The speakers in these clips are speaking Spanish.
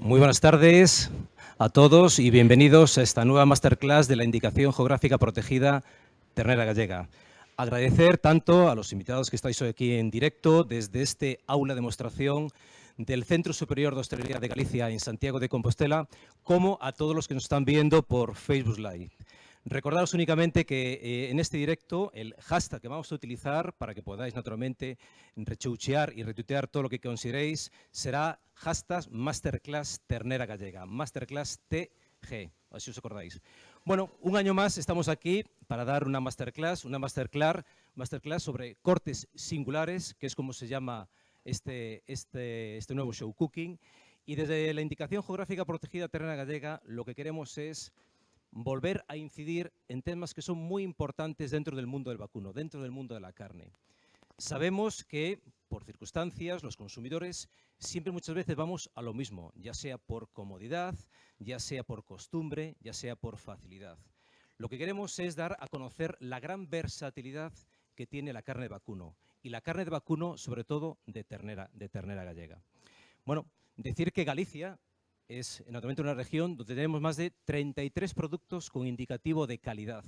Muy buenas tardes a todos y bienvenidos a esta nueva masterclass de la Indicación Geográfica Protegida Ternera Gallega. Agradecer tanto a los invitados que estáis hoy aquí en directo desde este aula de demostración del Centro Superior de Hostelería de Galicia en Santiago de Compostela, como a todos los que nos están viendo por Facebook Live. Recordaros únicamente que en este directo el hashtag que vamos a utilizar para que podáis naturalmente rechouchear y retuitear todo lo que consideréis será hashtag Masterclass Ternera Gallega, Masterclass TG, así os acordáis. Bueno, un año más estamos aquí para dar una masterclass sobre cortes singulares, que es como se llama este nuevo show cooking. Y desde la Indicación Geográfica Protegida Ternera Gallega lo que queremos es volver a incidir en temas que son muy importantes dentro del mundo del vacuno, dentro del mundo de la carne. Sabemos que, por circunstancias, los consumidores siempre muchas veces vamos a lo mismo, ya sea por comodidad, ya sea por costumbre, ya sea por facilidad. Lo que queremos es dar a conocer la gran versatilidad que tiene la carne de vacuno, y la carne de vacuno, sobre todo, de ternera gallega. Bueno, decir que Galicia es naturalmente una región donde tenemos más de 33 productos con indicativo de calidad.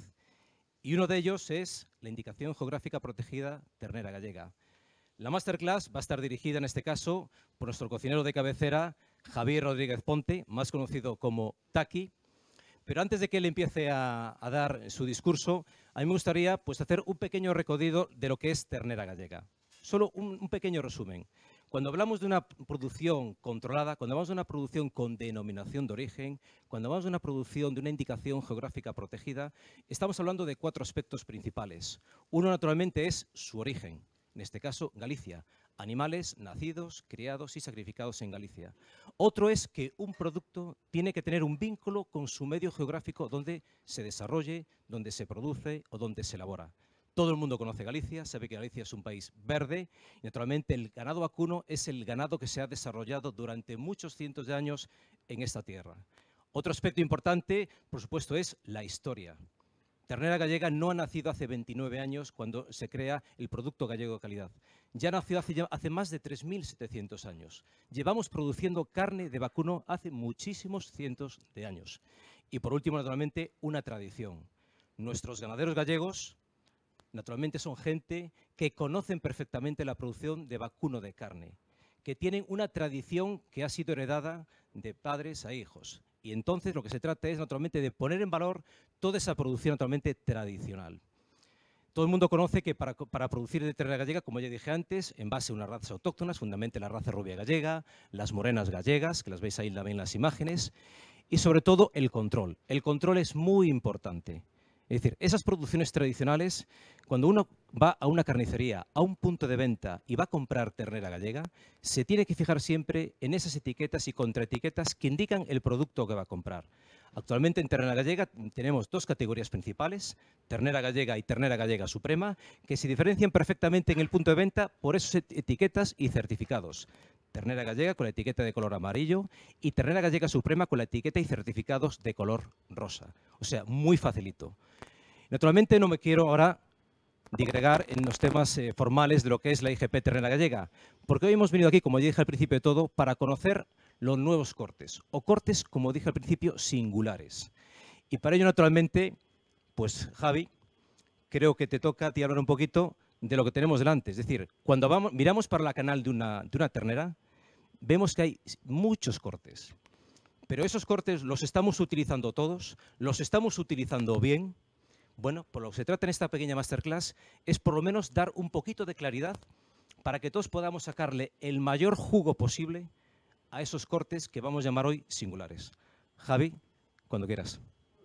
Y uno de ellos es la Indicación Geográfica Protegida Ternera Gallega. La masterclass va a estar dirigida en este caso por nuestro cocinero de cabecera, Javier Rodríguez Ponte, más conocido como Taki. Pero antes de que él empiece a dar su discurso, a mí me gustaría hacer un pequeño recorrido de lo que es ternera gallega. Solo un pequeño resumen. Cuando hablamos de una producción controlada, cuando hablamos de una producción con denominación de origen, cuando hablamos de una producción de una indicación geográfica protegida, estamos hablando de 4 aspectos principales. Uno, naturalmente, es su origen, en este caso, Galicia. Animales nacidos, criados y sacrificados en Galicia. Otro es que un producto tiene que tener un vínculo con su medio geográfico donde se desarrolle, donde se produce o donde se elabora. Todo el mundo conoce Galicia, sabe que Galicia es un país verde y naturalmente el ganado vacuno es el ganado que se ha desarrollado durante muchos cientos de años en esta tierra. Otro aspecto importante, por supuesto, es la historia. Ternera gallega no ha nacido hace 29 años cuando se crea el producto gallego de calidad. Ya nació hace más de 3.700 años. Llevamos produciendo carne de vacuno hace muchísimos cientos de años. Y por último, naturalmente, una tradición. Nuestros ganaderos gallegos naturalmente son gente que conocen perfectamente la producción de vacuno de carne, que tienen una tradición que ha sido heredada de padres a hijos. Y entonces lo que se trata es naturalmente de poner en valor toda esa producción naturalmente tradicional. Todo el mundo conoce que para producir de ternera gallega, como ya dije antes, en base a unas razas autóctonas, fundamentalmente la raza rubia gallega, las morenas gallegas, que las veis ahí en las imágenes, y sobre todo el control. El control es muy importante. Es decir, esas producciones tradicionales, cuando uno va a una carnicería, a un punto de venta y va a comprar ternera gallega, se tiene que fijar siempre en esas etiquetas y contraetiquetas que indican el producto que va a comprar. Actualmente en ternera gallega tenemos 2 categorías principales, ternera gallega y ternera gallega suprema, que se diferencian perfectamente en el punto de venta por esas etiquetas y certificados. Ternera gallega con la etiqueta de color amarillo y ternera gallega suprema con la etiqueta y certificados de color rosa. O sea, muy facilito. Naturalmente no me quiero ahora digregar en los temas formales de lo que es la IGP Ternera Gallega, porque hoy hemos venido aquí, como ya dije al principio de todo, para conocer los nuevos cortes, o cortes, como dije al principio, singulares. Y para ello, naturalmente, pues Javi, creo que te toca a ti hablar un poquito de lo que tenemos delante. Es decir, cuando miramos para la canal de una ternera, vemos que hay muchos cortes. Pero esos cortes los estamos utilizando todos, los estamos utilizando bien. Bueno, por lo que se trata en esta pequeña masterclass es por lo menos dar un poquito de claridad para que todos podamos sacarle el mayor jugo posible a esos cortes que vamos a llamar hoy singulares. Javi, cuando quieras.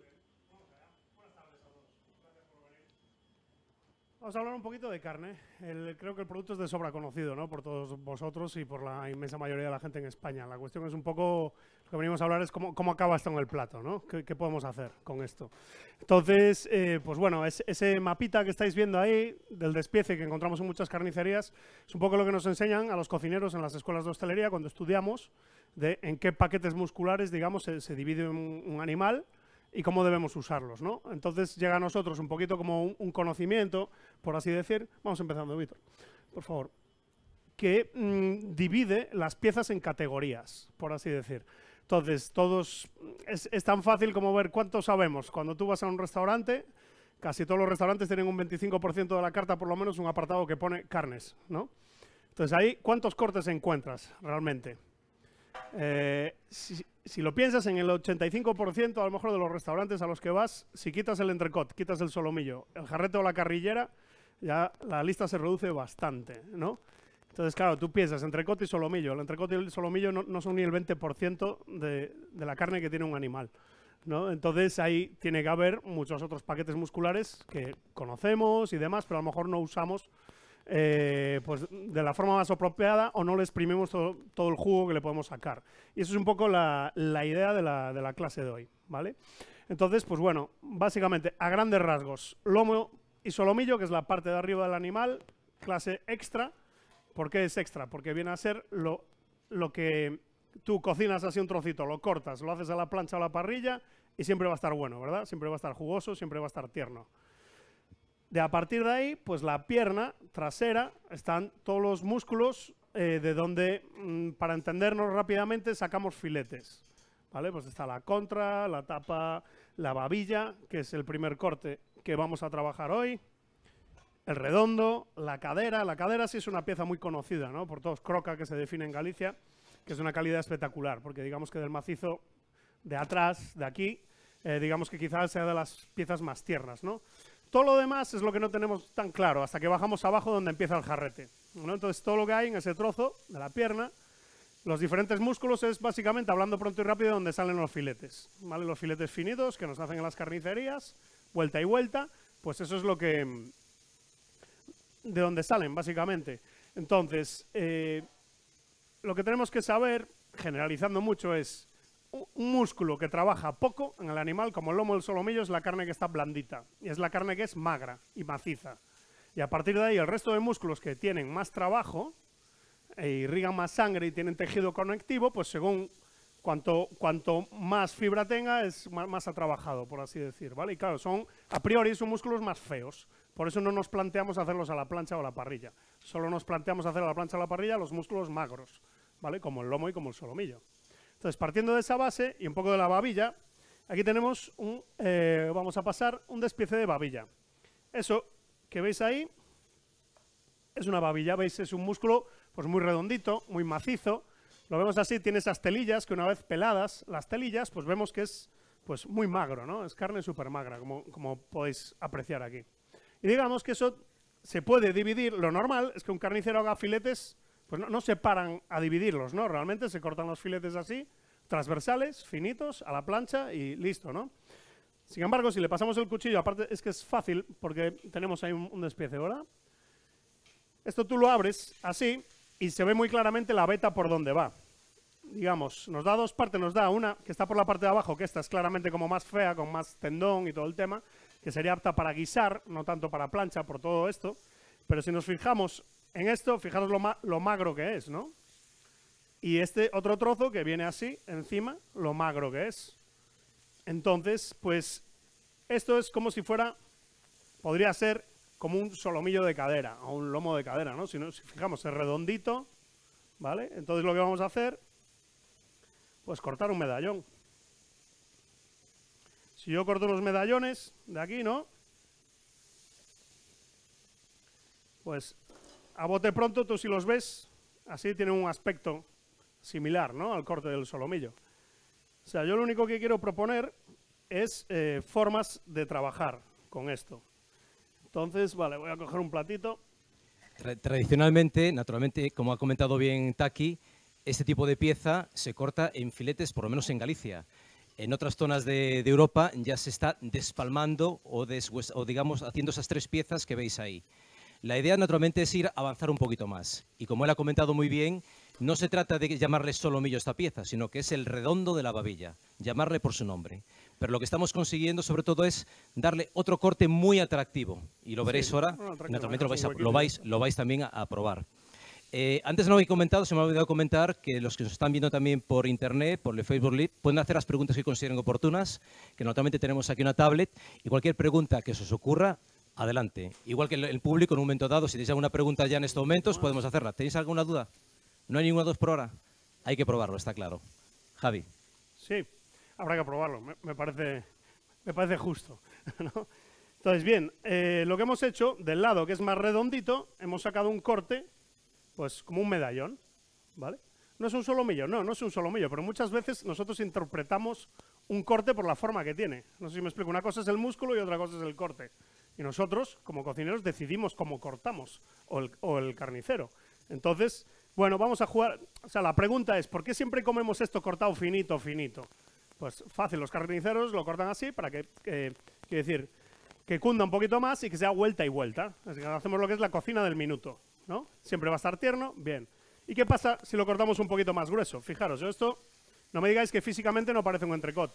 Vamos a hablar un poquito de carne. Creo que el producto es de sobra conocido, ¿no?, por todos vosotros y por la inmensa mayoría de la gente en España. La cuestión es un poco, lo que venimos a hablar es cómo acaba esto en el plato, ¿no? ¿Qué podemos hacer con esto? Entonces, pues bueno, ese mapita que estáis viendo ahí, del despiece que encontramos en muchas carnicerías, es un poco lo que nos enseñan a los cocineros en las escuelas de hostelería cuando estudiamos de en qué paquetes musculares, digamos, se divide un animal y cómo debemos usarlos, ¿no? Entonces llega a nosotros un poquito como un conocimiento, por así decir. Vamos empezando, Víctor, por favor. Que divide las piezas en categorías, por así decir. Entonces, es tan fácil como ver cuánto sabemos. Cuando tú vas a un restaurante, casi todos los restaurantes tienen un 25% de la carta, por lo menos un apartado que pone carnes, ¿no? Entonces ahí, ¿cuántos cortes encuentras realmente? Si lo piensas, en el 85% a lo mejor de los restaurantes a los que vas, si quitas el entrecot, quitas el solomillo, el jarrete o la carrillera, ya la lista se reduce bastante, ¿no? Entonces, claro, tú piensas entrecot y solomillo. El entrecot y el solomillo no son ni el 20% de la carne que tiene un animal, ¿no? Entonces ahí tiene que haber muchos otros paquetes musculares que conocemos y demás, pero a lo mejor no usamos pues de la forma más apropiada o no le exprimimos todo el jugo que le podemos sacar. Y eso es un poco la idea de la clase de hoy, ¿vale? Entonces, pues bueno, básicamente a grandes rasgos, lomo y solomillo, que es la parte de arriba del animal, clase extra. ¿Por qué es extra? Porque viene a ser lo que tú cocinas así un trocito, lo cortas, lo haces a la plancha o a la parrilla y siempre va a estar bueno, ¿verdad? Siempre va a estar jugoso, siempre va a estar tierno. A partir de ahí, pues la pierna trasera, están todos los músculos de donde, para entendernos rápidamente, sacamos filetes, ¿vale? Pues está la contra, la tapa, la babilla, que es el primer corte que vamos a trabajar hoy, el redondo, la cadera. La cadera sí es una pieza muy conocida, ¿no? Por todos, croca, que se define en Galicia, que es una calidad espectacular, porque digamos que del macizo de atrás, de aquí, digamos que quizás sea de las piezas más tiernas, ¿no? Todo lo demás es lo que no tenemos tan claro, hasta que bajamos abajo donde empieza el jarrete, ¿no? Entonces todo lo que hay en ese trozo de la pierna, los diferentes músculos, es básicamente, hablando pronto y rápido, donde salen los filetes, ¿vale? Los filetes finitos que nos hacen en las carnicerías, vuelta y vuelta, pues eso es lo que... de donde salen, básicamente. Entonces, lo que tenemos que saber, generalizando mucho, es un músculo que trabaja poco en el animal, como el lomo del solomillo, es la carne que está blandita, y es la carne que es magra y maciza. Y a partir de ahí, el resto de músculos que tienen más trabajo, e irrigan más sangre y tienen tejido conectivo, pues según cuanto más fibra tenga, es más ha trabajado, por así decir, ¿vale? Y claro, a priori son músculos más feos. Por eso no nos planteamos hacerlos a la plancha o a la parrilla. Solo nos planteamos hacer a la plancha o a la parrilla los músculos magros, ¿vale? Como el lomo y como el solomillo. Entonces, partiendo de esa base y un poco de la babilla, aquí tenemos vamos a pasar un despiece de babilla. Eso que veis ahí es una babilla, ¿veis? Es un músculo pues muy redondito, muy macizo. Lo vemos así, tiene esas telillas que una vez peladas las telillas, pues vemos que es pues muy magro, ¿no? Es carne súper magra, como podéis apreciar aquí. Y digamos que eso se puede dividir. Lo normal es que un carnicero haga filetes, pues no se paran a dividirlos, ¿no? Realmente se cortan los filetes así, transversales, finitos, a la plancha y listo, ¿no? Sin embargo, si le pasamos el cuchillo, aparte es que es fácil porque tenemos ahí un despiece, ¿verdad? Esto tú lo abres así y se ve muy claramente la veta por donde va. Digamos, nos da dos partes, nos da una que está por la parte de abajo, que esta es claramente como más fea, con más tendón y todo el tema, que sería apta para guisar, no tanto para plancha, por todo esto. Pero si nos fijamos en esto, fijaros lo magro que es, ¿no? Y este otro trozo que viene así, encima, lo magro que es. Entonces, pues, esto es como si fuera, podría ser como un solomillo de cadera, o un lomo de cadera, ¿no? Si fijamos, es redondito, ¿vale? Entonces lo que vamos a hacer, pues cortar un medallón. Si yo corto unos medallones de aquí, ¿no? Pues a bote pronto, tú si los ves, así tienen un aspecto similar, ¿no? Al corte del solomillo. O sea, yo lo único que quiero proponer es formas de trabajar con esto. Entonces, vale, voy a coger un platito. Tradicionalmente, naturalmente, como ha comentado bien Taki, este tipo de pieza se corta en filetes, por lo menos en Galicia. En otras zonas de Europa ya se está despalmando o digamos, haciendo esas tres piezas que veis ahí. La idea, naturalmente, es avanzar un poquito más. Y como él ha comentado muy bien, no se trata de llamarle solomillo a esta pieza, sino que es el redondo de la babilla, llamarle por su nombre. Pero lo que estamos consiguiendo, sobre todo, es darle otro corte muy atractivo. Y lo veréis ahora, y naturalmente lo vais también a probar. Antes no había comentado, se me ha olvidado comentar que los que nos están viendo también por internet, por el Facebook Live, pueden hacer las preguntas que consideren oportunas, que naturalmente tenemos aquí una tablet, y cualquier pregunta que se os ocurra, adelante. Igual que el público, en un momento dado, si tenéis alguna pregunta ya en estos momentos, podemos hacerla. ¿Tenéis alguna duda? ¿No hay ninguna duda por ahora? Hay que probarlo, está claro. Javi. Sí, habrá que probarlo, me parece justo, ¿no? Entonces, bien, lo que hemos hecho, del lado que es más redondito, hemos sacado un corte, pues como un medallón, ¿vale? No es un solomillo, no es un solomillo, pero muchas veces nosotros interpretamos un corte por la forma que tiene. No sé si me explico, una cosa es el músculo y otra cosa es el corte. Y nosotros, como cocineros, decidimos cómo cortamos, o el carnicero. Entonces, bueno, vamos a jugar, o sea, la pregunta es, ¿por qué siempre comemos esto cortado finito, finito? Pues fácil, los carniceros lo cortan así para quiero decir, que cunda un poquito más y que sea vuelta y vuelta. Así que hacemos lo que es la cocina del minuto, ¿no? Siempre va a estar tierno, bien. ¿Y qué pasa si lo cortamos un poquito más grueso? Fijaros, yo esto, no me digáis que físicamente no parece un entrecot.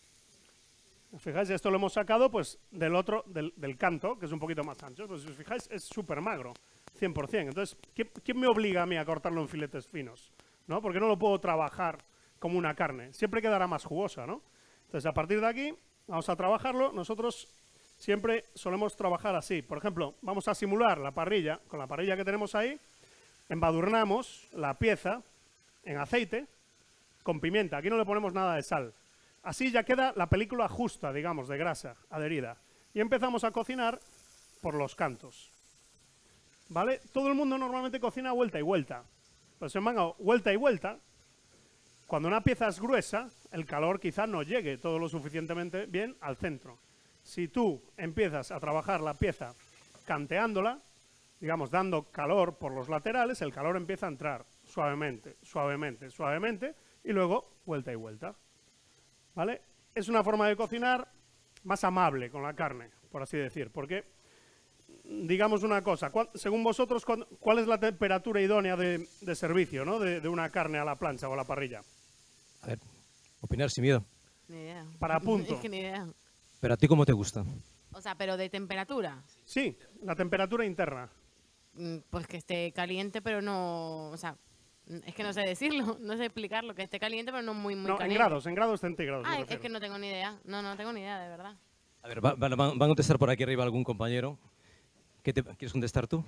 Fijáis, esto lo hemos sacado pues del canto, que es un poquito más ancho. Pues si os fijáis, es súper magro, 100%. Entonces, ¿quién me obliga a mí a cortarlo en filetes finos? ¿No? Porque no lo puedo trabajar como una carne. Siempre quedará más jugosa, ¿no? Entonces, a partir de aquí, vamos a trabajarlo. Nosotros siempre solemos trabajar así. Por ejemplo, vamos a simular la parrilla. Con la parrilla que tenemos ahí, embadurnamos la pieza en aceite con pimienta. Aquí no le ponemos nada de sal. Así ya queda la película justa, digamos, de grasa adherida. Y empezamos a cocinar por los cantos. ¿Vale? Todo el mundo normalmente cocina vuelta y vuelta. Pues en manga, vuelta y vuelta. Cuando una pieza es gruesa, el calor quizá no llegue todo lo suficientemente bien al centro. Si tú empiezas a trabajar la pieza canteándola, digamos, dando calor por los laterales, el calor empieza a entrar suavemente, suavemente, suavemente, y luego vuelta y vuelta. ¿Vale? Es una forma de cocinar más amable con la carne, por así decir, porque, digamos una cosa, según vosotros, ¿cuál es la temperatura idónea de servicio, ¿no? de una carne a la plancha o a la parrilla? A ver, opinar sin miedo. Ni idea. Para punto. Es que ni idea. Pero ¿a ti cómo te gusta? O sea, pero de temperatura. Sí, la temperatura interna. Pues que esté caliente, pero no... O sea, es que no sé decirlo, no sé explicarlo. Que esté caliente, pero no muy No, caliente. en grados centígrados. Ah, es que no tengo ni idea. No tengo ni idea, de verdad. A ver, van a contestar por aquí arriba algún compañero. ¿Quieres contestar tú?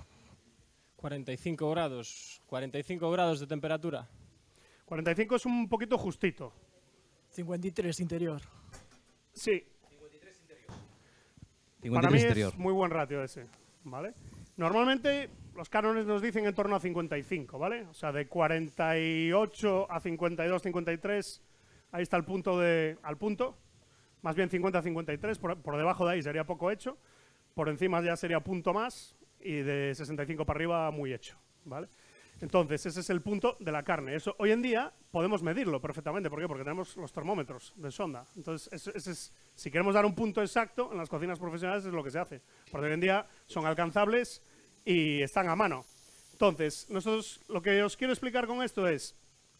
45 grados. 45 grados de temperatura. 45 es un poquito justito. 53 interior. Sí, 53 para mí exterior. es muy buen ratio ese, ¿vale? Normalmente los cánones nos dicen en torno a 55, ¿vale? O sea, de 48 a 52, 53, ahí está el punto al punto. Más bien 50 a 53, por debajo de ahí sería poco hecho. Por encima ya sería punto más y de 65 para arriba muy hecho, ¿vale? Entonces, ese es el punto de la carne. Eso hoy en día podemos medirlo perfectamente. ¿Por qué? Porque tenemos los termómetros de sonda. Entonces, si queremos dar un punto exacto en las cocinas profesionales es lo que se hace. Porque hoy en día son alcanzables y están a mano. Entonces, nosotros lo que os quiero explicar con esto es,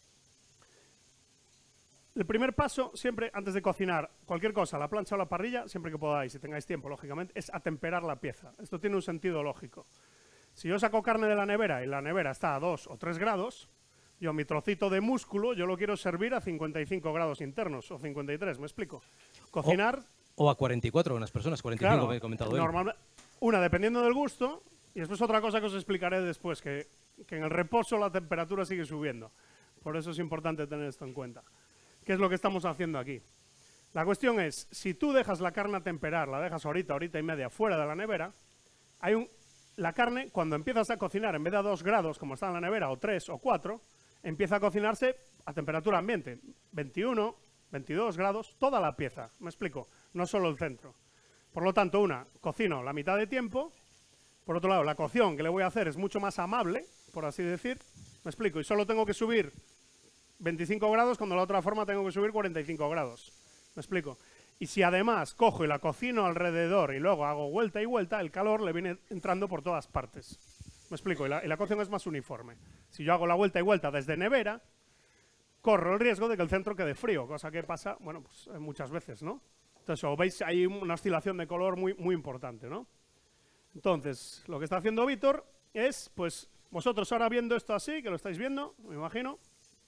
el primer paso siempre, antes de cocinar cualquier cosa, a la plancha o la parrilla, siempre que podáis, si tengáis tiempo, lógicamente, es atemperar la pieza. Esto tiene un sentido lógico. Si yo saco carne de la nevera y la nevera está a 2 o 3 grados, yo mi trocito de músculo, yo lo quiero servir a 55 grados internos o 53, ¿me explico? Cocinar... O a 44, unas personas, 45 claro, me he comentado él. Una, dependiendo del gusto, y después otra cosa que os explicaré después, que en el reposo la temperatura sigue subiendo. Por eso es importante tener esto en cuenta. ¿Qué es lo que estamos haciendo aquí? La cuestión es, si tú dejas la carne a temperar, la dejas horita y media fuera de la nevera, la carne, cuando empiezas a cocinar, en vez de a 2 grados, como está en la nevera, o 3 o 4, empieza a cocinarse a temperatura ambiente, 21, 22 grados, toda la pieza, ¿me explico? No solo el centro. Por lo tanto, cocino la mitad de tiempo, por otro lado, la cocción que le voy a hacer es mucho más amable, por así decir, ¿me explico? Y solo tengo que subir 25 grados cuando de la otra forma tengo que subir 45 grados, ¿me explico? Y si además cojo y la cocino alrededor y luego hago vuelta y vuelta, el calor le viene entrando por todas partes. ¿Me explico? Y la cocción es más uniforme. Si yo hago la vuelta y vuelta desde nevera, corro el riesgo de que el centro quede frío, cosa que pasa, bueno, pues muchas veces, ¿no? Entonces, como veis, hay una oscilación de color muy, muy importante, ¿no? Entonces, lo que está haciendo Víctor es, pues, vosotros ahora viendo esto así, que lo estáis viendo, me imagino,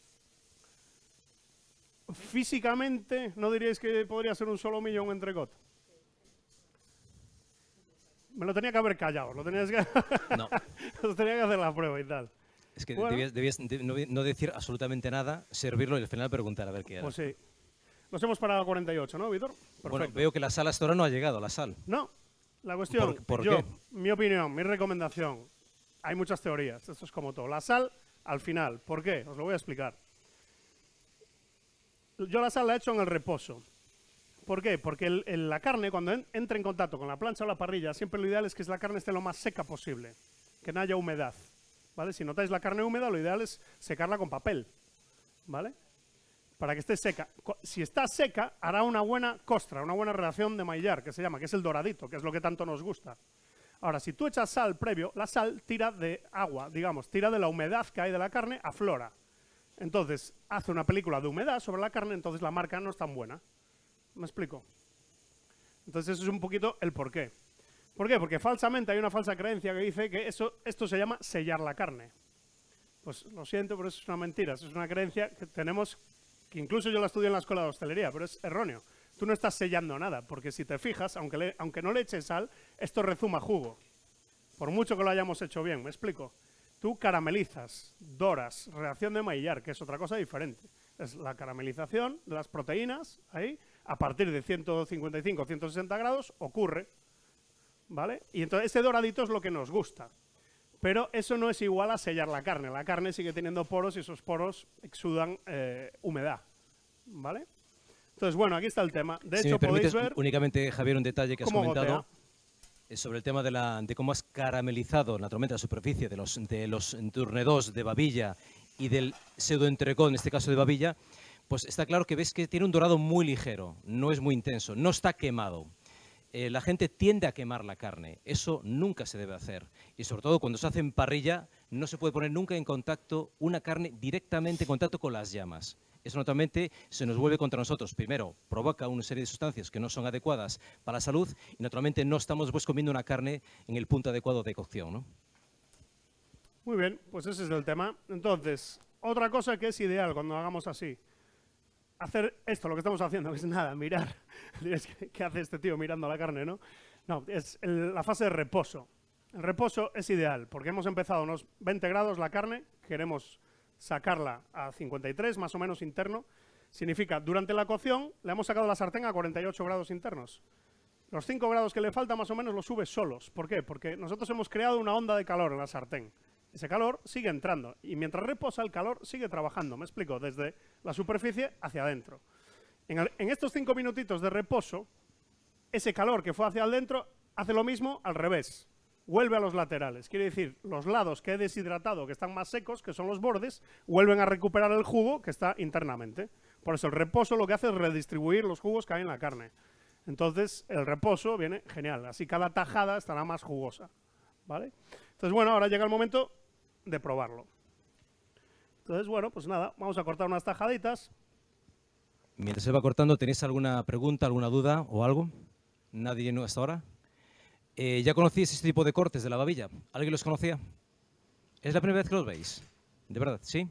físicamente, ¿no diríais que podría ser un solomillo o un entrecot? Me lo tenía que haber callado, lo teníais que... No. Os tenía que hacer la prueba y tal. Es que Bueno. debías no decir absolutamente nada, servirlo y al final preguntar a ver qué era. Pues sí. Nos hemos parado a 48, ¿no, Víctor? Perfecto. Bueno, veo que la sal hasta ahora no ha llegado, la sal. No, la cuestión, ¿Por qué? mi opinión, mi recomendación, hay muchas teorías, esto es como todo. La sal, al final, ¿por qué? Os lo voy a explicar. Yo la sal la he hecho en el reposo. ¿Por qué? Porque la carne, cuando entre en contacto con la plancha o la parrilla, siempre lo ideal es que la carne esté lo más seca posible, que no haya humedad, ¿vale? Si notáis la carne húmeda, lo ideal es secarla con papel, ¿vale? Para que esté seca. Si está seca, hará una buena costra, una buena reacción de maillar, que se llama, que es el doradito, que es lo que tanto nos gusta. Ahora, si tú echas sal previo, la sal tira de agua, digamos, tira de la humedad que hay de la carne, aflora. Entonces, hace una película de humedad sobre la carne, entonces la marca no es tan buena. ¿Me explico? Entonces, eso es un poquito el porqué. ¿Por qué? Porque falsamente hay una falsa creencia que dice que esto se llama sellar la carne. Pues lo siento, pero eso es una mentira. Eso es una creencia que tenemos, que incluso yo la estudio en la escuela de hostelería, pero es erróneo. Tú no estás sellando nada, porque si te fijas, aunque no le eches sal, esto rezuma jugo. Por mucho que lo hayamos hecho bien, ¿me explico? Tú caramelizas, doras, reacción de Maillard, que es otra cosa diferente. Es la caramelización de las proteínas, ahí, a partir de 155, 160 grados, ocurre, ¿vale? Y entonces ese doradito es lo que nos gusta. Pero eso no es igual a sellar la carne. La carne sigue teniendo poros y esos poros exudan humedad, ¿vale? Entonces, bueno, aquí está el tema. De hecho, podéis ver únicamente, Javier, un detalle que has comentado gotea. sobre el tema de cómo has caramelizado naturalmente la superficie de los tournedos de babilla y del pseudo entrecot, en este caso de babilla. Pues está claro que ves que tiene un dorado muy ligero, no es muy intenso, no está quemado. La gente tiende a quemar la carne, eso nunca se debe hacer. Y sobre todo cuando se hace en parrilla, no se puede poner nunca en contacto una carne directamente en contacto con las llamas. Eso naturalmente se nos vuelve contra nosotros. Primero, provoca una serie de sustancias que no son adecuadas para la salud y naturalmente no estamos después comiendo una carne en el punto adecuado de cocción, ¿no? Muy bien, pues ese es el tema. Entonces, otra cosa que es ideal cuando hagamos así. Hacer esto, lo que estamos haciendo, que es nada, mirar. ¿Qué hace este tío mirando la carne, no? No, es la fase de reposo. El reposo es ideal, porque hemos empezado a unos 20 grados la carne, queremos sacarla a 53, más o menos interno. Significa, durante la cocción, le hemos sacado la sartén a 48 grados internos. Los 5 grados que le falta, más o menos, los sube solos. ¿Por qué? Porque nosotros hemos creado una onda de calor en la sartén. Ese calor sigue entrando y mientras reposa el calor sigue trabajando, me explico, desde la superficie hacia adentro. En estos 5 minutitos de reposo, ese calor que fue hacia adentro hace lo mismo al revés, vuelve a los laterales. Quiere decir, los lados que he deshidratado, que están más secos, que son los bordes, vuelven a recuperar el jugo que está internamente. Por eso el reposo lo que hace es redistribuir los jugos que hay en la carne. Entonces el reposo viene genial, así cada tajada estará más jugosa, ¿vale? Entonces bueno, ahora llega el momento de probarlo. Entonces, bueno, pues nada, vamos a cortar unas tajaditas. Mientras se va cortando, ¿tenéis alguna pregunta, alguna duda o algo? ¿Nadie hasta ahora? ¿Ya conocíais este tipo de cortes de la babilla? ¿Alguien los conocía? ¿Es la primera vez que los veis? ¿De verdad? ¿Sí?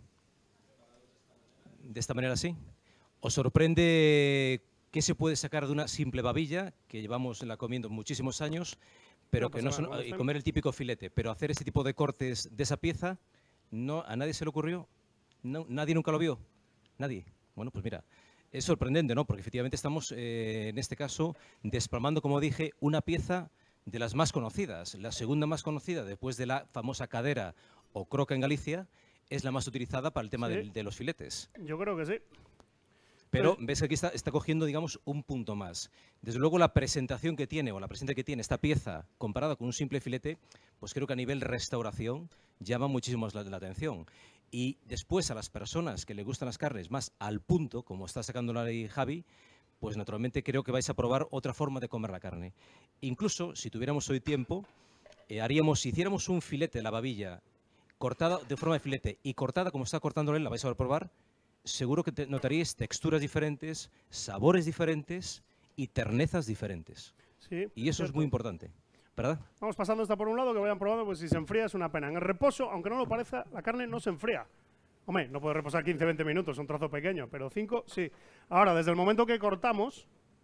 ¿De esta manera sí? ¿Os sorprende qué se puede sacar de una simple babilla, que llevamos la comiendo muchísimos años, pero que no son, y comer el típico filete, pero hacer ese tipo de cortes de esa pieza, no, ¿a nadie se le ocurrió? No, ¿nadie nunca lo vio? ¿Nadie? Bueno, pues mira, es sorprendente, ¿no? Porque efectivamente estamos, en este caso, despalmando, como dije, una pieza de las más conocidas. La segunda más conocida, después de la famosa cadera o croca en Galicia, es la más utilizada para el tema de los filetes. Yo creo que sí. Pero ves que aquí está cogiendo, digamos, un punto más. Desde luego la presentación que tiene, o la presencia que tiene esta pieza comparada con un simple filete, pues creo que a nivel restauración llama muchísimo la atención. Y después a las personas que le gustan las carnes más al punto, como está sacándola ahí Javi, pues naturalmente creo que vais a probar otra forma de comer la carne. Incluso, si tuviéramos hoy tiempo, si hiciéramos un filete de la babilla cortada de forma de filete y cortada como está cortándolo él, la vais a probar, seguro que notaríais texturas diferentes, sabores diferentes y ternezas diferentes. Sí, y eso es muy importante, ¿verdad? Vamos pasando esta por un lado, que vayan probando, pues si se enfría es una pena. En el reposo, aunque no lo parezca, la carne no se enfría. Hombre, no puede reposar 15-20 minutos, un trozo pequeño, pero 5 sí. Ahora, desde el momento que cortamos,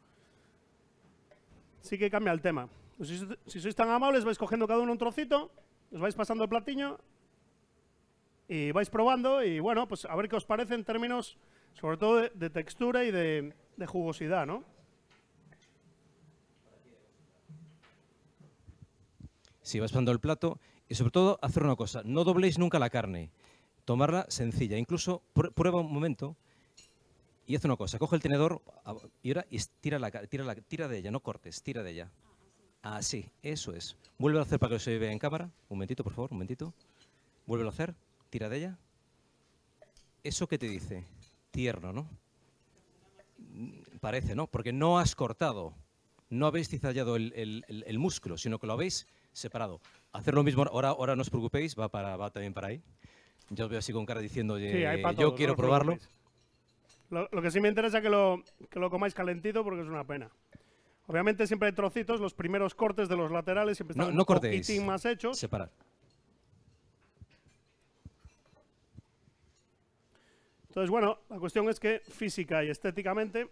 sí que cambia el tema. Pues si sois tan amables, vais cogiendo cada uno un trocito, os vais pasando el platiño y vais probando y bueno, pues a ver qué os parece en términos, sobre todo de textura y de de jugosidad, ¿no? Sí, vas pasando el plato y sobre todo hacer una cosa, no dobléis nunca la carne, tomarla sencilla, incluso prueba un momento y haz una cosa, coge el tenedor y ahora tira de ella, no cortes, tira de ella. Así, eso es. Vuelve a hacer para que se vea en cámara, un momentito por favor, un momentito. Vuelve a hacer, tira de ella. ¿Eso qué te dice? Tierno, ¿no? Parece, ¿no? Porque no has cortado, no habéis cizallado el músculo, sino que lo habéis separado. Hacer lo mismo, ahora no os preocupéis, va también para ahí. Yo os veo así con cara diciendo, Sí, hay para yo todos, quiero no os probarlo. preocupéis. Lo que sí me interesa es que lo comáis calentito porque es una pena. Obviamente siempre hay trocitos, los primeros cortes de los laterales siempre están No un cortéis, poquitín más hechos. separad. Entonces, bueno, la cuestión es que física y estéticamente,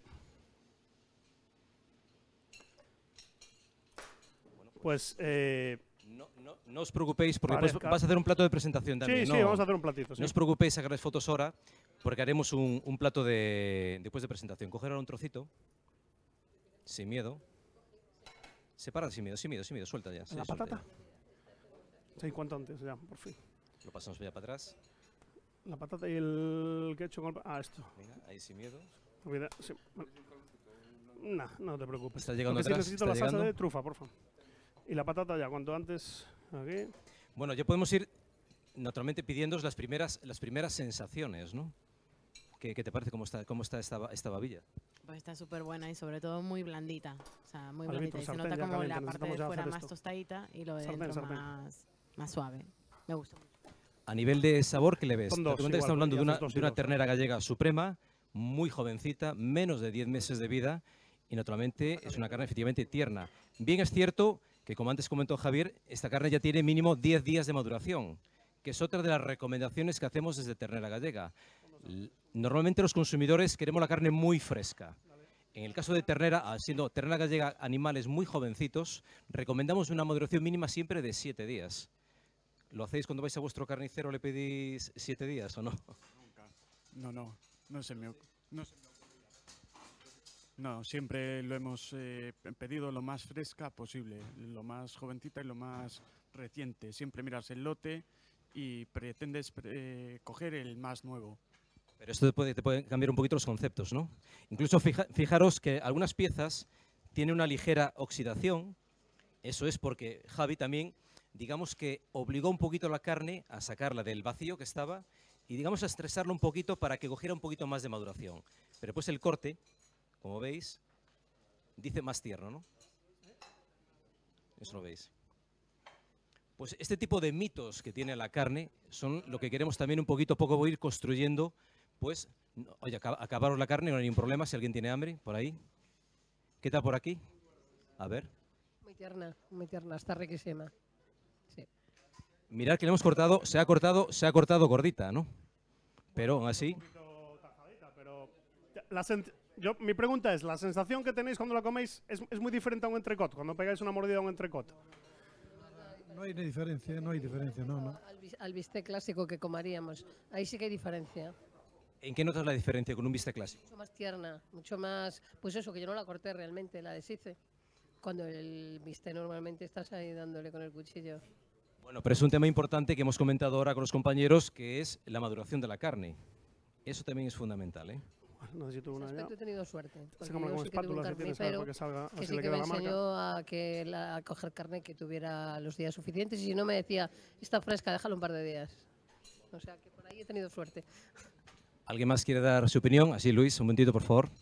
pues... No os preocupéis porque después vas a hacer un plato de presentación también. Sí, no, sí, vamos a hacer un platito. Sí. No os preocupéis sacarles fotos ahora porque haremos un plato después de presentación. Coger ahora un trocito, sin miedo. Separa sin miedo, suelta ya. Sí, ¿La suelta patata? Sí, cuanto antes, ya, por fin. ya. Lo pasamos ya para atrás. La patata y el ketchup. Esto. Venga, ahí sin miedo. Olvida, sí. Bueno. No te preocupes. Está llegando Lo que sí atrás, necesito está la salsa llegando. de trufa, por favor. Y la patata ya, cuanto antes. Aquí. Bueno, ya podemos ir naturalmente pidiéndoos las primeras sensaciones, ¿no? ¿Qué te parece? ¿Cómo está esta babilla? Pues está súper buena y sobre todo muy blandita. O sea, muy Al blandita. viento, Y se sartén nota ya como caliente, la parte de necesitamos ya fuera hacer más esto. tostadita y lo de Sartén, dentro sartén. más suave. Me gusta mucho. A nivel de sabor, ¿qué le ves? Son Date dos, cuenta que igual, estamos hablando porque de haces dos y una dos. ternera gallega suprema, muy jovencita, menos de 10 meses de vida y naturalmente es una carne efectivamente tierna. Bien es cierto que, como antes comentó Javier, esta carne ya tiene mínimo 10 días de maduración, que es otra de las recomendaciones que hacemos desde Ternera Gallega. Normalmente los consumidores queremos la carne muy fresca. En el caso de ternera, siendo Ternera Gallega animales muy jovencitos, recomendamos una maduración mínima siempre de 7 días. ¿Lo hacéis cuando vais a vuestro carnicero, le pedís 7 días o no? No se me ocurre. No, siempre lo hemos pedido lo más fresca posible, lo más jovencita y lo más reciente. Siempre miras el lote y pretendes coger el más nuevo. Pero esto te puede cambiar un poquito los conceptos, ¿no? Incluso fijaros que algunas piezas tienen una ligera oxidación. Eso es porque Javi también, digamos que obligó un poquito la carne a sacarla del vacío que estaba y, digamos, a estresarla un poquito para que cogiera un poquito más de maduración. Pero pues el corte, como veis, dice más tierno, ¿no? Eso lo veis. Pues este tipo de mitos que tiene la carne son lo que queremos también un poquito a poco ir construyendo. Pues, oye, acabaros la carne, no hay ningún problema si alguien tiene hambre, por ahí. ¿Qué tal por aquí? A ver. Muy tierna, está riquísima. Sí. Mirad que le hemos cortado, se ha cortado gordita, ¿no? Pero aún así, mi pregunta es, ¿la sensación que tenéis cuando la coméis es muy diferente a un entrecot? Cuando pegáis una mordida a un entrecot. No hay diferencia, no. Al bistec clásico que comeríamos, ahí sí que hay diferencia. ¿en qué notas la diferencia con un bistec clásico? Mucho más tierna, mucho más, pues eso, que yo no la corté realmente, la deshice. Cuando el bistec normalmente estás ahí dándole con el cuchillo. Bueno, pero es un tema importante que hemos comentado ahora con los compañeros, que es la maduración de la carne. Eso también es fundamental, ¿eh? Necesito En una ese ya. aspecto he tenido suerte. porque Sácame yo con sí que tuve un espátula si tienes, a ver, carnicero para que salga, que así sí le que queda me la marca. enseñó a coger carne que tuviera los días suficientes y si no me decía, está fresca, déjalo un par de días. O sea que por ahí he tenido suerte. ¿Alguien más quiere dar su opinión? Así, Luis, un momentito, por favor.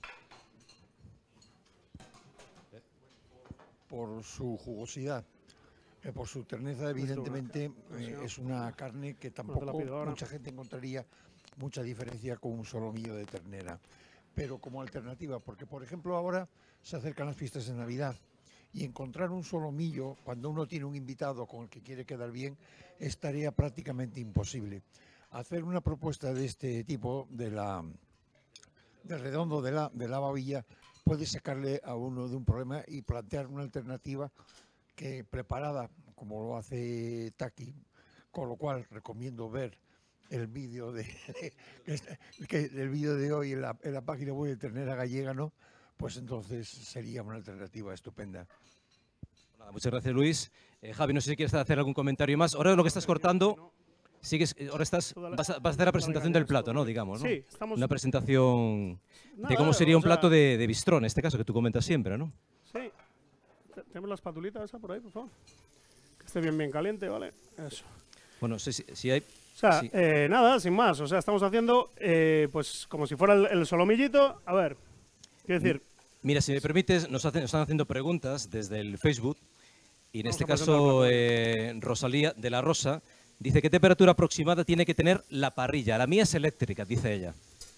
Por su jugosidad, por su terneza, evidentemente es una carne que tampoco mucha gente encontraría mucha diferencia con un solomillo de ternera. Pero como alternativa, porque por ejemplo ahora se acercan las fiestas de Navidad y encontrar un solomillo cuando uno tiene un invitado con el que quiere quedar bien es tarea prácticamente imposible. Hacer una propuesta de este tipo, del redondo de la babilla, puede sacarle a uno de un problema y plantear una alternativa que preparada, como lo hace Taki, con lo cual recomiendo ver el vídeo el vídeo de hoy en la página web de Ternera Gallega, ¿no? Pues entonces sería una alternativa estupenda. Muchas gracias, Luis. Javi, no sé si quieres hacer algún comentario más. Ahora lo que estás cortando, vas a hacer la presentación del plato, ¿no? Digamos, ¿no? Sí, estamos... Una presentación de cómo sería un plato de bistrón, en este caso, que tú comentas siempre, ¿no? Sí. ¿Tenemos la espatulita esa por ahí, por favor? Que esté bien caliente, ¿vale? Eso. Bueno, si hay... O sea, sí. Nada, sin más. O sea, estamos haciendo, pues, como si fuera el solomillito. A ver, quiero decir... Mira, si me permites, nos están haciendo preguntas desde el Facebook. Y en este Vamos a caso, Rosalía de la Rosa dice: ¿qué temperatura aproximada tiene que tener la parrilla? La mía es eléctrica, dice ella.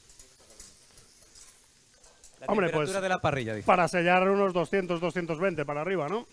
La Hombre, temperatura pues, de la parrilla, dice. Para sellar unos 200, 220 para arriba, ¿no?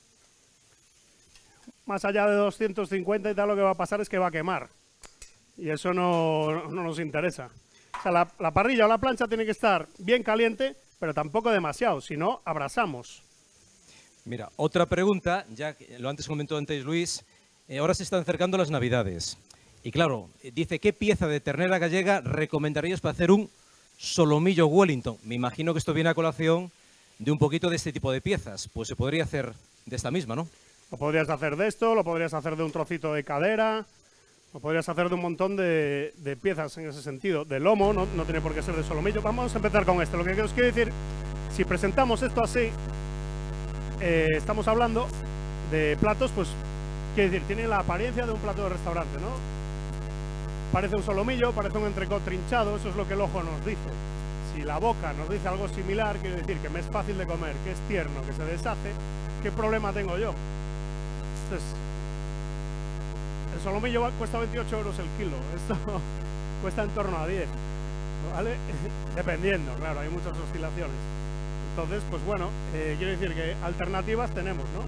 Más allá de 250 y tal, lo que va a pasar es que va a quemar. Y eso no nos interesa. O sea, la parrilla o la plancha tiene que estar bien caliente, pero tampoco demasiado, si no, abrasamos. Mira, otra pregunta, ya que lo antes comentó antes Luis, ahora se están acercando las Navidades. Y claro, dice: ¿qué pieza de ternera gallega recomendarías para hacer un solomillo Wellington? Me imagino que esto viene a colación de un poquito de este tipo de piezas. Pues se podría hacer de esta misma, ¿no? Lo podrías hacer de esto, lo podrías hacer de un trocito de cadera, lo podrías hacer de un montón de piezas en ese sentido. De lomo, no tiene por qué ser de solomillo. Vamos a empezar con esto. Lo que os quiero decir, si presentamos esto así, estamos hablando de platos, pues, quiero decir, tiene la apariencia de un plato de restaurante, ¿no? Parece un solomillo, parece un entrecot trinchado, eso es lo que el ojo nos dice. Si la boca nos dice algo similar, quiere decir que me es fácil de comer, que es tierno, que se deshace, ¿qué problema tengo yo? Entonces, el solomillo cuesta 28 euros el kilo, esto cuesta en torno a 10, ¿vale? Dependiendo, claro, hay muchas oscilaciones. Entonces, pues bueno, quiero decir que alternativas tenemos, ¿no?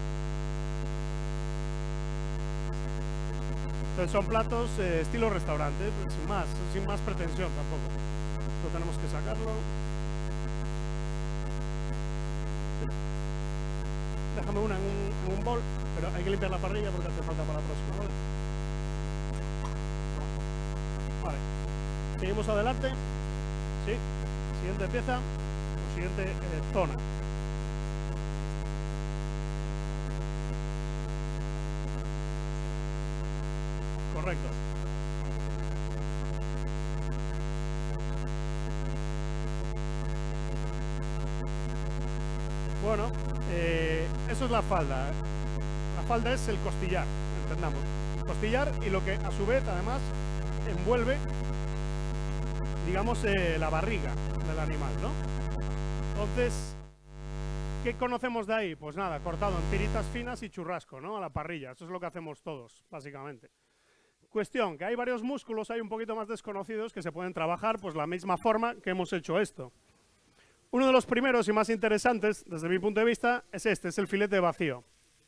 Entonces son platos estilo restaurante, pues, sin más pretensión tampoco. Esto tenemos que sacarlo. Déjame una en un bol, pero hay que limpiar la parrilla porque hace falta para la próxima, ¿vale? Vale. Seguimos adelante. Sí. Siguiente pieza. Siguiente zona. Correcto. Bueno, eso es la falda. La falda es el costillar, entendamos. El costillar y lo que a su vez además envuelve, digamos, la barriga del animal, ¿no? Entonces, ¿qué conocemos de ahí? Pues nada, cortado en tiritas finas y churrasco, ¿no? A la parrilla. Eso es lo que hacemos todos, básicamente. Cuestión, que hay varios músculos, hay un poquito más desconocidos que se pueden trabajar, pues la misma forma que hemos hecho esto. Uno de los primeros y más interesantes, desde mi punto de vista, es este, es el filete vacío.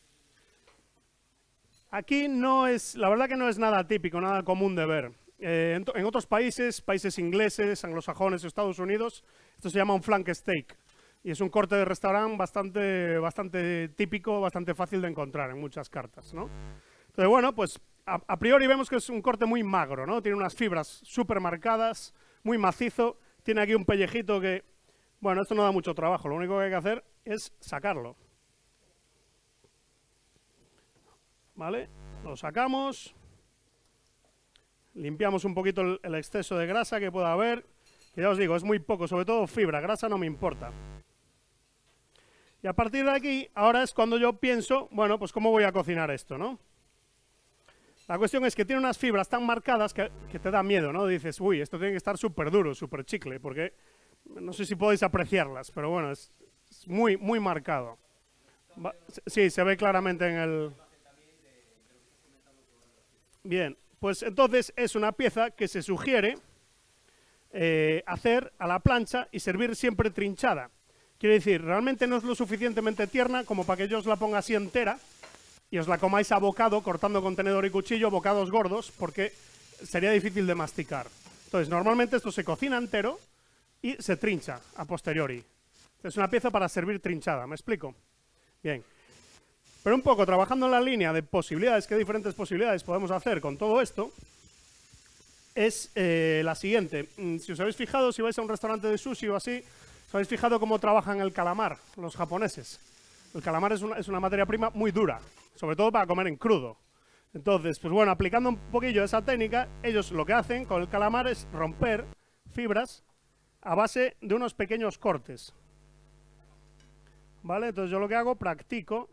Aquí no es, la verdad que no es nada típico, nada común de ver. En otros países ingleses, anglosajones, Estados Unidos, esto se llama un flank steak. Y es un corte de restaurante bastante típico, bastante fácil de encontrar en muchas cartas, ¿no? Entonces, bueno, pues a priori vemos que es un corte muy magro, ¿no? Tiene unas fibras súper marcadas, muy macizo. Tiene aquí un pellejito que, bueno, esto no da mucho trabajo. Lo único que hay que hacer es sacarlo. ¿Vale? Lo sacamos. Limpiamos un poquito el exceso de grasa que pueda haber. Que ya os digo, es muy poco, sobre todo fibra. Grasa no me importa. Y a partir de aquí, ahora es cuando yo pienso, bueno, pues cómo voy a cocinar esto, ¿no? La cuestión es que tiene unas fibras tan marcadas que te da miedo, ¿no? Dices, uy, esto tiene que estar súper duro, súper chicle, porque no sé si podéis apreciarlas, pero bueno, es muy, muy marcado. Sí, se ve claramente en el... Bien, pues entonces es una pieza que se sugiere hacer a la plancha y servir siempre trinchada. Quiere decir, realmente no es lo suficientemente tierna como para que yo os la ponga así entera y os la comáis a bocado, cortando con tenedor y cuchillo, bocados gordos, porque sería difícil de masticar. Entonces, normalmente esto se cocina entero y se trincha a posteriori. Es una pieza para servir trinchada, ¿me explico? Bien. Pero un poco, trabajando en la línea de posibilidades, qué diferentes posibilidades podemos hacer con todo esto, es la siguiente. Si os habéis fijado, si vais a un restaurante de sushi o así, os habéis fijado cómo trabajan el calamar los japoneses. El calamar es una materia prima muy dura, sobre todo para comer en crudo. Entonces, pues bueno, aplicando un poquillo esa técnica, ellos lo que hacen con el calamar es romper fibras a base de unos pequeños cortes. ¿Vale? Entonces yo lo que hago, practico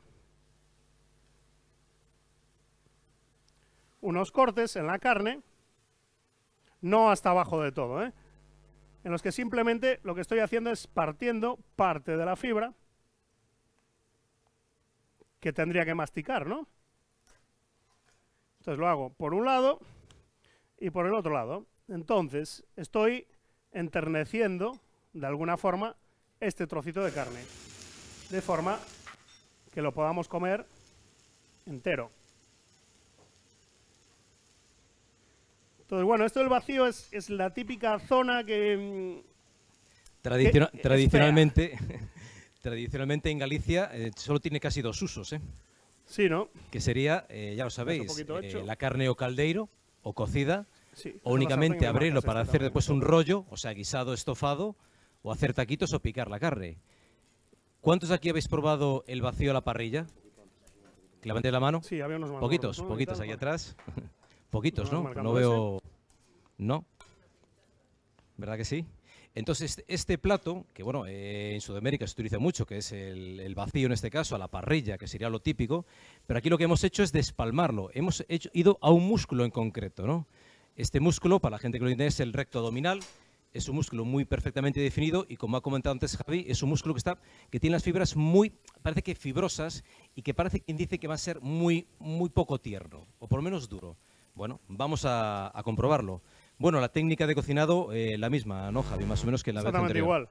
unos cortes en la carne, no hasta abajo de todo, en los que simplemente lo que estoy haciendo es partiendo parte de la fibra que tendría que masticar, ¿no? Entonces lo hago por un lado y por el otro lado. Entonces estoy enterneciendo de alguna forma este trocito de carne, de forma que lo podamos comer entero. Entonces, bueno, esto del vacío es la típica zona que... Tradicionalmente en Galicia solo tiene casi dos usos, Sí, ¿no? Que sería, ya lo sabéis, la carne o caldeiro o cocida, sí, o únicamente abrirlo para hacer después un rollo, o sea, guisado, estofado, o hacer taquitos o picar la carne. ¿Cuántos aquí habéis probado el vacío a la parrilla? Que levantéis la mano. Sí, había unos más poquitos, gordos, ¿no? poquitos ahí atrás. Poquitos, ¿no? marcando No veo... ¿No? ¿Verdad que sí? Entonces, este plato, que bueno, en Sudamérica se utiliza mucho, que es el vacío en este caso, a la parrilla, que sería lo típico, pero aquí lo que hemos hecho es despalmarlo. Hemos ido a un músculo en concreto, ¿no? Este músculo, para la gente que lo entiende, es el recto abdominal. Es un músculo muy perfectamente definido y, como ha comentado antes Javi, es un músculo que tiene las fibras muy, parece que fibrosas, y que parece quien dice que va a ser muy poco tierno, o por lo menos duro. Bueno, vamos a comprobarlo. Bueno, la técnica de cocinado, la misma, ¿no, Javi? Más o menos que la vez anterior. Igual.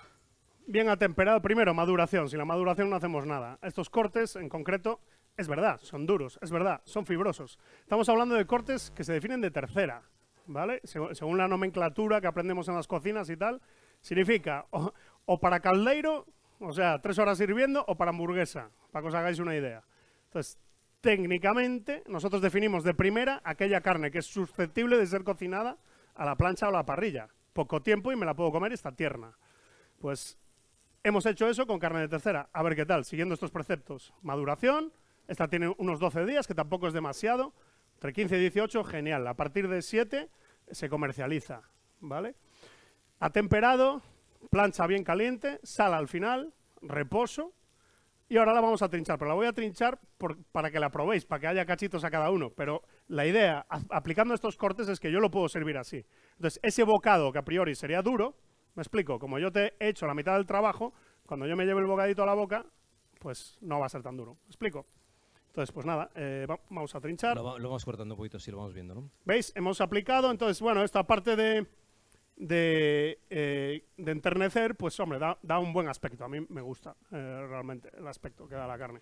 Bien atemperado. Primero, maduración. Sin la maduración no hacemos nada. Estos cortes, en concreto, es verdad, son duros, es verdad, son fibrosos. Estamos hablando de cortes que se definen de tercera, ¿vale? Según la nomenclatura que aprendemos en las cocinas y tal, significa o para caldeiro, o sea, 3 horas hirviendo, o para hamburguesa, para que os hagáis una idea. Entonces, técnicamente, nosotros definimos de primera aquella carne que es susceptible de ser cocinada a la plancha o a la parrilla. Poco tiempo y me la puedo comer y está tierna. Pues hemos hecho eso con carne de tercera. A ver qué tal, siguiendo estos preceptos. Maduración, esta tiene unos 12 días, que tampoco es demasiado. Entre 15 y 18, genial. A partir de 7 se comercializa, ¿vale? Atemperado, plancha bien caliente, sal al final, reposo. Y ahora la vamos a trinchar, pero la voy a trinchar para que la probéis, para que haya cachitos a cada uno. Pero la idea, aplicando estos cortes, es que yo lo puedo servir así. Entonces, ese bocado que a priori sería duro, me explico, como yo te he hecho la mitad del trabajo, cuando yo me lleve el bocadito a la boca, pues no va a ser tan duro. ¿Me explico? Entonces, pues nada, vamos a trinchar. Lo vamos cortando un poquito, así lo vamos viendo, ¿no? ¿Veis? Hemos aplicado, entonces, bueno, esta parte de enternecer, pues hombre, da un buen aspecto. A mí me gusta realmente el aspecto que da la carne.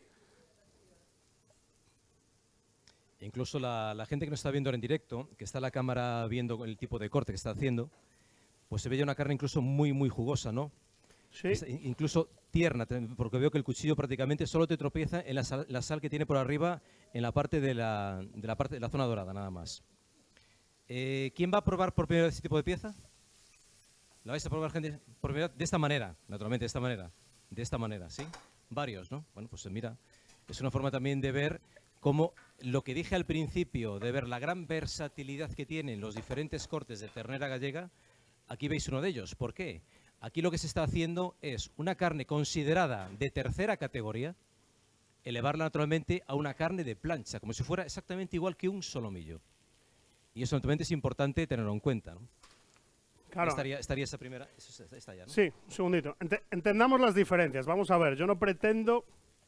Incluso la gente que nos está viendo ahora en directo, que está en la cámara viendo el tipo de corte que está haciendo, pues se ve ya una carne incluso muy jugosa, ¿no? Sí. Incluso tierna, porque veo que el cuchillo prácticamente solo te tropieza en la sal que tiene por arriba, en la parte de la zona dorada, nada más. ¿Quién va a probar por primera vez este tipo de pieza? ¿La vais a probar, gente, por primera vez? De esta manera, naturalmente, de esta manera. De esta manera, ¿sí? Varios, ¿no? Bueno, pues mira, es una forma también de ver cómo lo que dije al principio, de ver la gran versatilidad que tienen los diferentes cortes de ternera gallega, aquí veis uno de ellos. ¿Por qué? Aquí lo que se está haciendo es una carne considerada de tercera categoría, elevarla naturalmente a una carne de plancha, como si fuera exactamente igual que un solomillo. Y eso naturalmente es importante tenerlo en cuenta, ¿no? Claro. Estaría esa primera, esta ya, ¿no? Sí, un segundito. Entendamos las diferencias. Vamos a ver, yo no pretendo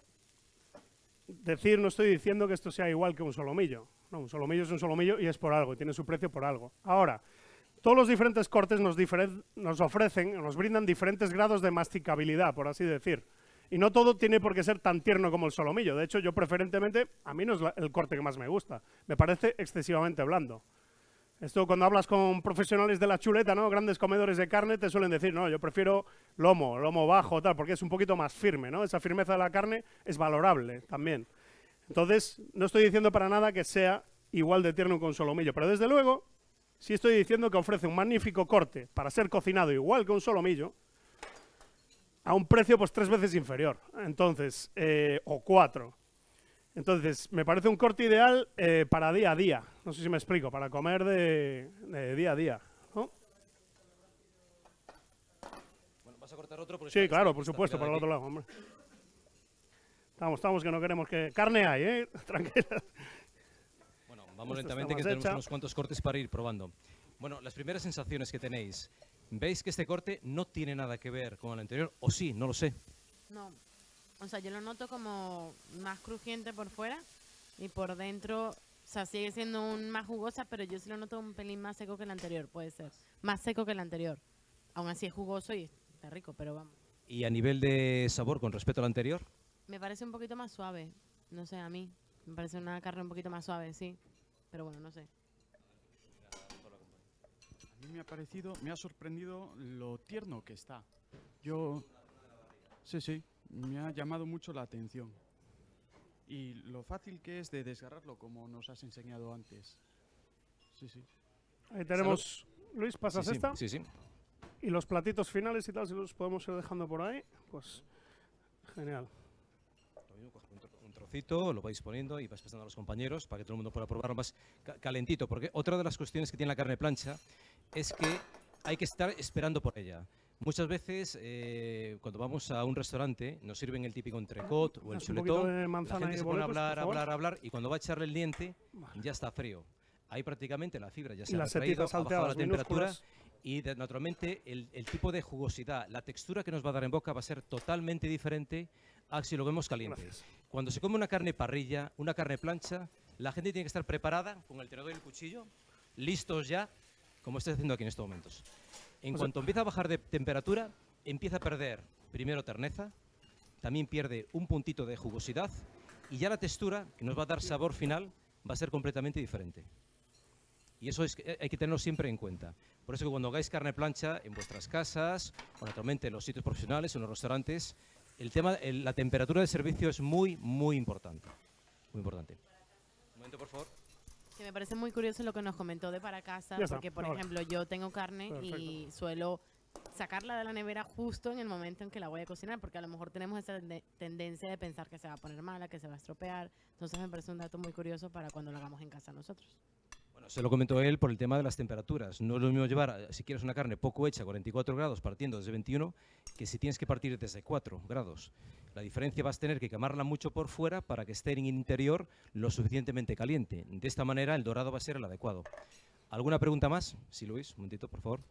decir, no estoy diciendo que esto sea igual que un solomillo. No, un solomillo es un solomillo y es por algo, y tiene su precio por algo. Ahora, todos los diferentes cortes nos ofrecen, nos brindan diferentes grados de masticabilidad, por así decir. Y no todo tiene por qué ser tan tierno como el solomillo. De hecho, yo preferentemente, a mí no es el corte que más me gusta. Me parece excesivamente blando. Esto cuando hablas con profesionales de la chuleta, ¿no? Grandes comedores de carne, te suelen decir, no, yo prefiero lomo bajo, tal, porque es un poquito más firme, ¿no? Esa firmeza de la carne es valorable también. Entonces, no estoy diciendo para nada que sea igual de tierno que un solomillo, pero desde luego sí estoy diciendo que ofrece un magnífico corte para ser cocinado igual que un solomillo, a un precio pues 3 veces inferior, entonces, o 4. Entonces, me parece un corte ideal para día a día, no sé si me explico, para comer de día a día, ¿no? Bueno, ¿vas a cortar otro? Porque Sí, claro, por supuesto, para el otro lado, hombre. Estamos que no queremos que... Carne hay, ¿eh? Tranquila. Bueno, vamos Esto lentamente, está que más tenemos hecha. unos cuantos cortes para ir probando. Bueno, las primeras sensaciones que tenéis. ¿Veis que este corte no tiene nada que ver con el anterior? ¿O sí? No lo sé. No, o sea, yo lo noto como más crujiente por fuera y por dentro, o sea, sigue siendo más jugosa, pero yo sí lo noto un pelín más seco que el anterior, puede ser. Más seco que el anterior. Aún así es jugoso y está rico, pero vamos. ¿Y a nivel de sabor con respecto al anterior? Me parece un poquito más suave, no sé, a mí. Me parece una carne un poquito más suave, sí. Pero bueno, no sé. A mí me ha sorprendido lo tierno que está. Sí, me ha llamado mucho la atención. Y lo fácil que es de desgarrarlo, como nos has enseñado antes. Sí. Ahí tenemos... Luis, ¿pasas Sí, sí, esta? sí, sí. Y los platitos finales y tal, si los podemos ir dejando por ahí, pues genial. Lo mismo, coge un trocito, lo vais poniendo y vais pasando a los compañeros para que todo el mundo pueda probarlo más calentito. Porque otra de las cuestiones que tiene la carne plancha es que hay que estar esperando por ella. Muchas veces, cuando vamos a un restaurante, nos sirven el típico entrecot o el Un poquito chuletón. de La manzana gente y se pone a boletus, por hablar, favor. hablar, y cuando va a echarle el diente, ya está frío. Ahí prácticamente la fibra ya se Y ha las retraído, setitas ha bajado la salteadas temperatura minúsculas. y naturalmente el tipo de jugosidad, la textura que nos va a dar en boca va a ser totalmente diferente a si lo vemos caliente. Gracias. Cuando se come una carne parrilla, una carne plancha, la gente tiene que estar preparada con el tenedor y el cuchillo, listos ya, como estoy haciendo aquí en estos momentos. En cuanto empieza a bajar de temperatura, empieza a perder primero terneza, también pierde un puntito de jugosidad y ya la textura, que nos va a dar sabor final, va a ser completamente diferente. Y eso hay que tenerlo siempre en cuenta. Por eso que cuando hagáis carne plancha en vuestras casas, o naturalmente en los sitios profesionales o en los restaurantes, la temperatura de servicio es muy, muy importante. Muy importante. Un momento, por favor. Que me parece muy curioso lo que nos comentó de para casa, Ya está, porque por ahora. ejemplo yo tengo carne y Perfecto. suelo sacarla de la nevera justo en el momento en que la voy a cocinar, porque a lo mejor tenemos esa tendencia de pensar que se va a poner mala, que se va a estropear. Entonces me parece un dato muy curioso para cuando lo hagamos en casa nosotros. Bueno, se lo comentó él por el tema de las temperaturas. No es lo mismo llevar, si quieres una carne poco hecha, 44 grados partiendo desde 21, que si tienes que partir desde 4 grados. La diferencia vas a tener que quemarla mucho por fuera para que esté en el interior lo suficientemente caliente. De esta manera el dorado va a ser el adecuado. ¿Alguna pregunta más? Sí, Luis, un momentito, por favor.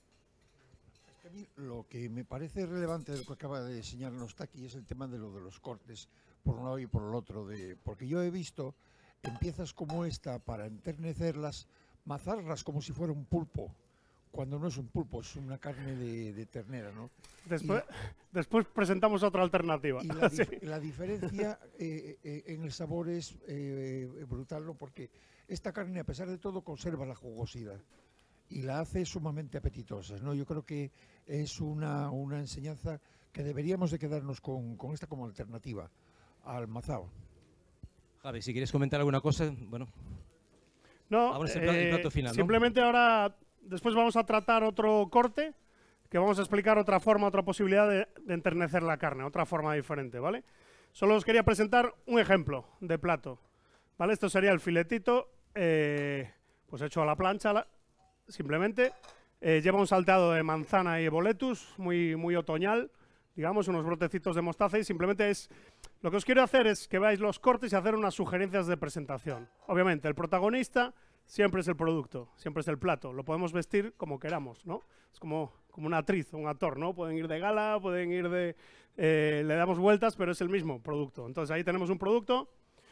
Es que a mí lo que me parece relevante de lo que acaba de enseñarnos Taki es el tema de lo de los cortes, por un lado y por el otro. Porque yo he visto en piezas como esta, para enternecerlas, mazarlas como si fuera un pulpo, cuando no es un pulpo, es una carne de ternera, ¿no? Después presentamos otra alternativa. Y la diferencia en el sabor es brutal, ¿no? Porque esta carne, a pesar de todo, conserva la jugosidad y la hace sumamente apetitosa, ¿no? Yo creo que es una enseñanza que deberíamos de quedarnos con esta como alternativa al mazao. Javi, si quieres comentar alguna cosa, bueno. No, Ahora es el plato final, ¿no? simplemente ahora, después vamos a tratar otro corte, que vamos a explicar otra forma, otra posibilidad de enternecer la carne, otra forma diferente, ¿vale? Solo os quería presentar un ejemplo de plato, ¿vale? Esto sería el filetito, pues hecho a la plancha, simplemente. Lleva un salteado de manzana y boletus, muy, muy otoñal, digamos, unos brotecitos de mostaza y simplemente es... Lo que os quiero hacer es que veáis los cortes y hacer unas sugerencias de presentación. Obviamente, el protagonista siempre es el producto, siempre es el plato. Lo podemos vestir como queramos, ¿no? Es como una actriz, un actor, ¿no? Pueden ir de gala, pueden ir de... le damos vueltas, pero es el mismo producto. Entonces, ahí tenemos un producto.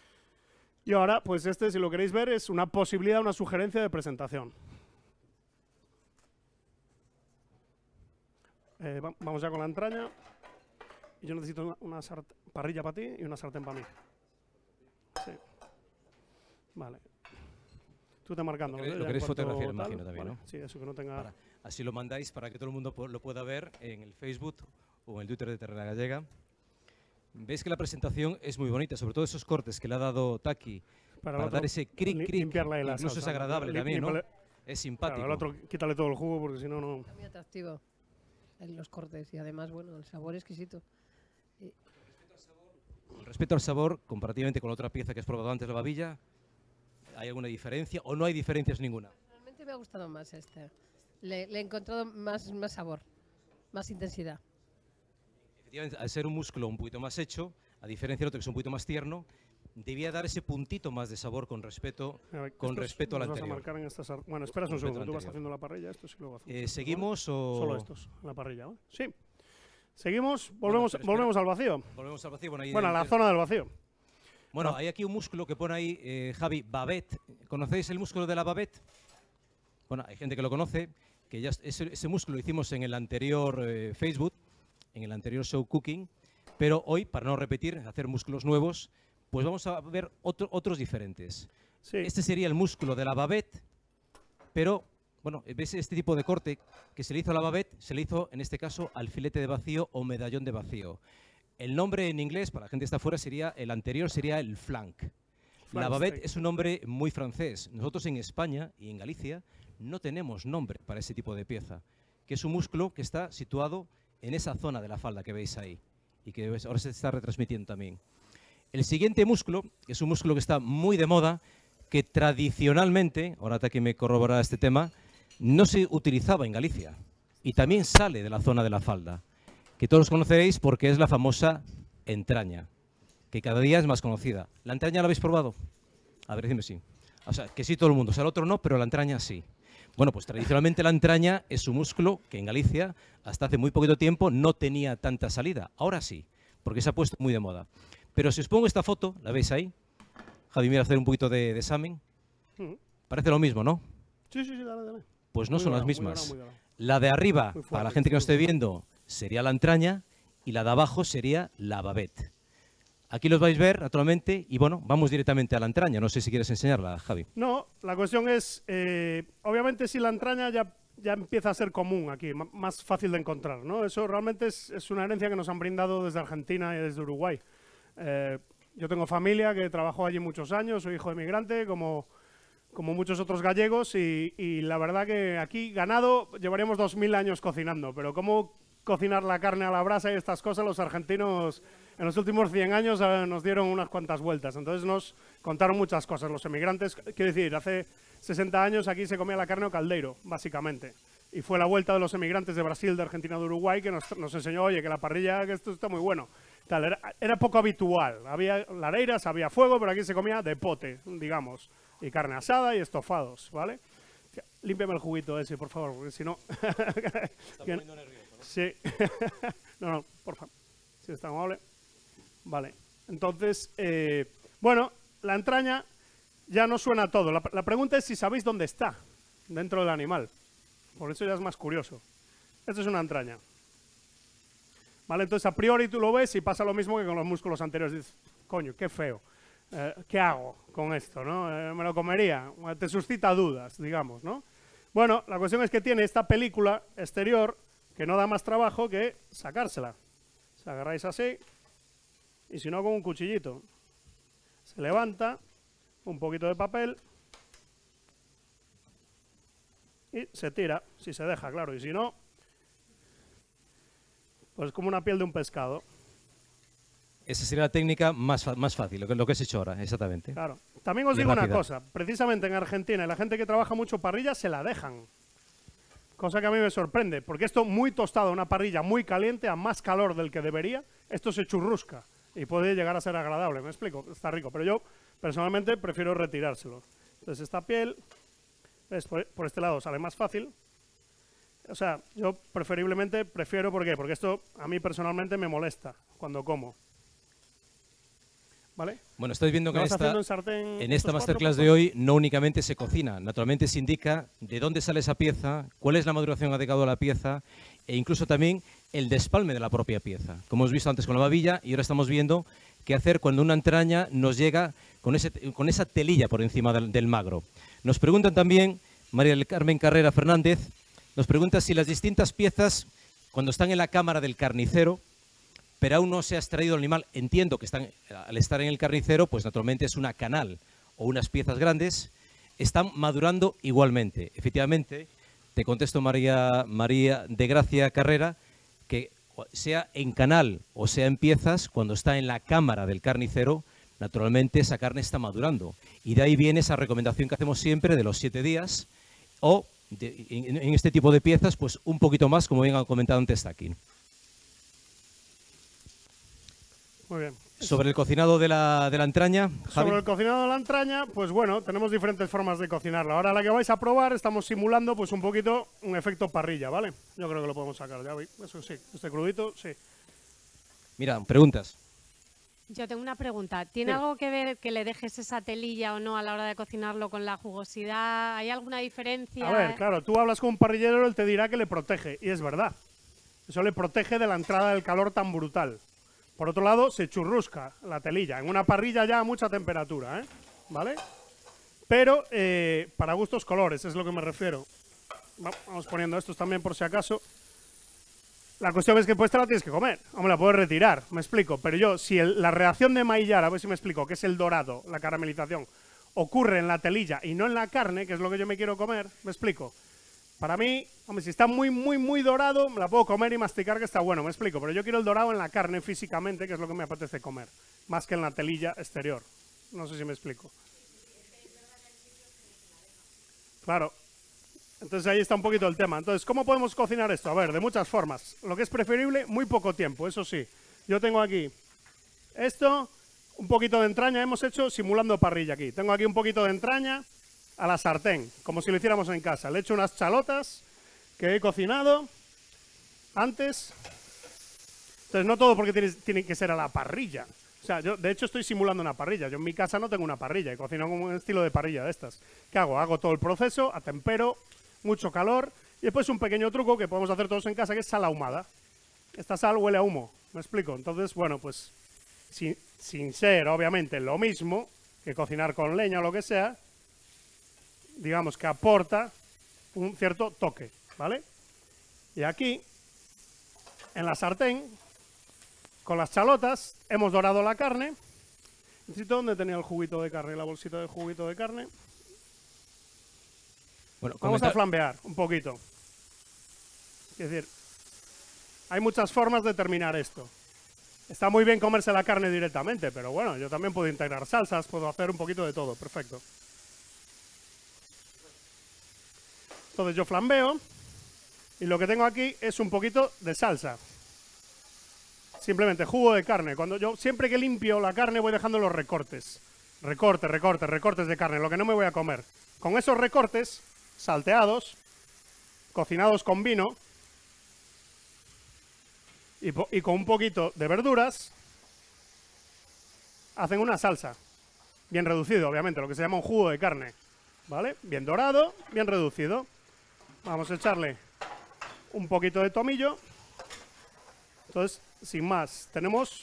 Y ahora, pues este, si lo queréis ver, es una posibilidad, una sugerencia de presentación. Vamos ya con la entraña. Y yo necesito una parrilla para ti y una sartén para mí. Sí. Vale. Tú te marcando. Lo queréis fotografiar, imagino, también, ¿no? Sí, eso que no tenga... Así lo mandáis para que todo el mundo lo pueda ver en el Facebook o en el Twitter de Ternera Gallega. Veis que la presentación es muy bonita, sobre todo esos cortes que le ha dado Taki para dar ese cric, limpiarla de la incluso salsa, es agradable también, ¿no? Es simpático. Claro, el otro quítale todo el jugo porque si no, no... Está muy atractivo en los cortes y además, bueno, el sabor exquisito. Con respecto al sabor, comparativamente con la otra pieza que has probado antes, la babilla, ¿hay alguna diferencia o no hay diferencias ninguna? Realmente me ha gustado más este. Le he encontrado más sabor, más intensidad. Efectivamente, al ser un músculo un poquito más hecho, a diferencia del otro que es un poquito más tierno, debía dar ese puntito más de sabor con respecto al anterior. Bueno, esperas un segundo, tú vas haciendo la parrilla, estos y luego hacemos. ¿Seguimos o...? Solo estos, la parrilla, ¿vale? Sí. Seguimos, volvemos al vacío. Volvemos al vacío. Bueno, a la zona del vacío. Bueno, hay aquí un músculo que pone ahí, Javi, babette. ¿Conocéis el músculo de la babette? Bueno, hay gente que lo conoce, que ya ese músculo lo hicimos en el anterior Facebook, en el anterior show Cooking, pero hoy, para no repetir, hacer músculos nuevos, pues vamos a ver otros diferentes. Sí. Este sería el músculo de la babette, pero, bueno, ves este tipo de corte que se le hizo a la babette, se le hizo, en este caso, al filete de vacío o medallón de vacío. El nombre en inglés, para la gente que está afuera, el anterior sería el flank. La babette es un nombre muy francés. Nosotros en España y en Galicia no tenemos nombre para ese tipo de pieza, que es un músculo que está situado en esa zona de la falda que veis ahí y que ahora se está retransmitiendo también. El siguiente músculo, que es un músculo que está muy de moda, que tradicionalmente, ahora Taki me corroborará este tema, no se utilizaba en Galicia y también sale de la zona de la falda, que todos conoceréis porque es la famosa entraña, que cada día es más conocida. ¿La entraña la habéis probado? A ver, decime sí. O sea, que sí todo el mundo, o sea, el otro no, pero la entraña sí. Bueno, pues tradicionalmente la entraña es un músculo que en Galicia hasta hace muy poquito tiempo no tenía tanta salida. Ahora sí, porque se ha puesto muy de moda. Pero si os pongo esta foto, ¿la veis ahí? Javi, mira, hacer un poquito de examen. Parece lo mismo, ¿no? Sí, dale. Pues no son las mismas. La de arriba, para la gente que no esté viendo, sería la entraña y la de abajo sería la babette. Aquí los vais a ver, naturalmente, y bueno, vamos directamente a la entraña. No sé si quieres enseñarla, Javi. No, la cuestión es, obviamente si la entraña ya empieza a ser común aquí, más fácil de encontrar, ¿no? Eso realmente es una herencia que nos han brindado desde Argentina y desde Uruguay. Yo tengo familia que trabajó allí muchos años, soy hijo de migrante, como muchos otros gallegos, y la verdad que aquí ganado llevaríamos 2000 años cocinando, pero cómo cocinar la carne a la brasa y estas cosas, los argentinos en los últimos 100 años nos dieron unas cuantas vueltas. Entonces nos contaron muchas cosas. Los emigrantes, quiero decir, hace 60 años aquí se comía la carne o caldeiro, básicamente. Y fue la vuelta de los emigrantes de Brasil, de Argentina, de Uruguay, que nos enseñó, oye, que la parrilla, que esto está muy bueno. Tal, era poco habitual. Había lareiras, había fuego, pero aquí se comía de pote, digamos. Y carne asada y estofados, ¿vale? Límpiame el juguito ese, por favor, porque si no... Está poniendo nervioso, ¿no? Sí. No, por favor. Si está amable. Vale. Entonces, bueno, la entraña ya no suena todo. La pregunta es si sabéis dónde está dentro del animal. Por eso ya es más curioso. Esto es una entraña. Vale, entonces a priori tú lo ves y pasa lo mismo que con los músculos anteriores. Dices, coño, qué feo. ¿Qué hago con esto, no? ¿Me lo comería? Te suscita dudas, digamos, ¿no? Bueno, la cuestión es que tiene esta película exterior que no da más trabajo que sacársela. Se agarráis así y si no con un cuchillito. Se levanta, un poquito de papel y se tira, si se deja, claro, y si no, pues como una piel de un pescado. Esa sería la técnica más fácil, lo que has hecho ahora, exactamente. Claro. También os digo una cosa, precisamente en Argentina, la gente que trabaja mucho parrilla se la dejan. Cosa que a mí me sorprende, porque esto muy tostado, una parrilla muy caliente, a más calor del que debería, esto se churrusca y puede llegar a ser agradable, ¿me explico? Está rico, pero yo personalmente prefiero retirárselo. Entonces esta piel, ¿ves? Por este lado sale más fácil. O sea, yo preferiblemente prefiero, ¿por qué? Porque esto a mí personalmente me molesta cuando como. ¿Vale? Bueno, estáis viendo que en esta masterclass de hoy no únicamente se cocina, naturalmente se indica de dónde sale esa pieza, cuál es la maduración adecuada a la pieza e incluso también el despalme de la propia pieza. Como hemos visto antes con la babilla y ahora estamos viendo qué hacer cuando una entraña nos llega con esa telilla por encima del magro. Nos preguntan también, María del Carmen Carrera Fernández, nos pregunta si las distintas piezas, cuando están en la cámara del carnicero, pero aún no se ha extraído el animal, entiendo que al estar en el carnicero, pues naturalmente es una canal o unas piezas grandes, están madurando igualmente. Efectivamente, te contesto María de Gracia Carrera, que sea en canal o sea en piezas, cuando está en la cámara del carnicero, naturalmente esa carne está madurando. Y de ahí viene esa recomendación que hacemos siempre de los 7 días, o en este tipo de piezas, pues un poquito más, como bien han comentado antes aquí. Muy bien. Sobre el cocinado de la entraña, Javi. Sobre el cocinado de la entraña, pues bueno, tenemos diferentes formas de cocinarla. Ahora la que vais a probar, estamos simulando pues un poquito un efecto parrilla, ¿vale? Yo creo que lo podemos sacar, ya veis. Eso sí, este crudito, sí. Mira, preguntas. Yo tengo una pregunta. ¿Tiene algo que ver que le dejes esa telilla o no a la hora de cocinarlo con la jugosidad? ¿Hay alguna diferencia? A ver, claro, tú hablas con un parrillero, él te dirá que le protege, y es verdad. Eso le protege de la entrada del calor tan brutal. Por otro lado, se churrusca la telilla. En una parrilla ya a mucha temperatura, ¿eh? ¿Vale? Pero para gustos colores, es lo que me refiero. Vamos poniendo estos también por si acaso. La cuestión es que pues te la tienes que comer. Hombre, la puedes retirar, me explico. Pero yo, si la reacción de maillar, a ver si me explico, que es el dorado, la caramelización, ocurre en la telilla y no en la carne, que es lo que yo me quiero comer, me explico. Para mí, hombre, si está muy dorado, me la puedo comer y masticar, que está bueno, me explico. Pero yo quiero el dorado en la carne físicamente, que es lo que me apetece comer, más que en la telilla exterior. No sé si me explico. Claro. Entonces ahí está un poquito el tema. Entonces, ¿cómo podemos cocinar esto? A ver, de muchas formas. Lo que es preferible, muy poco tiempo, eso sí. Yo tengo aquí esto, un poquito de entraña hemos hecho simulando parrilla aquí. Tengo aquí un poquito de entraña a la sartén, como si lo hiciéramos en casa. Le he hecho unas chalotas que he cocinado antes. Entonces, no todo porque tiene que ser a la parrilla. O sea, yo de hecho estoy simulando una parrilla. Yo en mi casa no tengo una parrilla y cocino con un estilo de parrilla de estas. ¿Qué hago? Hago todo el proceso, atempero, mucho calor y después un pequeño truco que podemos hacer todos en casa, que es sal ahumada. Esta sal huele a humo, ¿me explico? Entonces, bueno, pues sin ser obviamente lo mismo que cocinar con leña o lo que sea, digamos que aporta un cierto toque, ¿vale? Y aquí, en la sartén, con las chalotas, hemos dorado la carne. Necesito dónde tenía el juguito de carne, la bolsita de juguito de carne. Bueno, vamos a flambear un poquito. Es decir, hay muchas formas de terminar esto. Está muy bien comerse la carne directamente, pero bueno, yo también puedo integrar salsas, puedo hacer un poquito de todo, perfecto. Entonces yo flambeo y lo que tengo aquí es un poquito de salsa. Simplemente jugo de carne. Siempre que limpio la carne voy dejando los recortes. Recortes de carne, lo que no me voy a comer. Con esos recortes, salteados, cocinados con vino y con un poquito de verduras, hacen una salsa. Bien reducido, obviamente, lo que se llama un jugo de carne. ¿Vale? Bien dorado, bien reducido. Vamos a echarle un poquito de tomillo. Entonces, sin más, tenemos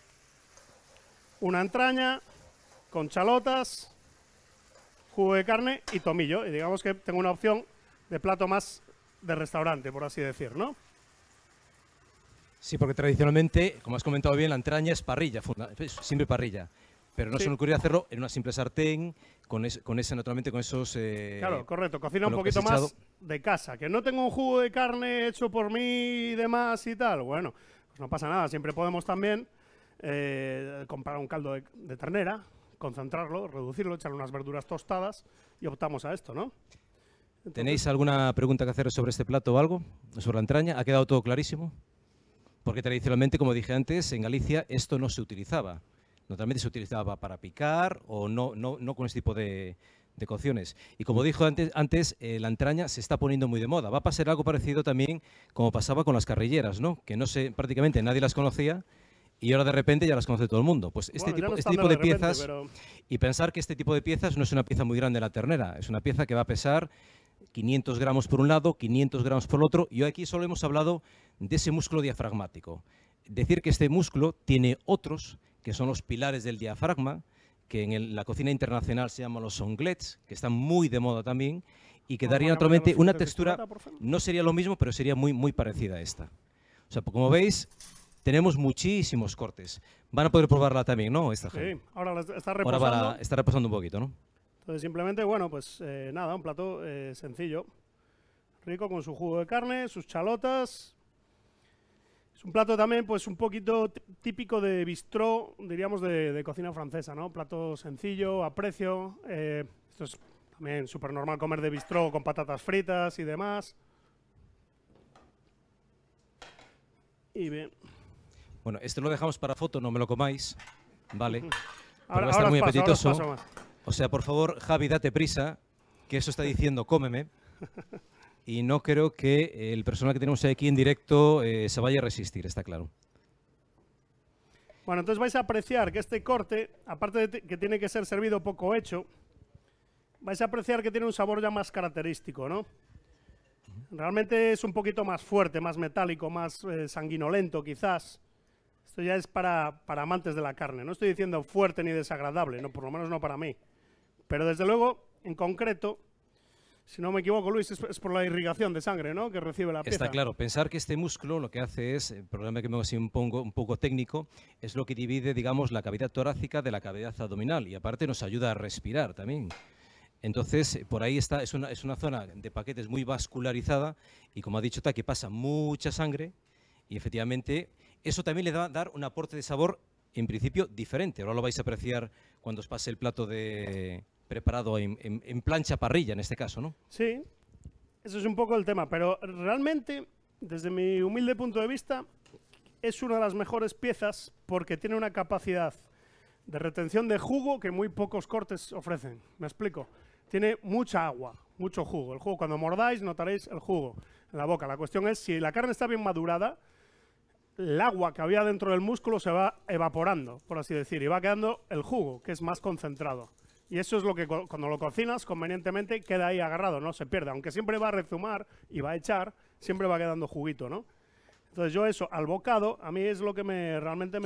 una entraña con chalotas, jugo de carne y tomillo. Y digamos que tengo una opción de plato más de restaurante, por así decir, ¿no? Sí, porque tradicionalmente, como has comentado bien, la entraña es parrilla, siempre parrilla. Pero no se me ocurrió hacerlo en una simple sartén, naturalmente con esos... claro, correcto. Cocina un poquito más de casa. Que no tengo un jugo de carne hecho por mí y demás y tal. Bueno, pues no pasa nada. Siempre podemos también comprar un caldo de ternera, concentrarlo, reducirlo, echarle unas verduras tostadas y optamos a esto, ¿no? Entonces, ¿tenéis alguna pregunta que hacer sobre este plato o algo? ¿Sobre la entraña? ¿Ha quedado todo clarísimo? Porque tradicionalmente, como dije antes, en Galicia esto no se utilizaba. Normalmente se utilizaba para picar o no con este tipo de cocciones. Y como dijo antes la entraña se está poniendo muy de moda. Va a pasar algo parecido también como pasaba con las carrilleras, ¿no? Que prácticamente nadie las conocía y ahora de repente ya las conoce todo el mundo. Pues este tipo de piezas, y pensar que este tipo de piezas no es una pieza muy grande de la ternera, es una pieza que va a pesar 500 gramos por un lado, 500 gramos por el otro, y hoy aquí solo hemos hablado de ese músculo diafragmático. Decir que este músculo tiene otros, que son los pilares del diafragma, que en la cocina internacional se llaman los onglets, que están muy de moda también, y que darían naturalmente una textura, no sería lo mismo, pero sería muy parecida a esta. O sea, como veis, tenemos muchísimos cortes. Van a poder probarla también, ¿no? Esta gente. Sí, ahora está reposando. Ahora está reposando un poquito, ¿no? Entonces simplemente, bueno, pues nada, un plato sencillo, rico con su jugo de carne, sus chalotas. Es un plato también, pues un poquito típico de bistró, diríamos de cocina francesa, ¿no? Plato sencillo, a precio. Esto es también súper normal comer de bistró con patatas fritas y demás. Y bien. Bueno, este lo dejamos para foto, no me lo comáis, ¿vale? Ahora, va a estar muy apetitoso. ahora os paso más. O sea, por favor, Javi, date prisa, que eso está diciendo cómeme. Y no creo que el personal que tenemos aquí en directo se vaya a resistir, está claro. Bueno, entonces vais a apreciar que este corte, aparte de que tiene que ser servido poco hecho, vais a apreciar que tiene un sabor ya más característico, ¿no? Realmente es un poquito más fuerte, más metálico, más sanguinolento quizás. Esto ya es para amantes de la carne. No estoy diciendo fuerte ni desagradable, no, por lo menos no para mí. Pero desde luego, en concreto, si no me equivoco, Luis, es por la irrigación de sangre, ¿no?, que recibe la pieza. Está claro. Pensar que este músculo lo que hace es, el problema que me así un poco técnico, es lo que divide, digamos, la cavidad torácica de la cavidad abdominal y aparte nos ayuda a respirar también. Entonces, por ahí está, es una zona de paquetes muy vascularizada y, como ha dicho Taki, pasa mucha sangre y efectivamente eso también le va a dar un aporte de sabor, en principio, diferente. Ahora lo vais a apreciar cuando os pase el plato preparado en plancha parrilla, en este caso, ¿no? Sí, eso es un poco el tema, pero realmente, desde mi humilde punto de vista, es una de las mejores piezas porque tiene una capacidad de retención de jugo que muy pocos cortes ofrecen. ¿Me explico? Tiene mucha agua, mucho jugo. El jugo, cuando mordáis, notaréis el jugo en la boca. La cuestión es, si la carne está bien madurada, el agua que había dentro del músculo se va evaporando, por así decir, y va quedando el jugo, que es más concentrado. Y eso es lo que cuando lo cocinas, convenientemente, queda ahí agarrado, no se pierde. Aunque siempre va a rezumar y va a echar, siempre va quedando juguito, ¿no? Entonces yo eso, al bocado, a mí es lo que realmente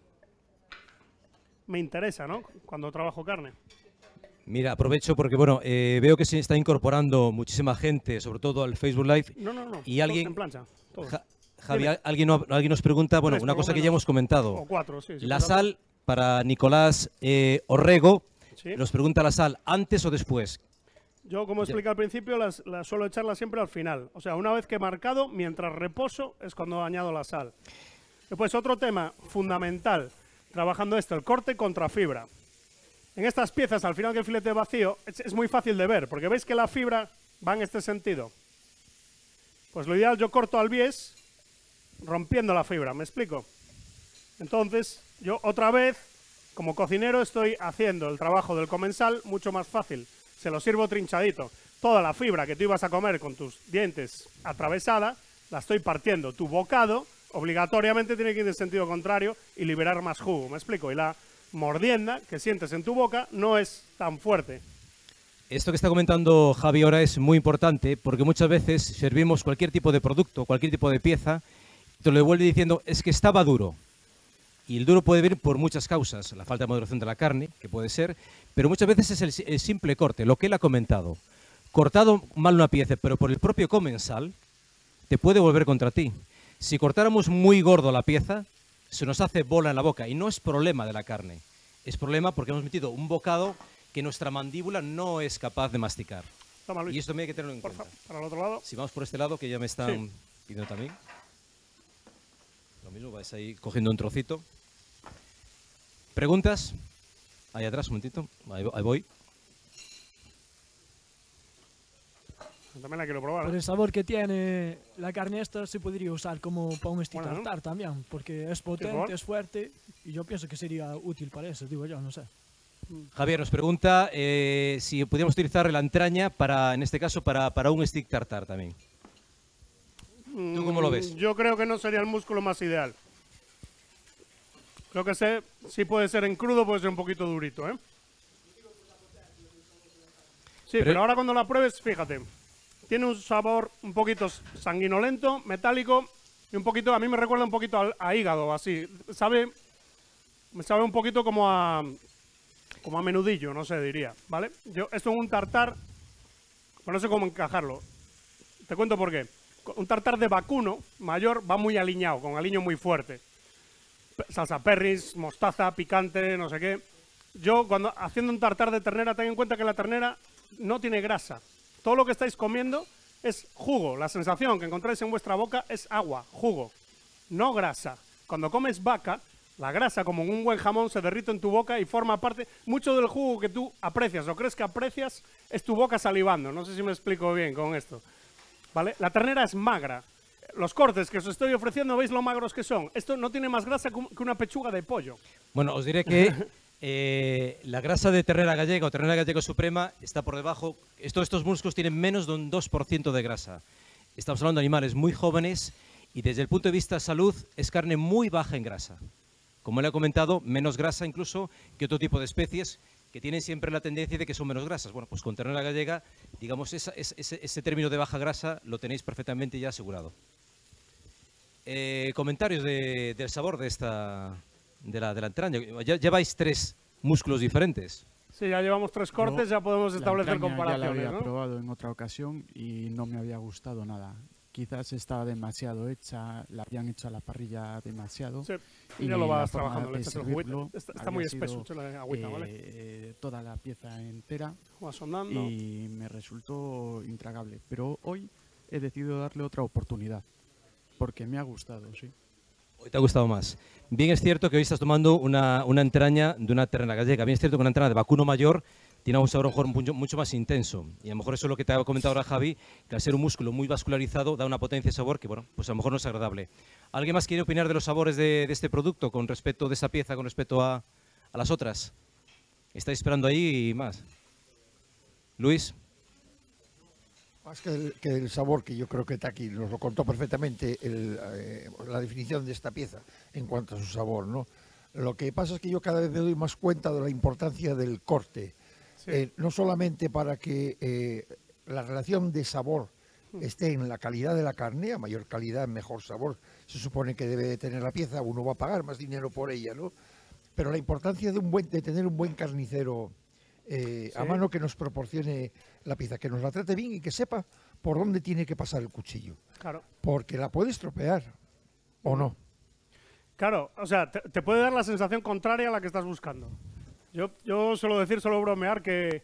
me interesa, ¿no?, cuando trabajo carne. Mira, aprovecho porque, bueno, veo que se está incorporando muchísima gente, sobre todo al Facebook Live. No, y alguien, en plancha, Javi, alguien nos pregunta, bueno, una cosa que ya hemos comentado. O 4, sí. La sal, para Nicolás Orrego, sí. Nos pregunta la sal, ¿antes o después? Yo, como expliqué al principio, la suelo echarla siempre al final. O sea, una vez que he marcado, mientras reposo, es cuando añado la sal. Después, otro tema fundamental, trabajando esto, el corte contra fibra. En estas piezas, al final que el filete vacío, es muy fácil de ver, porque veis que la fibra va en este sentido. Pues lo ideal, yo corto al bies, rompiendo la fibra, ¿me explico? Entonces, yo otra vez, como cocinero, estoy haciendo el trabajo del comensal mucho más fácil. Se lo sirvo trinchadito. Toda la fibra que tú ibas a comer con tus dientes atravesada, la estoy partiendo. Tu bocado, obligatoriamente, tiene que ir en sentido contrario y liberar más jugo, ¿me explico? Y la mordienda que sientes en tu boca no es tan fuerte. Esto que está comentando Javi ahora es muy importante porque muchas veces servimos cualquier tipo de producto, cualquier tipo de pieza, y te lo devuelve diciendo, es que estaba duro. Y el duro puede venir por muchas causas, la falta de maduración de la carne, que puede ser, pero muchas veces es el simple corte, lo que él ha comentado. Cortado mal una pieza, pero por el propio comensal, te puede volver contra ti. Si cortáramos muy gordo la pieza, se nos hace bola en la boca y no es problema de la carne. Es problema porque hemos metido un bocado que nuestra mandíbula no es capaz de masticar. Toma, Luis. Y esto me hay que tenerlo en cuenta. Para el otro lado. Si vamos por este lado, que ya me están pidiendo también. Lo mismo, vais ahí cogiendo un trocito. ¿Preguntas? Ahí atrás, un momentito. Ahí voy. También la quiero probar. Por el sabor que tiene la carne esta se podría usar como para un stick tartar también, porque es potente, es fuerte y yo pienso que sería útil para eso, digo yo, no sé. Javier nos pregunta si podríamos utilizar la entraña para, en este caso, para un stick tartar también. ¿Tú cómo lo ves? Yo creo que no sería el músculo más ideal. Creo que sí puede ser en crudo, puede ser un poquito durito, ¿eh? Sí, pero ahora cuando la pruebes, fíjate. Tiene un sabor un poquito sanguinolento, metálico y un poquito, a mí me recuerda un poquito a hígado, así. Me sabe un poquito como a menudillo, no sé, diría, ¿vale? Esto es un tartar, no sé cómo encajarlo. Te cuento por qué. Un tartar de vacuno mayor va muy aliñado, con aliño muy fuerte. Salsa perris, mostaza, picante, no sé qué. yo cuando haciendo un tartar de ternera, ten en cuenta que la ternera no tiene grasa. Todo lo que estáis comiendo es jugo. La sensación que encontráis en vuestra boca es agua, jugo, no grasa. Cuando comes vaca, la grasa, como en un buen jamón, se derrite en tu boca y forma parte, mucho del jugo que tú aprecias o crees que aprecias, es tu boca salivando. No sé si me explico bien con esto, ¿vale? La ternera es magra. Los cortes que os estoy ofreciendo, ¿veis lo magros que son? Esto no tiene más grasa que una pechuga de pollo. Bueno, os diré que la grasa de ternera gallega o ternera gallega suprema está por debajo. Estos muslos tienen menos de un 2% de grasa. Estamos hablando de animales muy jóvenes y desde el punto de vista de salud es carne muy baja en grasa. Como le he comentado, menos grasa incluso que otro tipo de especies que tienen siempre la tendencia de que son menos grasas. Bueno, pues con ternera gallega, digamos, ese término de baja grasa lo tenéis perfectamente ya asegurado. Comentarios del sabor de la entraña. Ya lleváis 3 músculos diferentes. Sí, ya llevamos 3 cortes, ya podemos establecer comparaciones. Ya la había ¿no? probado en otra ocasión y no me había gustado nada. Quizás estaba demasiado hecha, la habían hecho a la parrilla demasiado. Sí, y ya lo vas la forma trabajando, le de echas el servirlo juguito. Está había muy espeso, sido, échale agüita, ¿vale? Toda la pieza entera Va sonando. y me resultó intragable. Pero hoy he decidido darle otra oportunidad porque me ha gustado, sí. Hoy te ha gustado más. Bien es cierto que hoy estás tomando una entraña de una ternera gallega. Bien es cierto que una entraña de vacuno mayor tiene un sabor a lo mejor mucho más intenso. Y a lo mejor eso es lo que te ha comentado ahora Javi, que al ser un músculo muy vascularizado da una potencia de sabor que, bueno, pues a lo mejor no es agradable. ¿Alguien más quiere opinar de los sabores de este producto con respecto de esa pieza, con respecto a las otras? ¿Estáis esperando ahí y más? Luis. Más que el sabor, que yo creo que Taki nos lo contó perfectamente, la definición de esta pieza en cuanto a su sabor, ¿no? Lo que pasa es que yo cada vez me doy más cuenta de la importancia del corte. Sí. No solamente para que la relación de sabor esté en la calidad de la carne, a mayor calidad, mejor sabor, se supone que debe de tener la pieza, uno va a pagar más dinero por ella, ¿no? Pero la importancia de tener un buen carnicero sí. A mano que nos proporcione la pieza, que nos la trate bien y que sepa por dónde tiene que pasar el cuchillo. Claro. Porque la puede estropear, ¿o no? Claro, o sea, te puede dar la sensación contraria a la que estás buscando. Yo suelo bromear que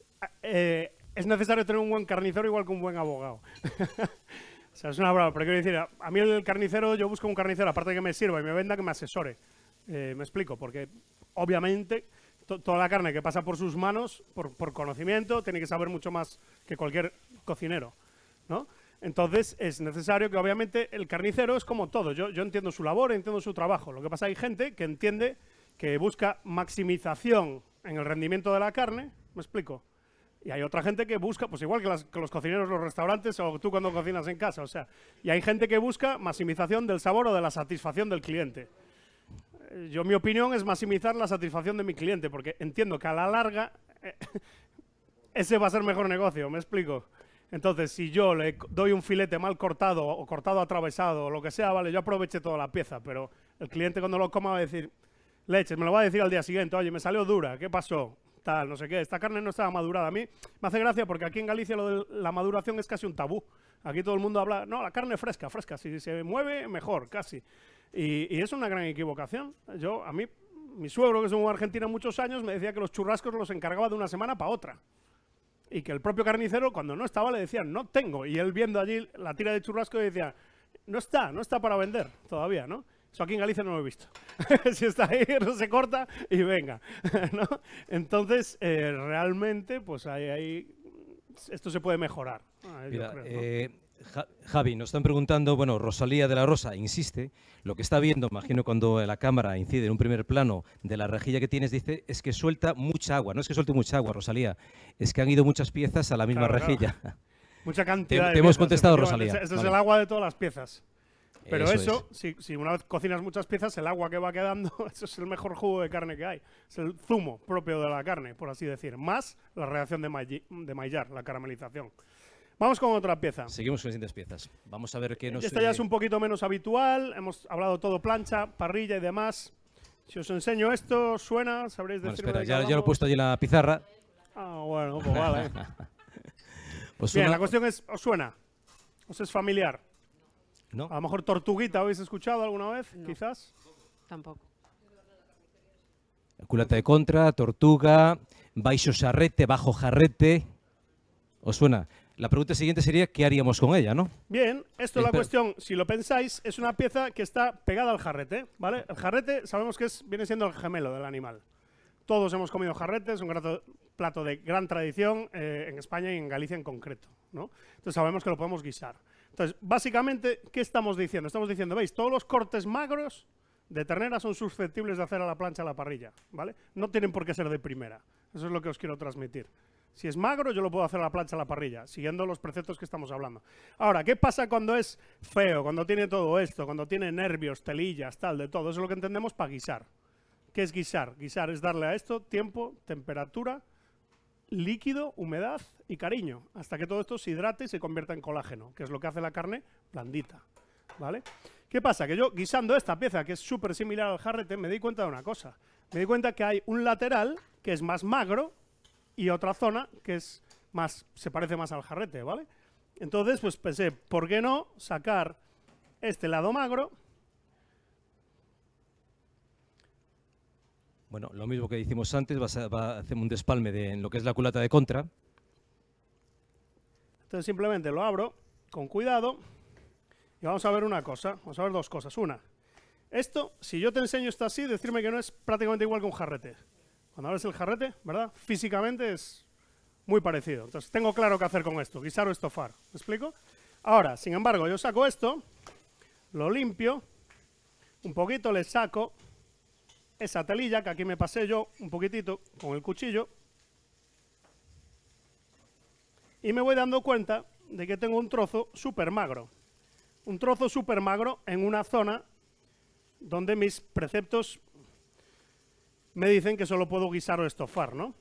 es necesario tener un buen carnicero igual que un buen abogado. O sea, es una broma, pero quiero decir, a mí el carnicero, yo busco un carnicero, aparte de que me sirva y me venda, que me asesore. Me explico, porque obviamente toda la carne que pasa por sus manos, por conocimiento, tiene que saber mucho más que cualquier cocinero, ¿no? Entonces es necesario que obviamente el carnicero es como todo. Yo entiendo su labor, entiendo su trabajo. Lo que pasa es que hay gente que entiende que busca maximización en el rendimiento de la carne, ¿me explico? Y hay otra gente que busca, pues igual que los cocineros, los restaurantes o tú cuando cocinas en casa, o sea, y hay gente que busca maximización del sabor o de la satisfacción del cliente. Mi opinión es maximizar la satisfacción de mi cliente, porque entiendo que a la larga ese va a ser mejor negocio, ¿me explico? Entonces, si yo le doy un filete mal cortado o cortado atravesado o lo que sea, vale, yo aproveché toda la pieza, pero el cliente cuando lo coma va a decir, leches, me lo va a decir al día siguiente, oye, me salió dura, ¿qué pasó? Tal, no sé qué, esta carne no estaba madurada. A mí me hace gracia porque aquí en Galicia lo de la maduración es casi un tabú. Aquí todo el mundo habla, no, la carne fresca, si se mueve, mejor, casi. Y es una gran equivocación. Mi suegro, que estuvo en Argentina muchos años, me decía que los churrascos los encargaba de una semana para otra. Y que el propio carnicero, cuando no estaba, le decía, no tengo. Y él viendo allí la tira de churrasco, decía, no está para vender todavía, ¿no? Eso aquí en Galicia no lo he visto. Si está ahí, no se corta y venga, ¿no? Entonces, realmente, pues esto se puede mejorar. Mira, yo creo, ¿no? Javi, nos están preguntando, bueno, Rosalía de la Rosa insiste, lo que está viendo, imagino cuando la cámara incide en un primer plano de la rejilla que tienes, dice, es que suelta mucha agua. No es que suelte mucha agua, Rosalía, es que han ido muchas piezas a la misma rejilla. Claro. Mucha cantidad te hemos contestado, Rosalía. Este es el agua de todas las piezas. Pero eso si una vez cocinas muchas piezas, el agua que va quedando, eso es el mejor jugo de carne que hay. Es el zumo propio de la carne, por así decir. Más la reacción de Maillard, la caramelización. Vamos con otra pieza. Seguimos con las siguientes piezas. Vamos a ver qué nos... Esta ya es un poquito menos habitual. Hemos hablado todo plancha, parrilla y demás. Si os enseño esto, ¿suena? ¿Sabréis decirme? Espera, ya lo he puesto allí en la pizarra. Ah, bueno, pues vale. Pues bien, la cuestión es, ¿os suena? ¿Os es familiar? No. A lo mejor tortuguita, ¿habéis escuchado alguna vez? No. Quizás. Tampoco. Culata de contra, tortuga, baixo jarrete, bajo jarrete. ¿Os suena? La pregunta siguiente sería, ¿qué haríamos con ella, no? Bien, esto es la cuestión, si lo pensáis, es una pieza que está pegada al jarrete, ¿vale? El jarrete sabemos que viene siendo el gemelo del animal. Todos hemos comido jarrete, es un plato de gran tradición en España y en Galicia en concreto, ¿no? Entonces sabemos que lo podemos guisar. Entonces, básicamente, ¿qué estamos diciendo? Estamos diciendo, ¿veis? Todos los cortes magros de ternera son susceptibles de hacer a la plancha a la parrilla, ¿vale? No tienen por qué ser de primera. Eso es lo que os quiero transmitir. Si es magro, yo lo puedo hacer a la plancha a la parrilla, siguiendo los preceptos que estamos hablando. Ahora, ¿qué pasa cuando es feo, cuando tiene todo esto, cuando tiene nervios, telillas, tal, de todo? Eso es lo que entendemos para guisar. ¿Qué es guisar? Guisar es darle a esto tiempo, temperatura, líquido, humedad y cariño, hasta que todo esto se hidrate y se convierta en colágeno, que es lo que hace la carne blandita, ¿vale? ¿Qué pasa? Que yo, guisando esta pieza, que es súper similar al jarrete, me di cuenta de una cosa. Me di cuenta que hay un lateral que es más magro y otra zona que es más, se parece más al jarrete, ¿vale? Entonces, pues pensé, ¿por qué no sacar este lado magro? Bueno, lo mismo que hicimos antes, va a hacer un despalme de lo que es la culata de contra. Entonces simplemente lo abro con cuidado y vamos a ver una cosa, vamos a ver dos cosas. Una, esto, si yo te enseño esto así, decirme que no es prácticamente igual que un jarrete. Cuando abres el jarrete, ¿verdad? Físicamente es muy parecido. Entonces tengo claro qué hacer con esto, guisar o estofar. ¿Me explico? Ahora, sin embargo, yo saco esto, lo limpio, un poquito le saco esa telilla, que aquí me pasé yo un poquitito con el cuchillo, y me voy dando cuenta de que tengo un trozo súper magro. Un trozo súper magro en una zona donde mis preceptos me dicen que solo puedo guisar o estofar, ¿no?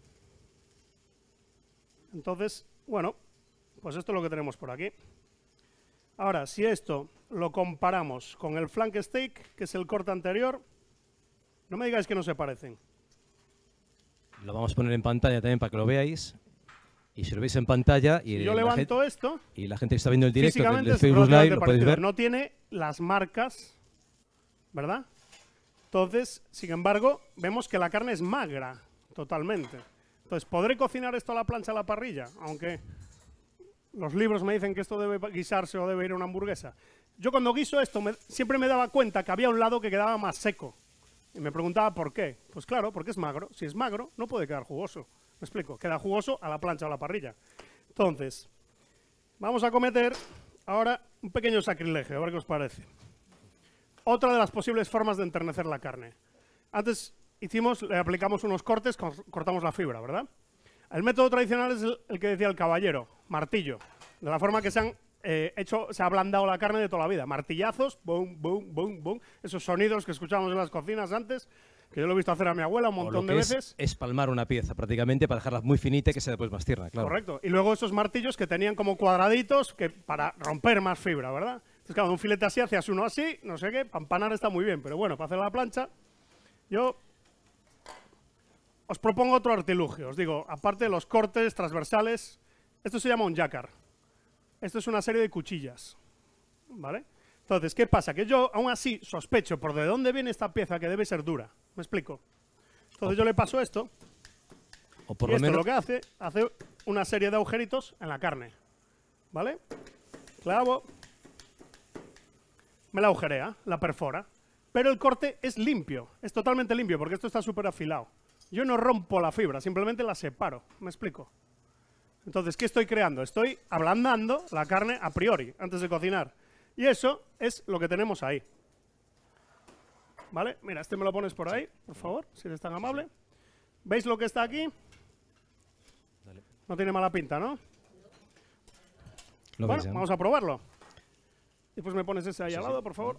Entonces, bueno, pues esto es lo que tenemos por aquí. Ahora, si esto lo comparamos con el flank steak, que es el corte anterior, no me digáis que no se parecen. Lo vamos a poner en pantalla también para que lo veáis. Y si lo veis en pantalla y, yo levanto esto, y la gente que está viendo el directo del es Facebook Live lo podéis ver. No tiene las marcas, ¿verdad? Entonces, sin embargo, vemos que la carne es magra, totalmente. Entonces, ¿podré cocinar esto a la plancha, a la parrilla? Aunque los libros me dicen que esto debe guisarse o debe ir a una hamburguesa. Yo cuando guiso esto, siempre me daba cuenta que había un lado que quedaba más seco. Y me preguntaba por qué. Pues claro, porque es magro. Si es magro, no puede quedar jugoso. ¿Me explico? Queda jugoso a la plancha o a la parrilla. Entonces, vamos a cometer ahora un pequeño sacrilegio, a ver qué os parece. Otra de las posibles formas de enternecer la carne. Antes le aplicamos unos cortes, cortamos la fibra, ¿verdad? El método tradicional es el que decía el caballero, martillo. De la forma que se ha ablandado la carne de toda la vida. Martillazos, boom, boom, boom, boom. Esos sonidos que escuchábamos en las cocinas antes, que yo lo he visto hacer a mi abuela un montón de veces. Es espalmar una pieza prácticamente para dejarla muy finita y que sea después más tierna, claro. Correcto. Y luego esos martillos que tenían como cuadraditos para romper más fibra, ¿verdad? Entonces, claro, un filete así, hacías uno así, no sé qué, para empanar está muy bien, pero bueno, para hacer la plancha, yo os propongo otro artilugio. Os digo, aparte de los cortes transversales, esto se llama un jácar. Esto es una serie de cuchillas, ¿vale? Entonces, ¿qué pasa? Que yo, aún así, sospecho por de dónde viene esta pieza que debe ser dura. ¿Me explico? Entonces yo le paso esto, o por y lo esto menos lo que hace una serie de agujeritos en la carne, ¿vale? Clavo, me la agujerea, la perfora, pero el corte es limpio, es totalmente limpio, porque esto está súper afilado. Yo no rompo la fibra, simplemente la separo, ¿me explico? Entonces, ¿qué estoy creando? Estoy ablandando la carne a priori, antes de cocinar. Y eso es lo que tenemos ahí. ¿Vale? Mira, este me lo pones por ahí, por favor, si eres tan amable. ¿Veis lo que está aquí? No tiene mala pinta, ¿no? Bueno, vamos a probarlo. Y pues me pones ese ahí al lado, por favor.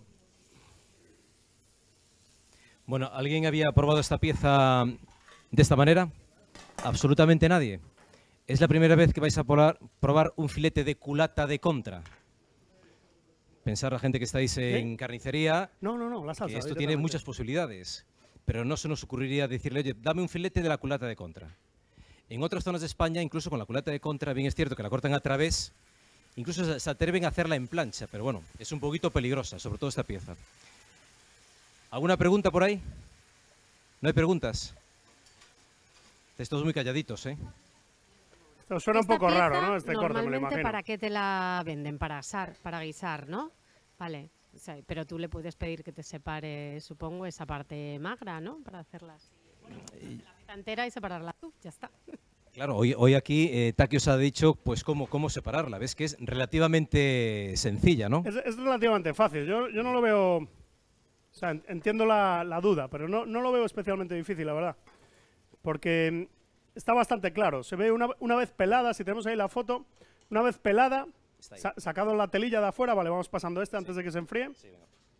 Bueno, ¿alguien había probado esta pieza de esta manera? Absolutamente nadie. Es la primera vez que vais a probar un filete de culata de contra. Pensar la gente que estáis en carnicería, no, la salsa. Que esto tiene muchas posibilidades, pero no se nos ocurriría decirle, oye, dame un filete de la culata de contra. En otras zonas de España, incluso con la culata de contra, bien es cierto que la cortan a través, incluso se atreven a hacerla en plancha, pero bueno, es un poquito peligrosa, sobre todo esta pieza. ¿Alguna pregunta por ahí? ¿No hay preguntas? Estáis todos muy calladitos, ¿eh? Esto suena un poco raro, ¿no? Este corte, me lo Normalmente, imagino. ¿para qué te la venden? Para asar, para guisar, ¿no? Vale. O sea, pero tú le puedes pedir que te separe, supongo, esa parte magra, ¿no? Para hacerlas. La pieza entera y separarla tú, ya está. Claro, hoy aquí Taki os ha dicho pues cómo separarla. Ves que es relativamente sencilla, ¿no? Es relativamente fácil. Yo no lo veo... O sea, entiendo la duda, pero no lo veo especialmente difícil, la verdad. Porque está bastante claro. Se ve una vez pelada, si tenemos ahí la foto, una vez pelada, sacado la telilla de afuera, vale, vamos pasando antes de que se enfríe. Sí,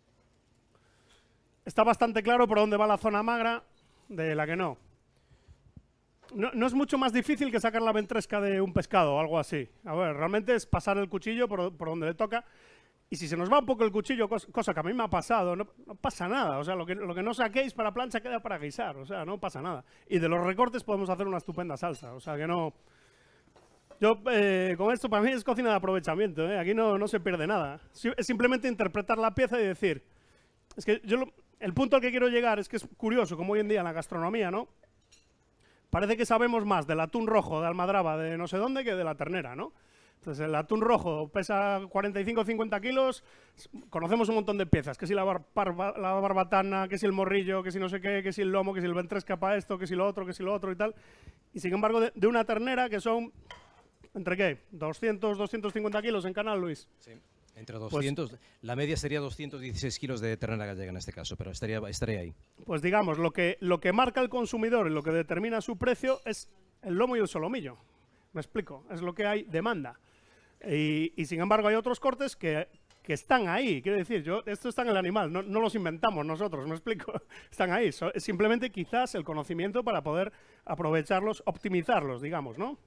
está bastante claro por dónde va la zona magra de la que no. No es mucho más difícil que sacar la ventresca de un pescado o algo así. A ver, realmente es pasar el cuchillo por donde le toca. Y si se nos va un poco el cuchillo, cosa que a mí me ha pasado, no pasa nada. O sea, lo que no saquéis para plancha queda para guisar. O sea, no pasa nada. Y de los recortes podemos hacer una estupenda salsa. O sea, que no... Yo, con esto, para mí es cocina de aprovechamiento, ¿eh? Aquí no se pierde nada. Es simplemente interpretar la pieza y decir... Es que el punto al que quiero llegar es que es curioso, como hoy en día en la gastronomía, ¿no? Parece que sabemos más del atún rojo de Almadraba de no sé dónde que de la ternera, ¿no? Entonces el atún rojo pesa 45 o 50 kilos, conocemos un montón de piezas, que si la barbatana, que si el morrillo, que si no sé qué, que si el lomo, que si el ventresca para esto, que si lo otro y tal. Y sin embargo de una ternera que son, ¿entre qué? 200, 250 kilos en Canal, Luis. Sí. Entre 200, pues, la media sería 216 kilos de ternera gallega en este caso, pero estaría ahí. Pues digamos, lo que marca el consumidor y lo que determina su precio es el lomo y el solomillo. Me explico, es lo que hay demanda. Y sin embargo hay otros cortes que están ahí, quiero decir, esto está en el animal, no los inventamos nosotros, me explico, están ahí. Es simplemente quizás el conocimiento para poder aprovecharlos, optimizarlos, digamos, ¿no?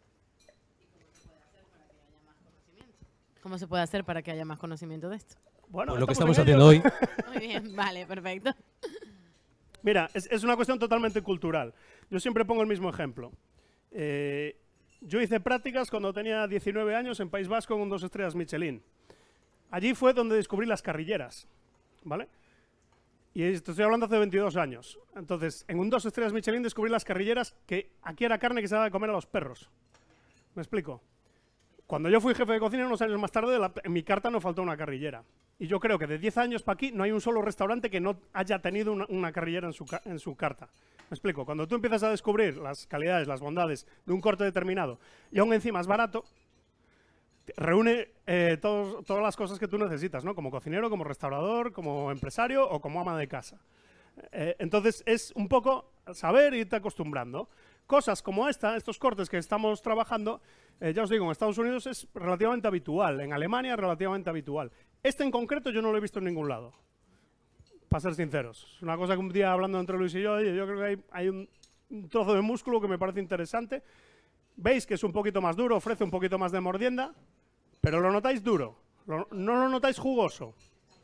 ¿Cómo se puede hacer para que haya más conocimiento de esto? Bueno, pues lo que estamos haciendo hoy. Muy bien, vale, perfecto. Mira, es una cuestión totalmente cultural. Yo siempre pongo el mismo ejemplo. Yo hice prácticas cuando tenía 19 años en País Vasco con 2 estrellas Michelin. Allí fue donde descubrí las carrilleras, ¿vale? Y esto estoy hablando hace 22 años. Entonces, en un 2 estrellas Michelin descubrí las carrilleras, que aquí era carne que se daba de comer a los perros. ¿Me explico? Cuando yo fui jefe de cocina, unos años más tarde, en mi carta no faltó una carrillera. Y yo creo que de 10 años para aquí no hay un solo restaurante que no haya tenido una carrillera en su carta. Me explico, cuando tú empiezas a descubrir las calidades, las bondades de un corte determinado y aún encima es barato, reúne todas las cosas que tú necesitas, ¿no? Como cocinero, como restaurador, como empresario o como ama de casa. Entonces es un poco saber e irte acostumbrando. Cosas como estos cortes que estamos trabajando, ya os digo, en Estados Unidos es relativamente habitual, en Alemania relativamente habitual. Este en concreto yo no lo he visto en ningún lado, para ser sinceros. Es una cosa que un día hablando entre Luis y yo creo que hay un trozo de músculo que me parece interesante. Veis que es un poquito más duro, ofrece un poquito más de mordienda, pero lo notáis duro, no lo notáis jugoso.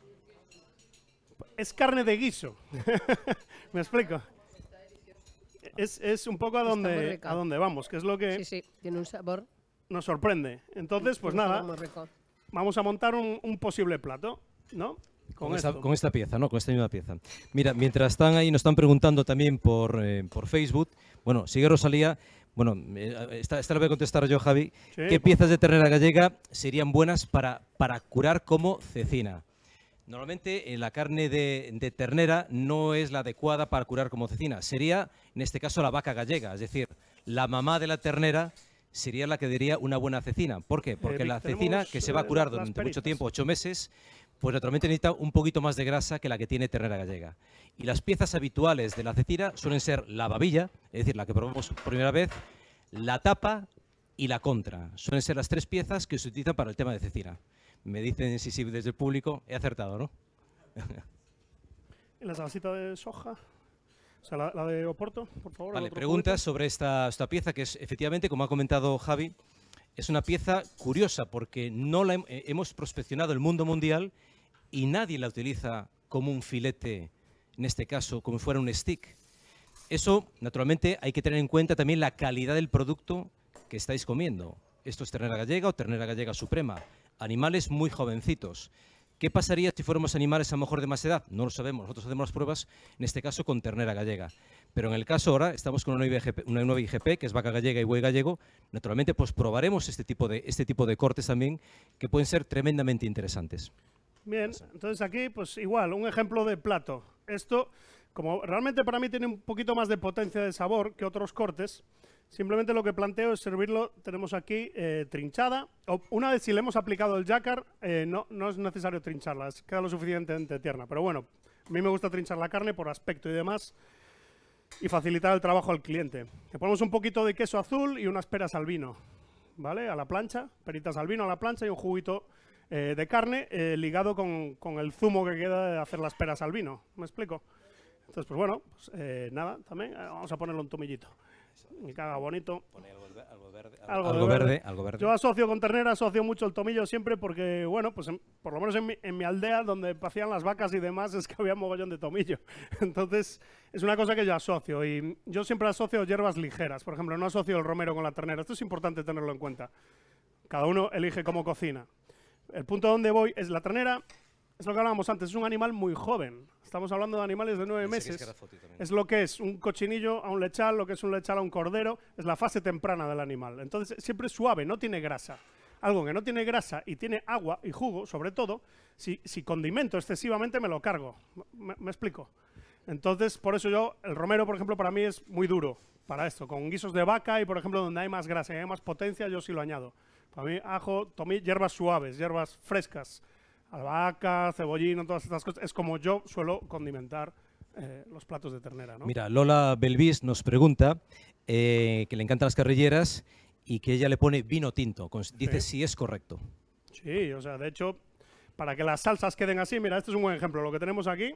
Es carne de guiso. ¿Me explico? Es un poco a donde vamos, que es lo que sí, tiene un sabor. Nos sorprende. Entonces, pues nada, vamos a montar un posible plato, ¿no? Con esta pieza, ¿no? Con esta misma pieza. Mira, mientras están ahí, nos están preguntando también por Facebook. Bueno, sigue Rosalía. Bueno, esta la voy a contestar yo, Javi. Sí. ¿Qué piezas de ternera gallega serían buenas para curar como cecina? Normalmente la carne de ternera no es la adecuada para curar como cecina. Sería, en este caso, la vaca gallega. Es decir, la mamá de la ternera sería la que daría una buena cecina. ¿Por qué? Porque la cecina, que se va a curar durante mucho tiempo, 8 meses, pues naturalmente necesita un poquito más de grasa que la que tiene ternera gallega. Y las piezas habituales de la cecina suelen ser la babilla, es decir, la que probamos por primera vez, la tapa y la contra. Suelen ser las 3 piezas que se utilizan para el tema de cecina. Me dicen si desde el público he acertado, ¿no? ¿Y la salsita de soja? O sea, la de Oporto, por favor. Vale, preguntas sobre esta pieza que es, efectivamente, como ha comentado Javi, es una pieza curiosa porque no la hemos prospeccionado el mundo mundial y nadie la utiliza como un filete, en este caso, como si fuera un stick. Eso, naturalmente, hay que tener en cuenta también la calidad del producto que estáis comiendo. Esto es ternera gallega o ternera gallega suprema. Animales muy jovencitos, ¿Qué pasaría si fuéramos animales a lo mejor de más edad? No lo sabemos, nosotros hacemos las pruebas, en este caso con ternera gallega. Pero en el caso ahora, estamos con una nueva IGP, que es vaca gallega y buey gallego. Naturalmente, pues probaremos este tipo de cortes también, que pueden ser tremendamente interesantes. Bien, entonces aquí, pues igual, un ejemplo de plato. Esto, como realmente para mí tiene un poquito más de potencia de sabor que otros cortes, simplemente lo que planteo es servirlo, tenemos aquí trinchada. Una vez si le hemos aplicado el jácar, no es necesario trincharla, queda lo suficientemente tierna. Pero bueno, a mí me gusta trinchar la carne por aspecto y demás y facilitar el trabajo al cliente. Le ponemos un poquito de queso azul y unas peras al vino, ¿vale? A la plancha, peritas al vino a la plancha y un juguito de carne ligado con el zumo que queda de hacer las peras al vino. ¿Me explico? Entonces, pues bueno, pues, nada, también vamos a ponerle un tomillito. Y que haga bonito. Algo verde. Yo asocio con ternera, asocio mucho el tomillo siempre porque, bueno, pues por lo menos en mi aldea, donde pacían las vacas y demás, es que había mogollón de tomillo. Entonces, es una cosa que yo asocio. Y yo siempre asocio hierbas ligeras. Por ejemplo, no asocio el romero con la ternera. Esto es importante tenerlo en cuenta. Cada uno elige cómo cocina. El punto donde voy es la ternera, es lo que hablábamos antes, es un animal muy joven. Estamos hablando de animales de 9 meses. Es lo que es un cochinillo a un lechal, lo que es un lechal a un cordero. Es la fase temprana del animal. Entonces, siempre es suave, no tiene grasa. Algo que no tiene grasa y tiene agua y jugo, sobre todo, si condimento excesivamente me lo cargo. ¿Me explico? Entonces, por eso el romero, por ejemplo, para mí es muy duro para esto. Con guisos de vaca y, por ejemplo, donde hay más grasa y hay más potencia, yo sí lo añado. Para mí, ajo, tomillo, hierbas suaves, hierbas frescas, albahaca, cebollino, todas estas cosas. Es como yo suelo condimentar los platos de ternera, ¿no? Mira, Lola Belvis nos pregunta que le encantan las carrilleras y que ella le pone vino tinto. Dice si es correcto. Sí, o sea, de hecho, para que las salsas queden así, mira, este es un buen ejemplo. Lo que tenemos aquí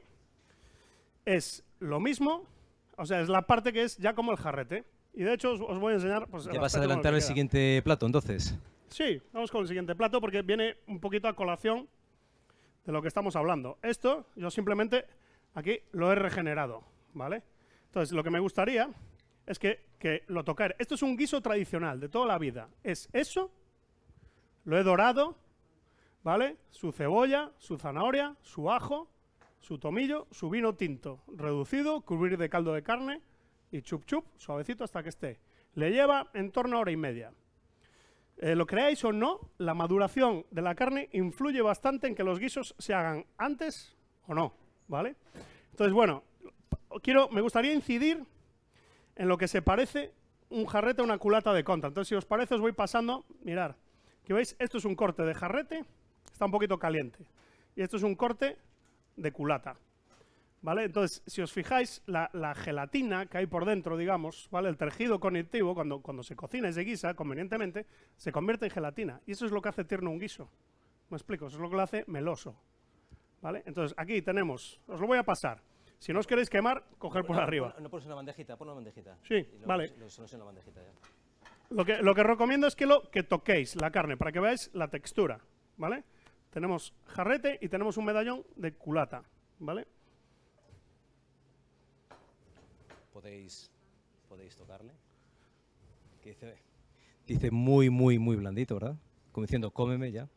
es lo mismo, o sea, es la parte que es ya como el jarrete. Y de hecho os voy a enseñar... Pues, ¿Ya vas a adelantar el siguiente plato, entonces? Sí, vamos con el siguiente plato porque viene un poquito a colación de lo que estamos hablando. Esto yo simplemente aquí lo he regenerado, ¿vale? Entonces lo que me gustaría es que lo tocara. Esto es un guiso tradicional de toda la vida. Es eso, lo he dorado, ¿vale? Su cebolla, su zanahoria, su ajo, su tomillo, su vino tinto reducido, cubrir de caldo de carne y chup chup, suavecito hasta que esté. Le lleva en torno a hora y media. Lo creáis o no, la maduración de la carne influye bastante en que los guisos se hagan antes o no, ¿vale? Entonces, bueno, me gustaría incidir en lo que se parece un jarrete a una culata de contra. Entonces, si os parece, os voy pasando, mirad, que veis, esto es un corte de jarrete, está un poquito caliente, y esto es un corte de culata, ¿vale? Entonces, si os fijáis, la gelatina que hay por dentro, digamos, ¿vale? El tejido conectivo, cuando se cocina y se guisa, convenientemente, se convierte en gelatina. Y eso es lo que hace tierno un guiso. ¿Me explico? Eso es lo que lo hace meloso, ¿vale? Entonces, aquí tenemos, os lo voy a pasar. Si no os queréis quemar, coger por arriba. No pones una bandejita, pon una bandejita. Sí, vale. Una bandejita ya. Lo que recomiendo es que toquéis la carne para que veáis la textura, ¿vale? Tenemos jarrete y tenemos un medallón de culata, ¿vale? Podéis tocarle. Que dice muy, muy, muy blandito, ¿verdad? Como diciendo, cómeme ya.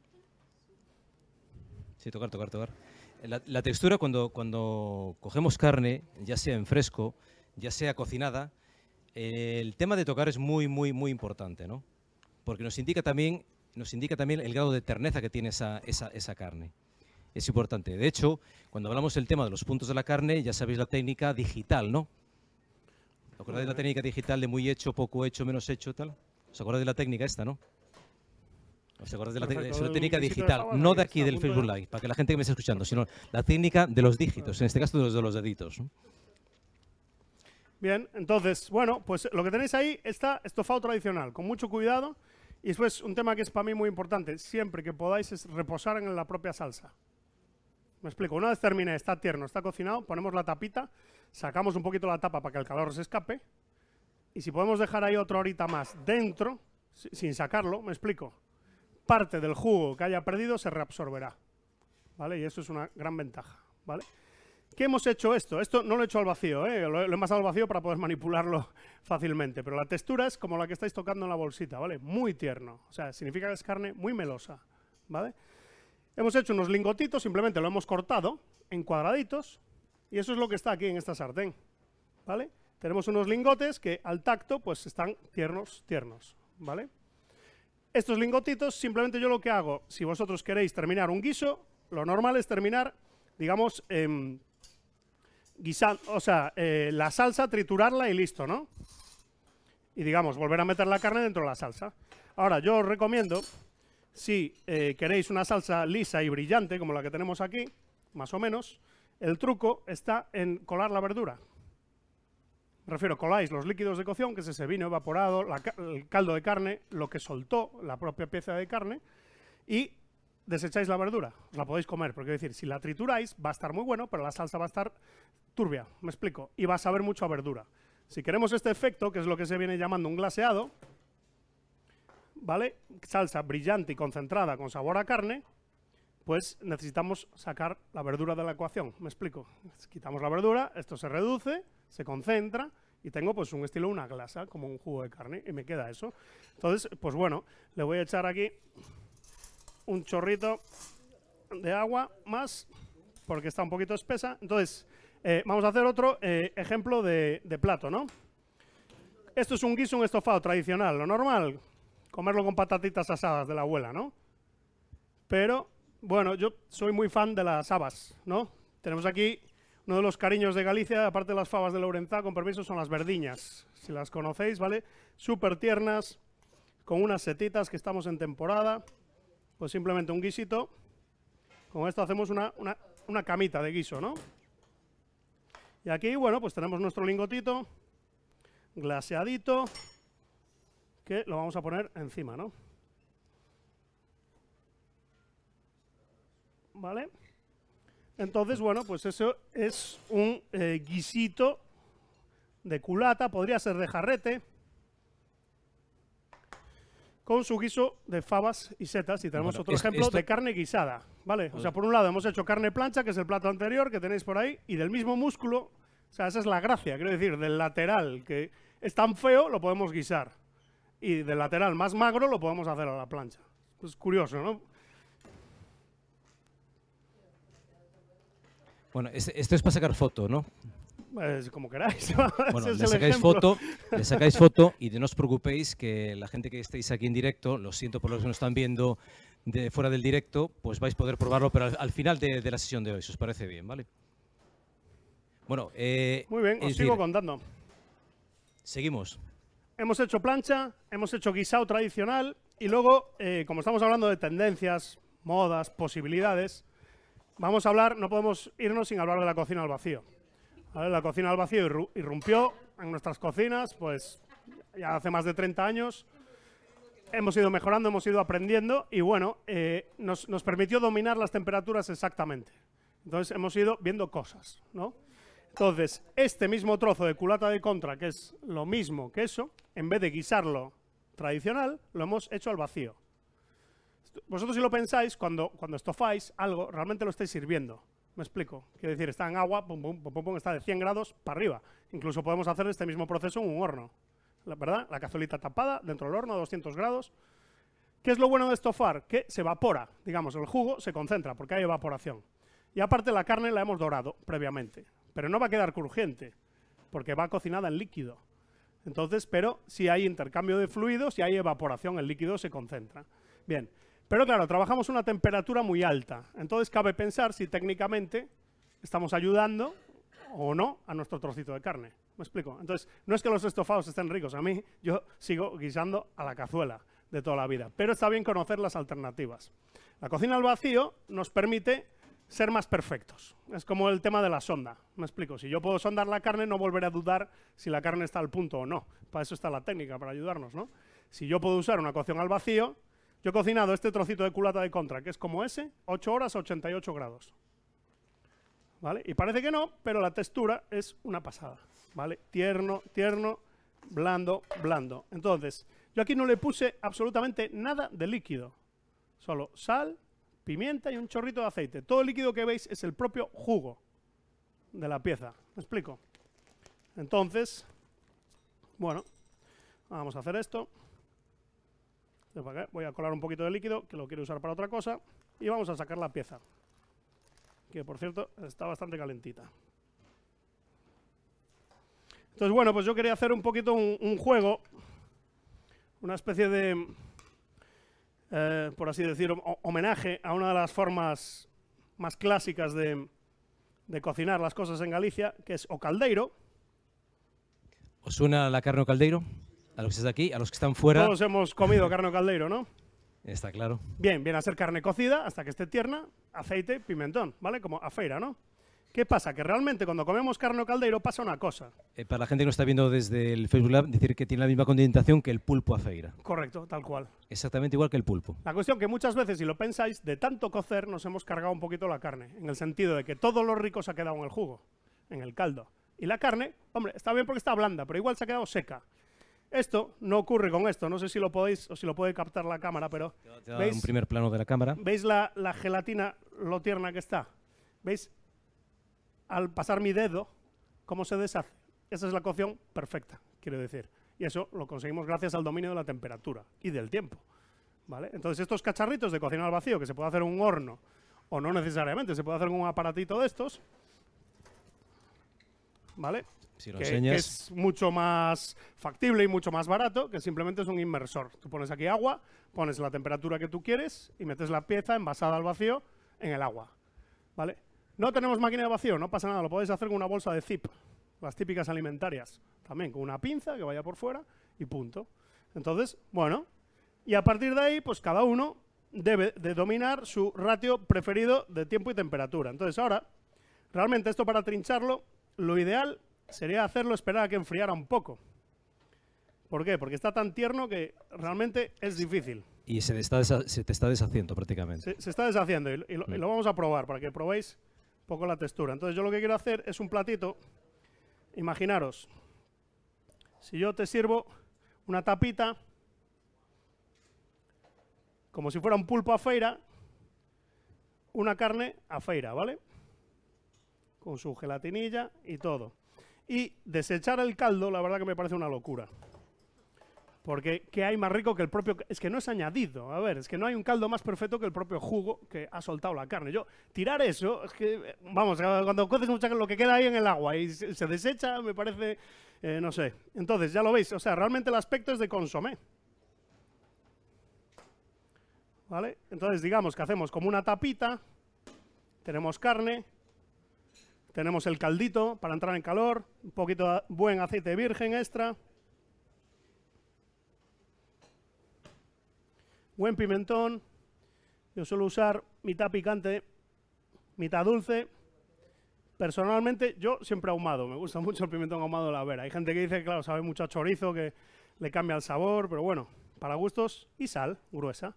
Sí, tocar. La textura cuando cogemos carne, ya sea en fresco, ya sea cocinada, el tema de tocar es muy, muy, muy importante, ¿no? Porque nos indica también el grado de terneza que tiene esa carne. Es importante. De hecho, cuando hablamos del tema de los puntos de la carne, ya sabéis la técnica digital, ¿no? ¿Os acordáis de la técnica digital de muy hecho, poco hecho, menos hecho, tal? ¿Os acordáis de la técnica esta, no? ¿Os acordáis de la técnica? Es una técnica digital, no de aquí del Facebook Live, para que la gente que me esté escuchando, sino la técnica de los dígitos, en este caso de los deditos, ¿no? Bien, entonces, bueno, pues lo que tenéis ahí está estofado tradicional, con mucho cuidado. Y después, un tema que es para mí muy importante, siempre que podáis, es reposar en la propia salsa. Me explico, una vez termine, está tierno, está cocinado, ponemos la tapita, sacamos un poquito la tapa para que el calor se escape, y si podemos dejar ahí otra horita más dentro, sin sacarlo, me explico, parte del jugo que haya perdido se reabsorberá, ¿vale? Y eso es una gran ventaja, ¿vale? ¿Qué hemos hecho esto? Esto no lo he hecho al vacío, lo he envasado al vacío para poder manipularlo fácilmente, pero la textura es como la que estáis tocando en la bolsita, ¿vale? Muy tierno, o sea, significa que es carne muy melosa, ¿vale? Hemos hecho unos lingotitos, simplemente lo hemos cortado en cuadraditos y eso es lo que está aquí en esta sartén, ¿vale? Tenemos unos lingotes que al tacto pues están tiernos, ¿vale? Estos lingotitos, simplemente yo lo que hago, si vosotros queréis terminar un guiso, lo normal es terminar, digamos, guisando, o sea, la salsa, triturarla y listo, ¿no? Y digamos, volver a meter la carne dentro de la salsa. Ahora, yo os recomiendo, si queréis una salsa lisa y brillante, como la que tenemos aquí, más o menos, el truco está en colar la verdura. Me refiero, coláis los líquidos de cocción, que es ese vino evaporado, el caldo de carne, lo que soltó la propia pieza de carne, y desecháis la verdura. Os la podéis comer, porque es decir, si la trituráis, va a estar muy bueno, pero la salsa va a estar turbia, me explico, y va a saber mucho a verdura. Si queremos este efecto, que es lo que se viene llamando un glaseado, ¿vale? Salsa brillante y concentrada con sabor a carne, pues necesitamos sacar la verdura de la ecuación, ¿me explico? Quitamos la verdura, esto se reduce, se concentra y tengo pues un estilo, una glasa, como un jugo de carne, y me queda eso. Entonces, pues bueno, le voy a echar aquí un chorrito de agua más, porque está un poquito espesa. Entonces, vamos a hacer otro ejemplo de plato, ¿no? Esto es un guiso, un estofado tradicional, lo normal, comerlo con patatitas asadas de la abuela, ¿no? Pero, bueno, yo soy muy fan de las habas, ¿no? Tenemos aquí uno de los cariños de Galicia, aparte de las fabas de Lourenzá, con permiso, son las verdiñas, si las conocéis, ¿vale? Súper tiernas, con unas setitas que estamos en temporada, pues simplemente un guisito. Con esto hacemos una camita de guiso, ¿no? Y aquí, bueno, pues tenemos nuestro lingotito glaseadito, que lo vamos a poner encima, ¿no? ¿Vale? Entonces, bueno, pues eso es un guisito de culata, podría ser de jarrete, con su guiso de fabas y setas. Y tenemos otro ejemplo de carne guisada, ¿vale? O sea, por un lado hemos hecho carne plancha, que es el plato anterior que tenéis por ahí, y del mismo músculo, o sea, esa es la gracia, quiero decir, del lateral, que es tan feo, lo podemos guisar. Y del lateral más magro lo podemos hacer a la plancha. Es curioso, ¿no? Bueno, esto es para sacar foto, ¿no? Pues como queráis. Bueno, le sacáis foto y no os preocupéis que la gente que estéis aquí en directo, lo siento por los que nos están viendo de fuera del directo, pues vais a poder probarlo, pero al final de la sesión de hoy, si os parece bien, ¿vale? Bueno, muy bien, os sigo contando. Seguimos. Hemos hecho plancha, hemos hecho guisado tradicional y luego, como estamos hablando de tendencias, modas, posibilidades, vamos a hablar, no podemos irnos sin hablar de la cocina al vacío. ¿Vale? La cocina al vacío irrumpió en nuestras cocinas, pues ya hace más de 30 años. Hemos ido mejorando, hemos ido aprendiendo y bueno, nos permitió dominar las temperaturas exactamente. Entonces hemos ido viendo cosas, ¿no? Entonces, este mismo trozo de culata de contra, que es lo mismo que eso, en vez de guisarlo tradicional, lo hemos hecho al vacío. Vosotros si lo pensáis, cuando estofáis algo, realmente lo estáis sirviendo. ¿Me explico? Quiero decir, está en agua, pum, pum, pum, pum, pum, está de 100 grados para arriba. Incluso podemos hacer este mismo proceso en un horno. ¿Verdad? La cazuelita tapada, dentro del horno, a 200 grados. ¿Qué es lo bueno de estofar? Que se evapora, digamos, el jugo se concentra, porque hay evaporación. Y aparte la carne la hemos dorado previamente. Pero no va a quedar crujiente, porque va cocinada en líquido. Entonces, pero si hay intercambio de fluidos, si hay evaporación, el líquido se concentra. Bien, pero claro, trabajamos a una temperatura muy alta. Entonces cabe pensar si técnicamente estamos ayudando o no a nuestro trocito de carne. ¿Me explico? Entonces, no es que los estofados estén ricos. A mí, yo sigo guisando a la cazuela de toda la vida. Pero está bien conocer las alternativas. La cocina al vacío nos permite ser más perfectos. Es como el tema de la sonda. Me explico. Si yo puedo sondar la carne, no volveré a dudar si la carne está al punto o no. Para eso está la técnica, para ayudarnos, ¿no? Si yo puedo usar una cocción al vacío, yo he cocinado este trocito de culata de contra, que es como ese, 8 horas a 88 grados. ¿Vale? Y parece que no, pero la textura es una pasada. ¿Vale? Tierno, tierno, blando, blando. Entonces, yo aquí no le puse absolutamente nada de líquido. Solo sal, pimienta y un chorrito de aceite. Todo el líquido que veis es el propio jugo de la pieza. ¿Me explico? Entonces, bueno, vamos a hacer esto. Voy a colar un poquito de líquido, que lo quiero usar para otra cosa, y vamos a sacar la pieza, que por cierto está bastante calentita. Entonces, bueno, pues yo quería hacer un poquito un juego, una especie de, por así decirlo, homenaje a una de las formas más clásicas de cocinar las cosas en Galicia, que es o caldeiro. ¿Os suena la carne o caldeiro? A los que están aquí, a los que están fuera. Todos hemos comido carne o caldeiro, ¿no? Está claro. Bien, viene a ser carne cocida hasta que esté tierna, aceite, pimentón, ¿vale? Como a feira, ¿no? ¿Qué pasa? Que realmente cuando comemos carne o caldeiro pasa una cosa. Para la gente que nos está viendo desde el Facebook Live, decir que tiene la misma condimentación que el pulpo a feira. Correcto, tal cual. Exactamente igual que el pulpo. La cuestión que muchas veces, si lo pensáis, de tanto cocer nos hemos cargado un poquito la carne, en el sentido de que todo lo rico se ha quedado en el jugo, en el caldo. Y la carne, hombre, está bien porque está blanda, pero igual se ha quedado seca. Esto no ocurre con esto, no sé si lo podéis o si lo puede captar la cámara, pero ¿veis un primer plano de la cámara? ¿Veis la gelatina, lo tierna que está? ¿Veis? Al pasar mi dedo, cómo se deshace. Esa es la cocción perfecta, quiero decir. Y eso lo conseguimos gracias al dominio de la temperatura y del tiempo, ¿vale? Entonces estos cacharritos de cocina al vacío, que se puede hacer en un horno, o no necesariamente, se puede hacer con un aparatito de estos, ¿vale? Si lo que enseñas. es mucho más factible y mucho más barato, que simplemente es un inmersor. Tú pones aquí agua, pones la temperatura que tú quieres y metes la pieza envasada al vacío en el agua, ¿vale? No tenemos máquina de vacío, no pasa nada, lo podéis hacer con una bolsa de zip, las típicas alimentarias, también con una pinza que vaya por fuera y punto. Entonces, bueno, y a partir de ahí, pues cada uno debe de dominar su ratio preferido de tiempo y temperatura. Entonces ahora, realmente esto para trincharlo, lo ideal sería hacerlo esperar a que enfriara un poco. ¿Por qué? Porque está tan tierno que realmente es difícil. Y se te está deshaciendo prácticamente. Se está deshaciendo y lo vamos a probar para que probéis un poco la textura. Entonces yo lo que quiero hacer es un platito. Imaginaros, si yo te sirvo una tapita, como si fuera un pulpo a feira, una carne a feira, ¿vale? Con su gelatinilla y todo. Y desechar el caldo, la verdad que me parece una locura. Porque ¿qué hay más rico que el propio? Es que no es añadido. A ver, es que no hay un caldo más perfecto que el propio jugo que ha soltado la carne. Yo, tirar eso, es que, vamos, cuando coces mucha lo que queda ahí en el agua y se desecha, me parece, no sé. Entonces, ya lo veis, o sea, realmente el aspecto es de consomé. ¿Vale? Entonces, digamos que hacemos como una tapita, tenemos carne, tenemos el caldito para entrar en calor, un poquito de buen aceite virgen extra, buen pimentón. Yo suelo usar mitad picante, mitad dulce. Personalmente, yo siempre ahumado. Me gusta mucho el pimentón ahumado de la Vera. Hay gente que dice, claro, sabe mucho a chorizo, que le cambia el sabor, pero bueno, para gustos. Y sal gruesa.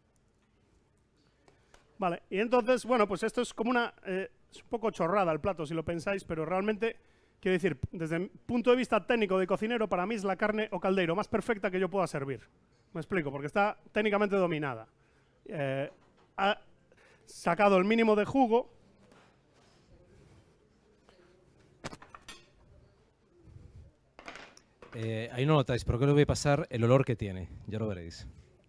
Vale, y entonces, bueno, pues esto es como una... es un poco chorrada el plato, si lo pensáis, pero realmente, quiero decir, desde el punto de vista técnico de cocinero, para mí es la carne o caldeiro más perfecta que yo pueda servir. Me explico, porque está técnicamente dominada. Ha sacado el mínimo de jugo. Ahí no notáis, pero creo que voy a pasar el olor que tiene. Ya lo veréis.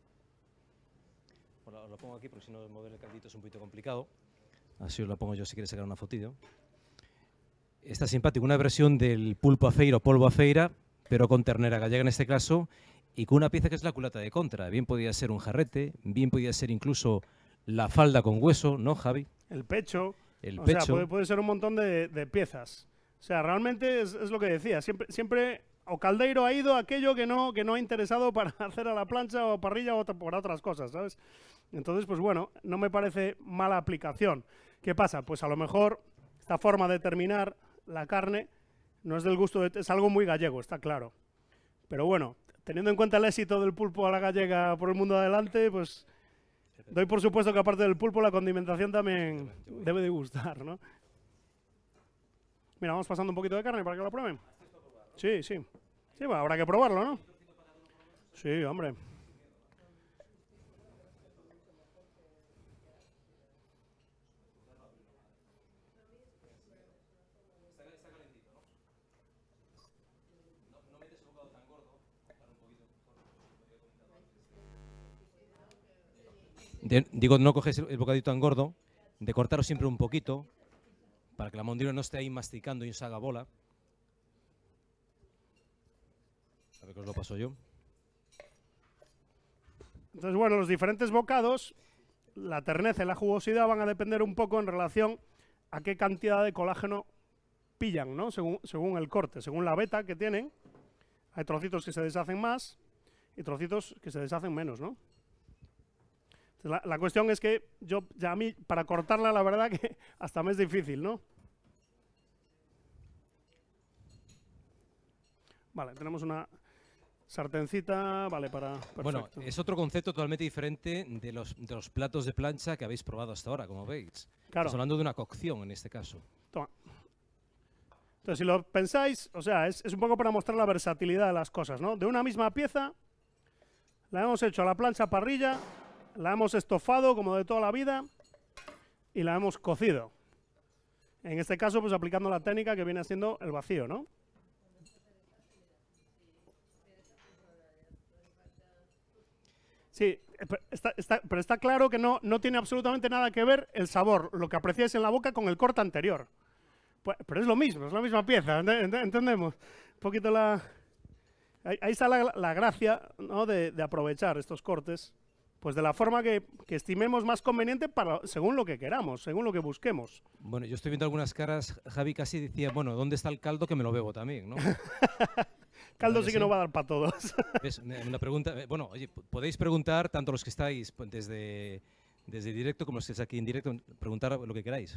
Bueno, lo pongo aquí porque si no mover el caldito es un poquito complicado. Así os lo pongo yo si queréis sacar una fotillo. Está simpático, una versión del pulpo a feira o polvo a feira, pero con ternera gallega en este caso, y con una pieza que es la culata de contra. Bien podía ser un jarrete, bien podía ser incluso la falda con hueso, ¿no, Javi? El pecho. El o pecho. sea, puede ser un montón de piezas. O sea, realmente es lo que decía. Siempre o caldeiro ha ido aquello que no ha interesado para hacer a la plancha o parrilla o para otras cosas, ¿sabes? Entonces, pues bueno, no me parece mala aplicación. ¿Qué pasa? Pues a lo mejor esta forma de terminar la carne no es del gusto es algo muy gallego, está claro. Pero bueno, teniendo en cuenta el éxito del pulpo a la gallega por el mundo adelante, pues doy por supuesto que aparte del pulpo la condimentación también debe de gustar, ¿no? Mira, vamos pasando un poquito de carne para que lo prueben. Sí, sí. Sí, bueno, habrá que probarlo, ¿no? Sí, hombre. Digo, no coges el bocadito tan gordo, de cortaros siempre un poquito, para que la mondiola no esté ahí masticando y se haga bola. A ver que os lo paso yo. Entonces, bueno, los diferentes bocados, la terneza y la jugosidad van a depender un poco en relación a qué cantidad de colágeno pillan, ¿no? Según el corte, según la beta que tienen. Hay trocitos que se deshacen más y trocitos que se deshacen menos, ¿no? Entonces, la cuestión es que ya a mí, para cortarla, la verdad que hasta me es difícil, ¿no? Vale, tenemos una sartencita, vale, perfecto. Bueno, es otro concepto totalmente diferente de los platos de plancha que habéis probado hasta ahora, como veis. Claro. Estamos hablando de una cocción en este caso. Toma. Entonces, si lo pensáis, o sea, es un poco para mostrar la versatilidad de las cosas, ¿no? De una misma pieza, la hemos hecho a la plancha parrilla, la hemos estofado como de toda la vida y la hemos cocido. En este caso, pues aplicando la técnica que viene siendo el vacío, ¿no? Sí, pero está claro que no tiene absolutamente nada que ver el sabor, lo que apreciáis en la boca con el corte anterior. Pues, pero es lo mismo, es la misma pieza, ¿entendemos? Un poquito ahí está la gracia, ¿no? de aprovechar estos cortes, pues de la forma que estimemos más conveniente según lo que queramos, según lo que busquemos. Bueno, yo estoy viendo algunas caras, Javi casi decía, bueno, ¿dónde está el caldo que me lo bebo también, ¿no? Caldo sí que no va a dar para todos. Es una pregunta, bueno, oye, podéis preguntar, tanto los que estáis desde directo como los que estáis aquí en directo, preguntar lo que queráis.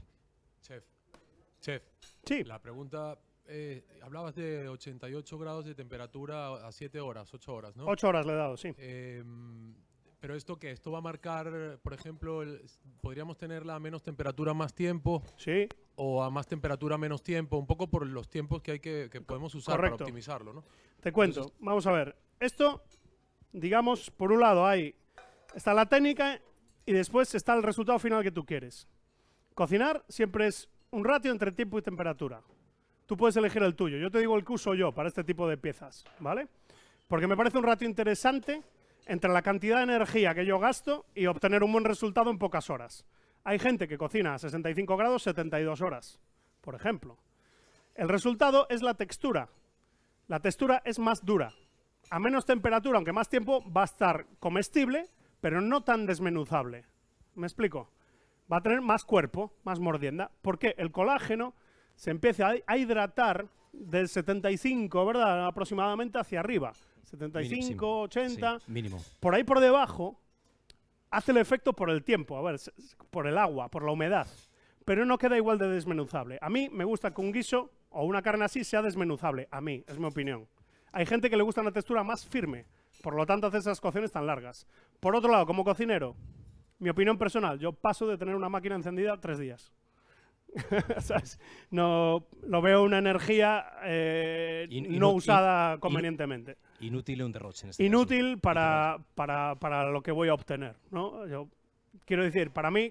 Chef, sí. La pregunta, hablabas de 88 grados de temperatura a 7 horas, 8 horas, ¿no? 8 horas le he dado, sí. Pero esto va a marcar, por ejemplo, podríamos tenerla a menos temperatura más tiempo. Sí. O a más temperatura menos tiempo, un poco por los tiempos que podemos usar. Correcto. Para optimizarlo, ¿no? Te cuento, entonces, vamos a ver. Esto, digamos, por un lado está la técnica y después está el resultado final que tú quieres. Cocinar siempre es un ratio entre tiempo y temperatura. Tú puedes elegir el tuyo. Yo te digo el que uso yo para este tipo de piezas, ¿vale? Porque me parece un ratio interesante entre la cantidad de energía que yo gasto y obtener un buen resultado en pocas horas. Hay gente que cocina a 65 grados 72 horas, por ejemplo. El resultado es la textura. La textura es más dura. A menos temperatura, aunque más tiempo, va a estar comestible, pero no tan desmenuzable. ¿Me explico? Va a tener más cuerpo, más mordienda, porque el colágeno se empieza a hidratar del 75, ¿verdad? Aproximadamente hacia arriba. 75, 80, sí, mínimo. Por ahí por debajo hace el efecto por el tiempo, a ver, por el agua, por la humedad, pero no queda igual de desmenuzable. A mí me gusta que un guiso o una carne así sea desmenuzable, a mí, es mi opinión. Hay gente que le gusta una textura más firme, por lo tanto hace esas cocciones tan largas. Por otro lado, como cocinero, mi opinión personal, yo paso de tener una máquina encendida 3 días. ¿Sabes? No, lo veo una energía no usada convenientemente. Inútil un derroche en este Inútil caso. para lo que voy a obtener, ¿no? Yo quiero decir, para mí,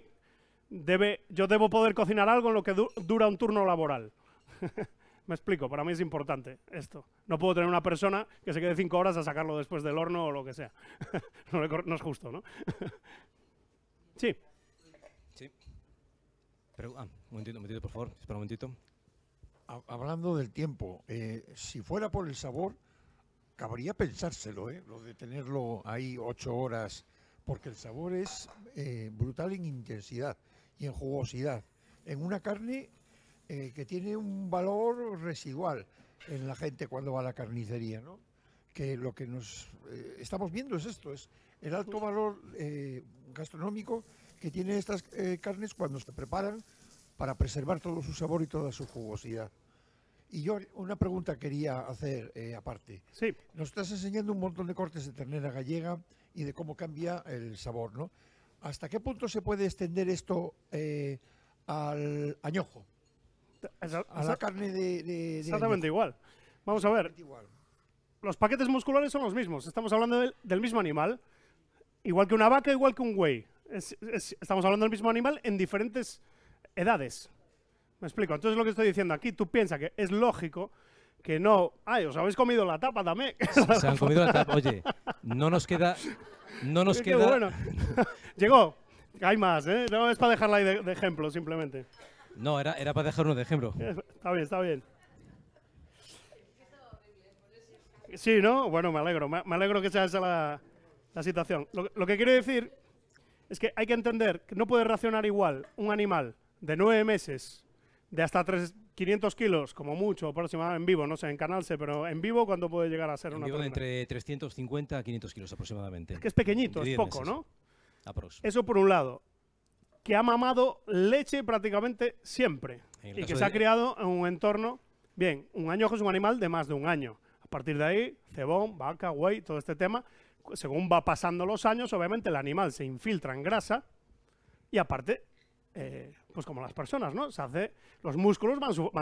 yo debo poder cocinar algo en lo que dura un turno laboral. Me explico, para mí es importante esto. No puedo tener una persona que se quede 5 horas a sacarlo después del horno o lo que sea. No es justo, ¿no? Sí. Sí. Pero, un momentito, por favor. Espera un momentito. Hablando del tiempo, si fuera por el sabor, cabría pensárselo, lo de tenerlo ahí 8 horas, porque el sabor es brutal en intensidad y en jugosidad. En una carne que tiene un valor residual en la gente cuando va a la carnicería, ¿no? Que lo que nos estamos viendo es esto, es el alto valor gastronómico que tienen estas carnes cuando se preparan para preservar todo su sabor y toda su jugosidad. Y yo una pregunta quería hacer aparte. Sí. Nos estás enseñando un montón de cortes de ternera gallega y de cómo cambia el sabor, ¿no? ¿Hasta qué punto se puede extender esto al añojo? A la carne de exactamente igual. Vamos a ver. Los paquetes musculares son los mismos. Estamos hablando del mismo animal. Igual que una vaca, igual que un buey. Estamos hablando del mismo animal en diferentes edades. Me explico. Entonces lo que estoy diciendo aquí, tú piensas que es lógico que no... ¡Ay, os habéis comido la tapa también! Se han comido la tapa. Oye, no nos queda... Bueno. Llegó. Hay más, ¿eh? No es para dejarla ahí de ejemplo, simplemente. No, era para dejar uno de ejemplo. Está bien, está bien. Sí, ¿no? Bueno, me alegro. Me alegro que sea esa la situación. Lo que quiero decir es que hay que entender que no puede racionar igual un animal de 9 meses, de hasta 500 kilos, como mucho, aproximadamente en vivo, no sé, en canal sé, pero en vivo, ¿cuánto puede llegar a ser una vivo de ternera? entre 350 a 500 kilos aproximadamente. Es que es pequeñito, De es 10 poco, meses. ¿no? Aprox. Eso por un lado. Que ha mamado leche prácticamente siempre. En el Y caso que se ha de- criado en un entorno... Bien, un añojo es un animal de más de un año. A partir de ahí, cebón, vaca, buey, todo este tema. Según va pasando los años, obviamente el animal se infiltra en grasa y aparte, pues como las personas, ¿no? Los músculos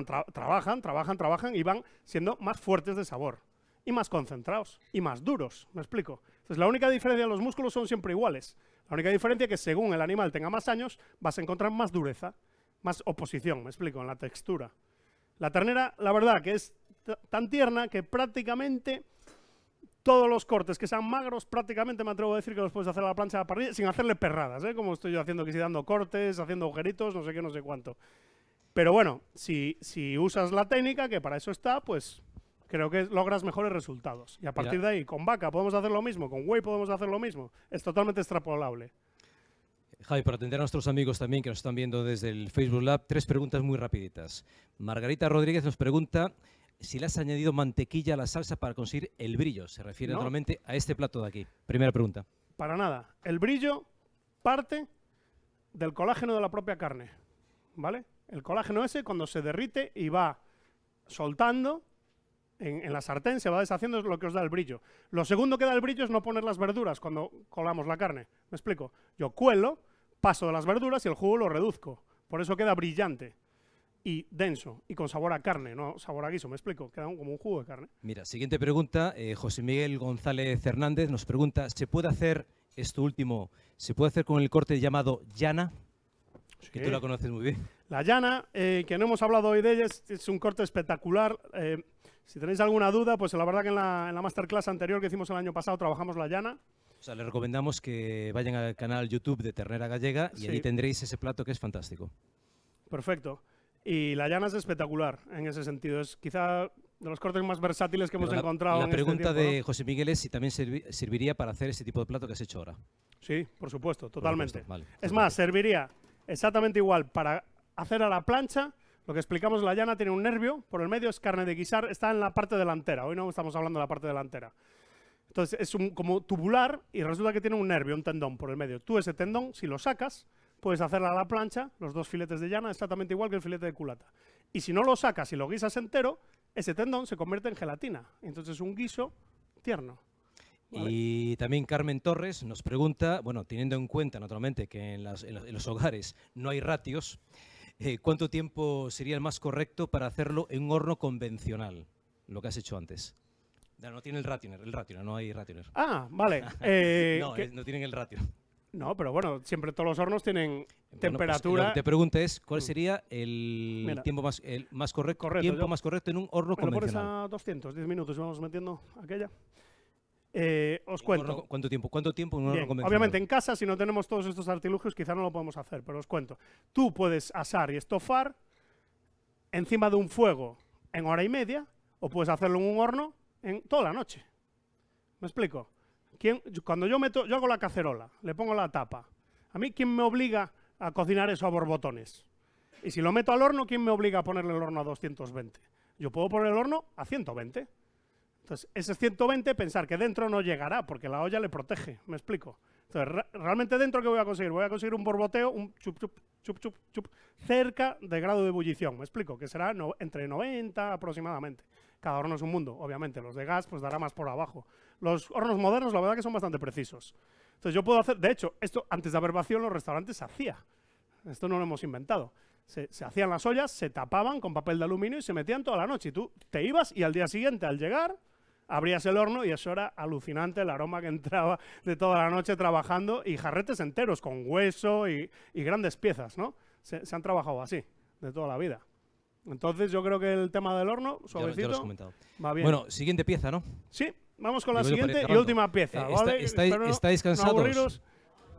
trabajan y van siendo más fuertes de sabor y más concentrados y más duros, ¿me explico? Entonces la única diferencia de los músculos son siempre iguales. La única diferencia es que según el animal tenga más años, vas a encontrar más dureza, más oposición, ¿me explico? En la textura. La ternera, la verdad, que es tan tierna que prácticamente todos los cortes que sean magros, prácticamente me atrevo a decir que los puedes hacer a la plancha de la parrilla sin hacerle perradas, ¿eh? Como estoy yo haciendo, que si dando cortes, haciendo agujeritos, no sé qué, no sé cuánto. Pero bueno, si usas la técnica, que para eso está, pues creo que logras mejores resultados. Y a partir de ahí, con vaca podemos hacer lo mismo, con whey podemos hacer lo mismo. Es totalmente extrapolable. Javi, para atender a nuestros amigos también que nos están viendo desde el Facebook Lab, 3 preguntas muy rapiditas. Margarita Rodríguez nos pregunta si le has añadido mantequilla a la salsa para conseguir el brillo. Se refiere No. naturalmente a este plato de aquí. Primera pregunta. Para nada. El brillo parte del colágeno de la propia carne, ¿vale? El colágeno ese, cuando se derrite y va soltando en la sartén, se va deshaciendo, es lo que os da el brillo. Lo segundo que da el brillo es no poner las verduras cuando colamos la carne. ¿Me explico? Yo cuelo, paso de las verduras y el jugo lo reduzco. Por eso queda brillante y denso y con sabor a carne, no sabor a guiso. ¿Me explico? Queda como un jugo de carne. Mira, siguiente pregunta. José Miguel González Hernández nos pregunta, ¿se puede hacer, esto último, se puede hacer con el corte llamado llana? Que tú la conoces muy bien. La llana, que no hemos hablado hoy de ella, es un corte espectacular. Si tenéis alguna duda, pues la verdad que en la masterclass anterior que hicimos el año pasado trabajamos la llana. O sea, les recomendamos que vayan al canal YouTube de Ternera Gallega y Sí. allí tendréis ese plato que es fantástico. Perfecto. Y la llana es espectacular en ese sentido. Es quizá de los cortes más versátiles que hemos Pero encontrado la en este pregunta tiempo, de ¿no? José Miguel es si también serviría para hacer ese tipo de plato que has hecho ahora. Sí, por supuesto, totalmente. supuesto, vale, Es más, serviría exactamente igual para hacer a la plancha. Lo que explicamos, la llana tiene un nervio, por el medio es carne de guisar, está en la parte delantera. Hoy no estamos hablando de la parte delantera. Entonces es como tubular y resulta que tiene un nervio, un tendón por el medio. Tú ese tendón, si lo sacas, puedes hacerla a la plancha, los 2 filetes de llana, exactamente igual que el filete de culata. Y si no lo sacas y lo guisas entero, ese tendón se convierte en gelatina. Entonces es un guiso tierno. ¿Vale? Y también Carmen Torres nos pregunta, bueno, teniendo en cuenta naturalmente que en los hogares no hay ratios, ¿cuánto tiempo sería el más correcto para hacerlo en un horno convencional? Lo que has hecho antes. No tiene el rationer, no hay rationer. Ah, vale. No, no tienen el ratio. No, pero bueno, siempre todos los hornos tienen Bueno, temperatura. pues, lo que te pregunto es, ¿cuál sería el Mira. tiempo más correcto, Correcto, más correcto en un horno ¿Me lo pones convencional? a 200, 10 minutos y vamos metiendo aquella? Os ¿Un cuento. horno- ¿Cuánto tiempo en un horno Bien, convencional? obviamente en casa, si no tenemos todos estos artilugios, quizá no lo podemos hacer, pero os cuento. Tú puedes asar y estofar encima de un fuego en hora y media, o puedes hacerlo en un horno en toda la noche. ¿Me explico? Cuando yo hago la cacerola, le pongo la tapa. ¿A mí quién me obliga a cocinar eso a borbotones? Y si lo meto al horno, ¿quién me obliga a ponerle el horno a 220? Yo puedo poner el horno a 120. Entonces, ese 120, pensar que dentro no llegará, porque la olla le protege, ¿me explico? Entonces, realmente dentro, ¿qué voy a conseguir? Voy a conseguir un borboteo, un chup, chup, chup, chup, chup, cerca de grado de ebullición, ¿me explico? Que será entre 90 aproximadamente. Cada horno es un mundo, obviamente. Los de gas, pues dará más por abajo. Los hornos modernos, la verdad que son bastante precisos. Entonces, yo puedo hacer, de hecho, esto antes de haber vacío en los restaurantes se hacía. Esto no lo hemos inventado. Se hacían las ollas, se tapaban con papel de aluminio y se metían toda la noche. Y tú te ibas y al día siguiente, al llegar, abrías el horno y eso era alucinante, el aroma que entraba de toda la noche trabajando y jarretes enteros con hueso y grandes piezas, ¿no? Se han trabajado así, de toda la vida. Entonces yo creo que el tema del horno, Ya suavecito, lo has comentado. va bien. Bueno, siguiente pieza, ¿no? Sí, vamos con la Yo voy siguiente y cerrando. última pieza, ¿vale? ¿Estáis Espero cansados? no aburriros.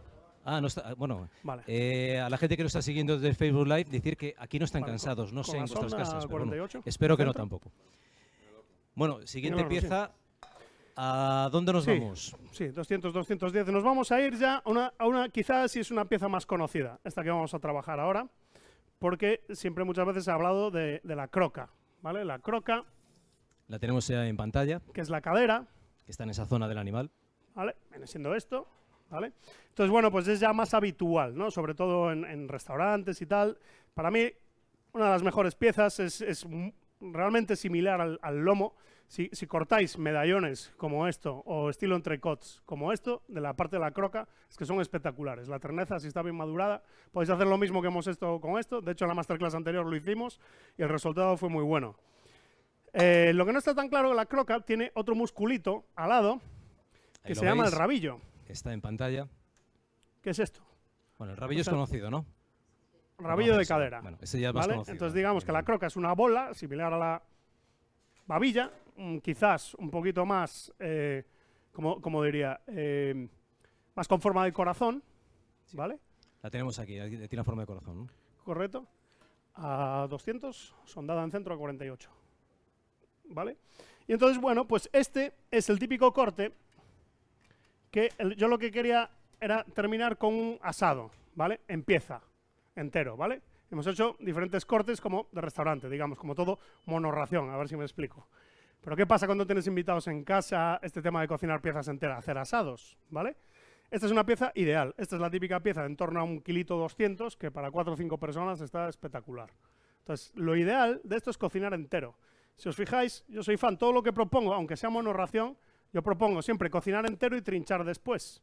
No está, bueno, vale. A la gente que nos está siguiendo desde Facebook Live, decir que aquí no están cansados, no sé en vuestras casas, pero bueno, espero que no tampoco. Bueno, siguiente pieza, ¿a dónde nos vamos? Sí, 200, 210. Nos vamos a ir ya a una, quizás sí es una pieza más conocida, esta que vamos a trabajar ahora, porque siempre muchas veces se ha hablado de la croca, ¿vale? La croca. La tenemos ya en pantalla. Que es la cadera. Que está en esa zona del animal. ¿Vale? Viene siendo esto, ¿vale? Entonces, bueno, pues es ya más habitual, ¿no? Sobre todo en restaurantes y tal. Para mí, una de las mejores piezas es realmente similar al lomo. Si cortáis medallones como esto o estilo entrecots como esto, de la parte de la croca, es que son espectaculares. La terneza, si está bien madurada, podéis hacer lo mismo que hemos hecho con esto. De hecho, en la masterclass anterior lo hicimos y el resultado fue muy bueno. Lo que no está tan claro es que la croca tiene otro musculito al lado que se llama el rabillo. Está en pantalla. ¿Qué es esto? Bueno, el rabillo es conocido, ¿no? Rabillo de cadera. Bueno, ese ya es más conocido. Entonces digamos que la croca es una bola similar a la babilla, quizás un poquito más, como diría, más con forma de corazón, ¿vale? La tenemos aquí, tiene forma de corazón, ¿no? Correcto. A 200, sondada en centro a 48. ¿Vale? Y entonces, bueno, pues este es el típico corte que yo lo que quería era terminar con un asado, ¿vale? En pieza, entero, ¿vale? Hemos hecho diferentes cortes como de restaurante, digamos, como todo monorración, a ver si me explico. Pero ¿qué pasa cuando tienes invitados en casa este tema de cocinar piezas enteras? Hacer asados, ¿vale? Esta es una pieza ideal. Esta es la típica pieza de en torno a 1,2 kg, que para 4 o 5 personas está espectacular. Entonces, lo ideal de esto es cocinar entero. Si os fijáis, yo soy fan, todo lo que propongo, aunque sea monorración, yo propongo siempre cocinar entero y trinchar después.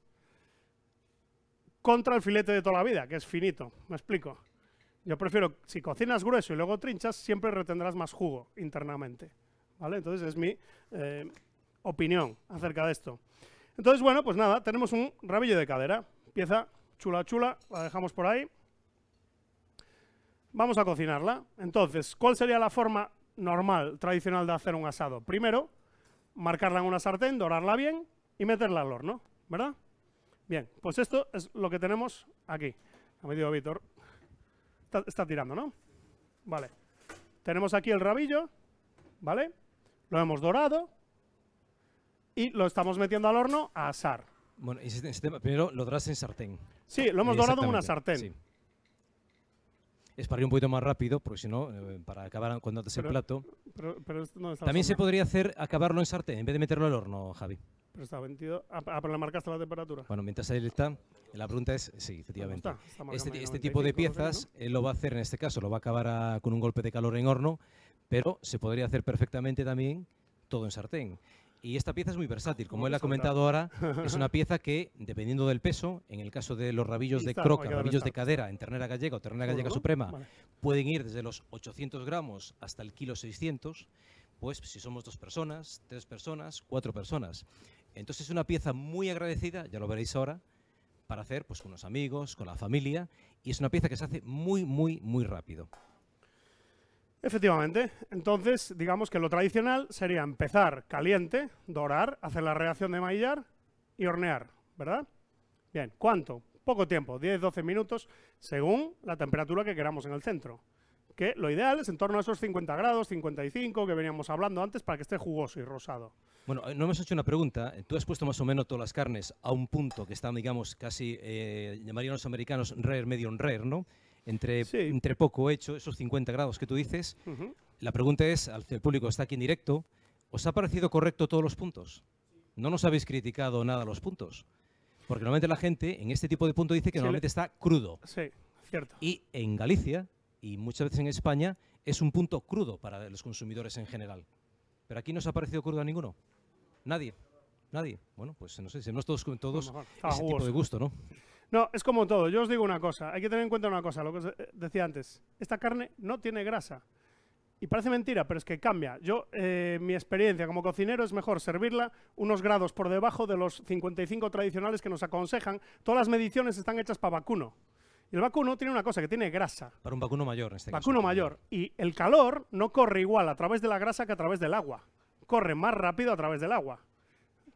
Contra el filete de toda la vida, que es finito, ¿me explico? Yo prefiero, si cocinas grueso y luego trinchas, siempre retendrás más jugo internamente, ¿vale? Entonces es mi opinión acerca de esto. Entonces, bueno, pues nada, tenemos un rabillo de cadera, pieza chula chula, la dejamos por ahí. Vamos a cocinarla. Entonces, ¿cuál sería la forma normal, tradicional de hacer un asado? Primero, marcarla en una sartén, dorarla bien y meterla al horno, ¿verdad? Bien, pues esto es lo que tenemos aquí. Ha metido Víctor. Está tirando, ¿no? Vale. Tenemos aquí el rabillo, ¿vale? Lo hemos dorado y lo estamos metiendo al horno a asar. Bueno, primero lo doras en sartén. Sí, lo hemos dorado en una sartén. Sí. Es para ir un poquito más rápido, porque si no, para acabar cuando haces el plato. Pero esto no está También se podría acabarlo en sartén, en vez de meterlo al horno, Javi. Pero está 22. Pero le marcaste la temperatura. Bueno, mientras ahí está, la pregunta es, sí, efectivamente. Está Este tipo de piezas, él lo va a hacer en este caso, lo va a acabar con un golpe de calor en horno, pero se podría hacer perfectamente también todo en sartén. Y esta pieza es muy versátil, como él ha comentado ahora, es una pieza que, dependiendo del peso, en el caso de los rabillos de croca, rabillos de cadera en ternera gallega o ternera gallega suprema, pueden ir desde los 800 gramos hasta el kilo 600, pues si somos 2 personas, 3 personas, 4 personas. Entonces es una pieza muy agradecida, ya lo veréis ahora, para hacer pues con los amigos, con la familia, y es una pieza que se hace muy, muy, muy rápido. Efectivamente. Entonces, digamos que lo tradicional sería empezar caliente, dorar, hacer la reacción de maillar y hornear, ¿verdad? Bien, ¿cuánto? Poco tiempo, 10-12 minutos, según la temperatura que queramos en el centro. Que lo ideal es en torno a esos 50 grados, 55, que veníamos hablando antes, para que esté jugoso y rosado. Bueno, no hemos hecho una pregunta. Tú has puesto más o menos todas las carnes a un punto que están, digamos, casi, llamarían los americanos rare, medium rare, ¿no? Entre poco hecho, esos 50 grados que tú dices. La pregunta es, al público está aquí en directo, ¿os ha parecido correcto todos los puntos? ¿No nos habéis criticado nada los puntos? Porque normalmente la gente en este tipo de punto dice que normalmente está crudo. Sí, cierto. Y en Galicia, y muchas veces en España, es un punto crudo para los consumidores en general. ¿Pero aquí no os ha parecido crudo a ninguno? ¿Nadie? ¿Nadie? Bueno, pues no sé, tenemos todos ese tipo de gusto, ¿no? No, es como todo. Yo os digo una cosa. Hay que tener en cuenta una cosa, lo que os decía antes. Esta carne no tiene grasa. Y parece mentira, pero es que cambia. Yo, mi experiencia como cocinero es mejor servirla unos grados por debajo de los 55 tradicionales que nos aconsejan. Todas las mediciones están hechas para vacuno. Y el vacuno tiene una cosa, que tiene grasa. Para un vacuno mayor, en este caso. Vacuno mayor. Y el calor no corre igual a través de la grasa que a través del agua. Corre más rápido a través del agua.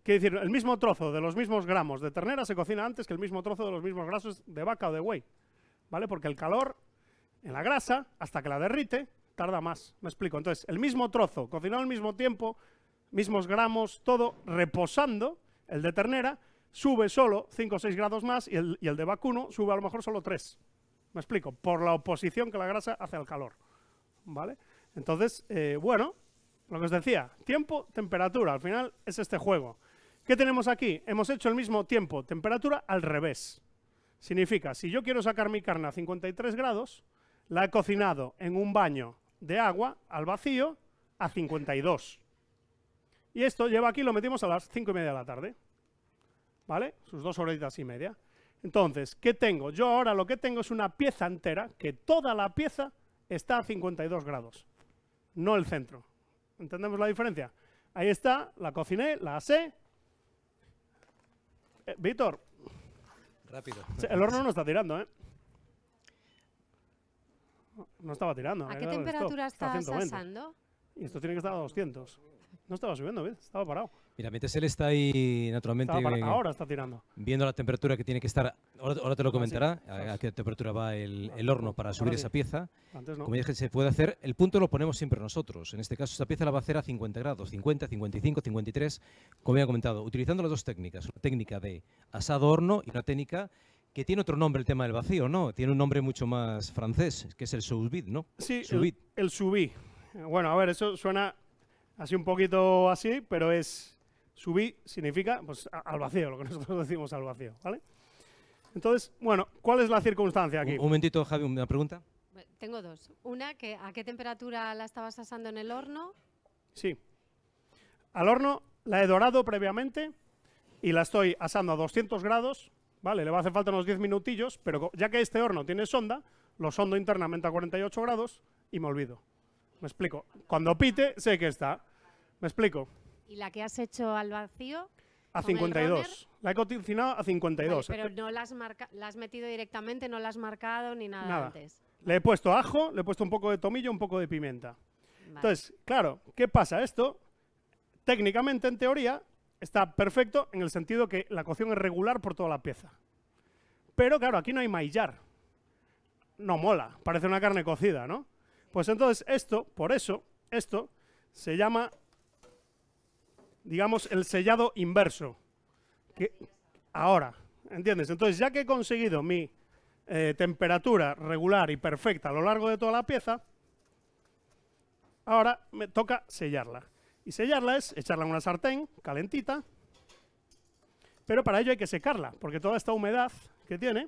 quiere decir, el mismo trozo de los mismos gramos de ternera se cocina antes que el mismo trozo de los mismos grasos de vaca o de buey, ¿vale? Porque el calor en la grasa, hasta que la derrite, tarda más. Me explico. Entonces, el mismo trozo, cocinado al mismo tiempo, mismos gramos, todo reposando, el de ternera sube solo 5 o 6 grados más y el de vacuno sube a lo mejor solo 3. Me explico. Por la oposición que la grasa hace al calor, ¿vale? Entonces, bueno, lo que os decía, tiempo, temperatura, al final es este juego. ¿Qué tenemos aquí? Hemos hecho el mismo tiempo, temperatura al revés. Significa, si yo quiero sacar mi carne a 53 grados, la he cocinado en un baño de agua al vacío a 52. Y esto lleva aquí, lo metimos a las 5:30 de la tarde, ¿vale? Sus 2 horitas y media. Entonces, ¿qué tengo? Yo ahora lo que tengo es una pieza entera, que toda la pieza está a 52 grados, no el centro. ¿Entendemos la diferencia? Ahí está, la cociné, la asé. Víctor. Rápido. El horno no está tirando, ¿eh? No estaba tirando. ¿A qué temperatura estás asando? Y esto tiene que estar a 200. No estaba subiendo, ¿ves? Estaba parado. Mira, mientras él está ahí, naturalmente, ahora está tirando. Viendo la temperatura que tiene que estar, ahora te lo comentará, a qué temperatura va el horno para subir esa pieza. Antes no. Como dije, se puede hacer, el punto lo ponemos siempre nosotros. En este caso, esta pieza la va a hacer a 50 grados, 50, 55, 53, como ya he comentado, utilizando las dos técnicas. Una técnica de asado-horno y una técnica que tiene otro nombre, el tema del vacío, ¿no? Tiene un nombre mucho más francés, que es el sous vide, ¿no? Sí, el sous vide. Bueno, a ver, eso suena así un poquito así, pero es... Sous vide significa pues, al vacío, lo que nosotros decimos al vacío, ¿vale? Entonces, bueno, ¿cuál es la circunstancia aquí? Un momentito, Javi, una pregunta. Tengo dos. Una, que ¿a qué temperatura la estabas asando en el horno? Sí. Al horno la he dorado previamente y la estoy asando a 200 grados, ¿vale? Le va a hacer falta unos 10 minutillos, pero ya que este horno tiene sonda, lo sondo internamente a 48 grados y me olvido. Me explico. Cuando pite, sé que está. ¿Me explico? ¿Y la que has hecho al vacío? A 52. La he cocinado a 52. Vale, pero no la has metido directamente, no la has marcado ni nada antes. Le he puesto ajo, le he puesto un poco de tomillo, un poco de pimienta. Vale. Entonces, claro, ¿qué pasa? Esto, técnicamente, en teoría, está perfecto en el sentido que la cocción es regular por toda la pieza. Pero, claro, aquí no hay maillar. No mola, parece una carne cocida, ¿no? Pues entonces esto, por eso, esto se llama... digamos, el sellado inverso. Que ahora, ¿entiendes? Entonces, ya que he conseguido mi temperatura regular y perfecta a lo largo de toda la pieza, ahora me toca sellarla. Y sellarla es echarla en una sartén calentita, pero para ello hay que secarla, porque toda esta humedad que tiene,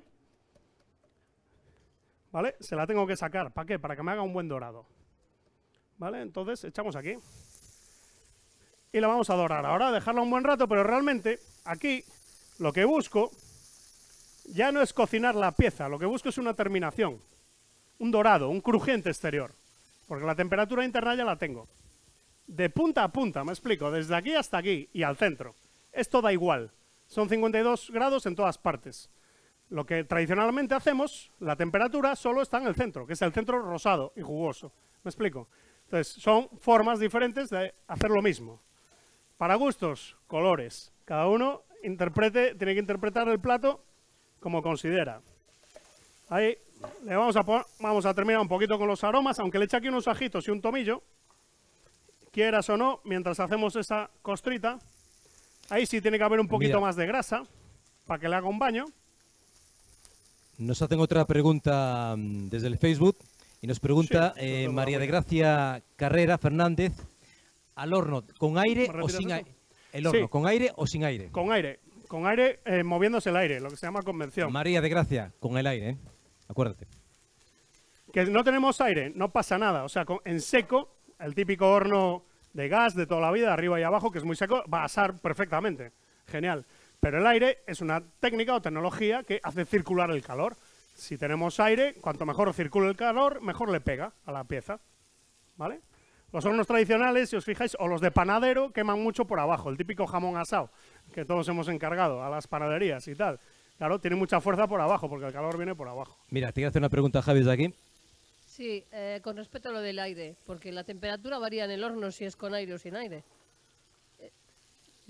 ¿vale? Se la tengo que sacar. ¿Para qué? Para que me haga un buen dorado. ¿Vale? Entonces, echamos aquí. Y la vamos a dorar. Ahora dejarla un buen rato, pero realmente aquí lo que busco ya no es cocinar la pieza, lo que busco es una terminación, un dorado, un crujiente exterior, porque la temperatura interna ya la tengo. De punta a punta, me explico, desde aquí hasta aquí y al centro. Esto da igual, son 52 grados en todas partes. Lo que tradicionalmente hacemos, la temperatura solo está en el centro, que es el centro rosado y jugoso. ¿Me explico? Entonces, son formas diferentes de hacer lo mismo. Para gustos, colores. Cada uno tiene que interpretar el plato como considera. Ahí le vamos a terminar un poquito con los aromas, aunque le eche aquí unos ajitos y un tomillo, quieras o no, mientras hacemos esa costrita. Ahí sí tiene que haber un poquito más de grasa, para que le haga un baño. Nos hacen otra pregunta desde el Facebook, y nos pregunta María de Gracia Carrera Fernández, ¿al horno con aire o sin aire? ¿El horno con aire o sin aire? Con aire, moviéndose el aire, lo que se llama convección. María de Gracia, con el aire, acuérdate. Que no tenemos aire, no pasa nada. O sea, en seco, el típico horno de gas de toda la vida, arriba y abajo, que es muy seco, va a asar perfectamente. Genial. Pero el aire es una técnica o tecnología que hace circular el calor. Si tenemos aire, cuanto mejor circule el calor, mejor le pega a la pieza. ¿Vale? Los hornos tradicionales, si os fijáis, o los de panadero, queman mucho por abajo. El típico jamón asado, que todos hemos encargado a las panaderías y tal. Claro, tiene mucha fuerza por abajo, porque el calor viene por abajo. Mira, te voy a hacer una pregunta, Javi, desde aquí. Sí, con respecto a lo del aire, porque la temperatura varía en el horno si es con aire o sin aire.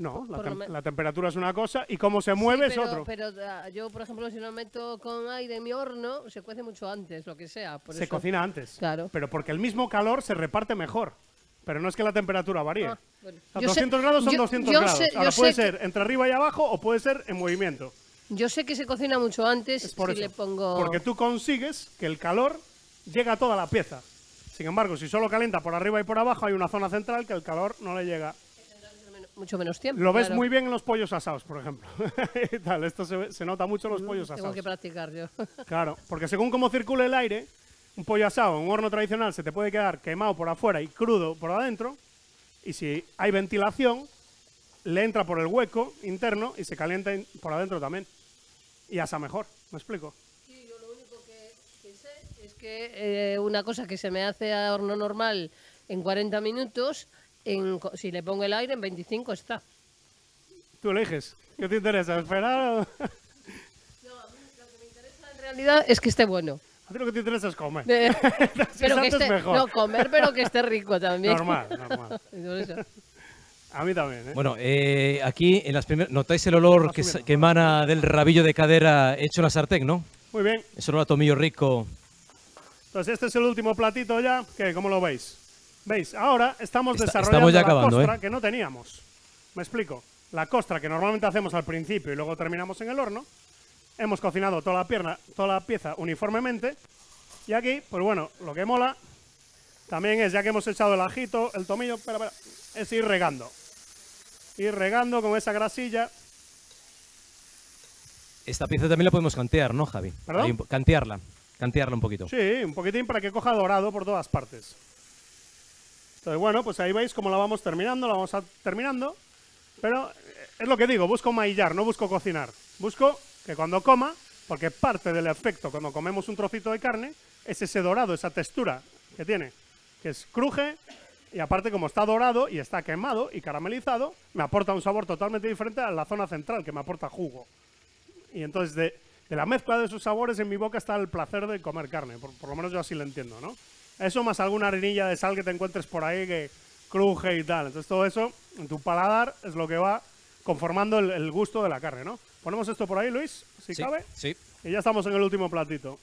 No, la temperatura es una cosa y cómo se mueve es otro. Pero yo, por ejemplo, si lo meto con aire en mi horno, se cuece mucho antes, lo que sea. Se cocina antes. Claro. Pero porque el mismo calor se reparte mejor. Pero no es que la temperatura varíe. Bueno. 200 grados son 200 grados. Ahora puede ser entre arriba y abajo o puede ser en movimiento. Yo sé que se cocina mucho antes es por si eso. le pongo... Porque tú consigues que el calor llegue a toda la pieza. Sin embargo, si solo calienta por arriba y por abajo, hay una zona central que el calor no le llega. Mucho menos tiempo. Lo ves muy bien en los pollos asados, por ejemplo. Esto se nota mucho en los pollos asados. Tengo que practicar yo. Claro, porque según cómo circule el aire, un pollo asado en un horno tradicional se te puede quedar quemado por afuera y crudo por adentro. Y si hay ventilación, le entra por el hueco interno y se calienta por adentro también. Y asa mejor, ¿me explico? Sí, yo lo único que sé es que una cosa que se me hace a horno normal en 40 minutos... si le pongo el aire, en 25 está. Tú eliges. ¿Qué te interesa? ¿Esperar o...? No, a mí lo que me interesa en realidad es que esté bueno. A ti lo que te interesa es comer. Pero que esté, mejor. No, comer, pero que esté rico también. Normal. A mí también, ¿eh? Bueno, aquí en las primeras... ¿Notáis el olor que emana del rabillo de cadera hecho en la sartén, no? Muy bien. Es olor a tomillo rico. Entonces, este es el último platito ya. ¿Cómo lo veis? ¿Veis? Ahora estamos desarrollando ya acabando, la costra que no teníamos. ¿Me explico? La costra que normalmente hacemos al principio y luego terminamos en el horno. Hemos cocinado toda la pieza uniformemente. Y aquí, pues bueno, lo que mola también es, ya que hemos echado el ajito, el tomillo, es ir regando. Ir regando con esa grasilla. Esta pieza también la podemos cantear, ¿no, Javi? ¿Perdón? Cantearla un poquito. Sí, un poquitín para que coja dorado por todas partes. Entonces, bueno, pues ahí veis cómo la vamos terminando, pero es lo que digo, busco maillar, no busco cocinar. Busco que cuando coma, porque parte del efecto cuando comemos un trocito de carne, es ese dorado, esa textura que tiene, que es cruje, y aparte como está dorado y está quemado y caramelizado, me aporta un sabor totalmente diferente a la zona central, que me aporta jugo. Y entonces de la mezcla de esos sabores en mi boca está el placer de comer carne, por lo menos yo así lo entiendo, ¿no? Eso más alguna arenilla de sal que te encuentres por ahí que cruje y tal. Entonces todo eso en tu paladar es lo que va conformando el gusto de la carne, ¿no? Ponemos esto por ahí, Luis, si cabe. Sí. Y ya estamos en el último platito.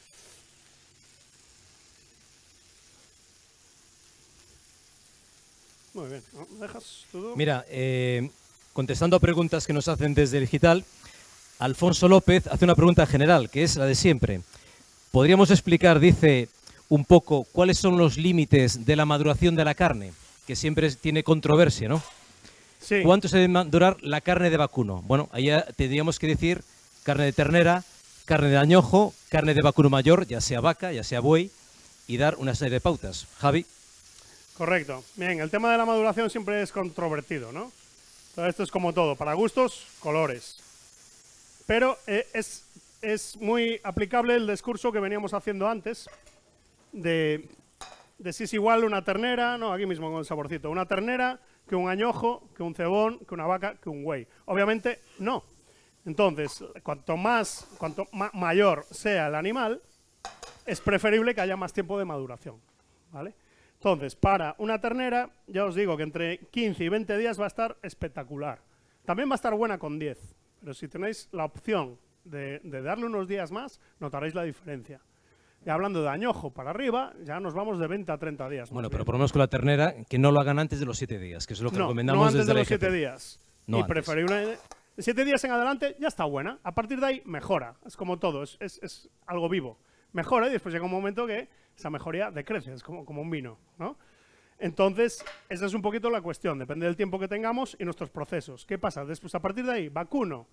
Muy bien. ¿Dejas todo? Mira, contestando a preguntas que nos hacen desde digital, Alfonso López hace una pregunta general, que es la de siempre. ¿Podríamos explicar, dice, un poco cuáles son los límites de la maduración de la carne? Que siempre tiene controversia, ¿no? Sí. ¿Cuánto se debe madurar la carne de vacuno? Bueno, ahí tendríamos que decir carne de ternera, carne de añojo, carne de vacuno mayor, ya sea vaca, ya sea buey, y dar una serie de pautas. Javi. Correcto. Bien, el tema de la maduración siempre es controvertido, ¿no? Todo esto es como todo, para gustos, colores. Pero es muy aplicable el discurso que veníamos haciendo antes, de si es igual una ternera, no, aquí mismo con el saborcito, una ternera que un añojo, que un cebón, que una vaca, que un buey. Obviamente no. Entonces, cuanto mayor sea el animal, es preferible que haya más tiempo de maduración, ¿vale? Entonces, para una ternera, ya os digo que entre 15 y 20 días va a estar espectacular. También va a estar buena con 10, pero si tenéis la opción de darle unos días más, notaréis la diferencia. Y hablando de añojo para arriba, ya nos vamos de 20 a 30 días. Bueno, pero por lo menos con la ternera, que no lo hagan antes de los 7 días, que es lo que recomendamos no antes desde de la los 7 días. No y antes. preferible, 7 días en adelante ya está buena. A partir de ahí mejora. Es como todo, es algo vivo. Mejora y después llega un momento que esa mejoría decrece, es como un vino, ¿no? Entonces, esa es un poquito la cuestión. Depende del tiempo que tengamos y nuestros procesos. ¿Qué pasa? Después, a partir de ahí, vacuno.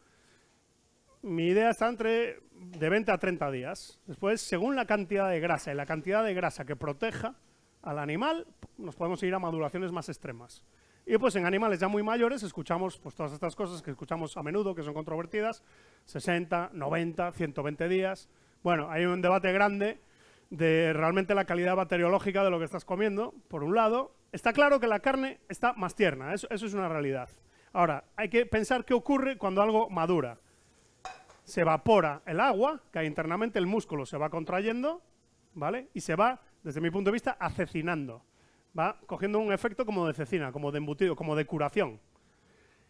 Mi idea está de 20 a 30 días. Después, según la cantidad de grasa y la cantidad de grasa que proteja al animal, nos podemos ir a maduraciones más extremas. Y pues en animales ya muy mayores escuchamos pues todas estas cosas que escuchamos a menudo, que son controvertidas, 60, 90, 120 días. Bueno, hay un debate grande de realmente la calidad bacteriológica de lo que estás comiendo, por un lado. Está claro que la carne está más tierna, eso es una realidad. Ahora, hay que pensar qué ocurre cuando algo madura. Se evapora el agua, que hay internamente el músculo se va contrayendo, ¿vale? Y se va, desde mi punto de vista, acecinando. Va cogiendo un efecto como de cecina, como de embutido, como de curación.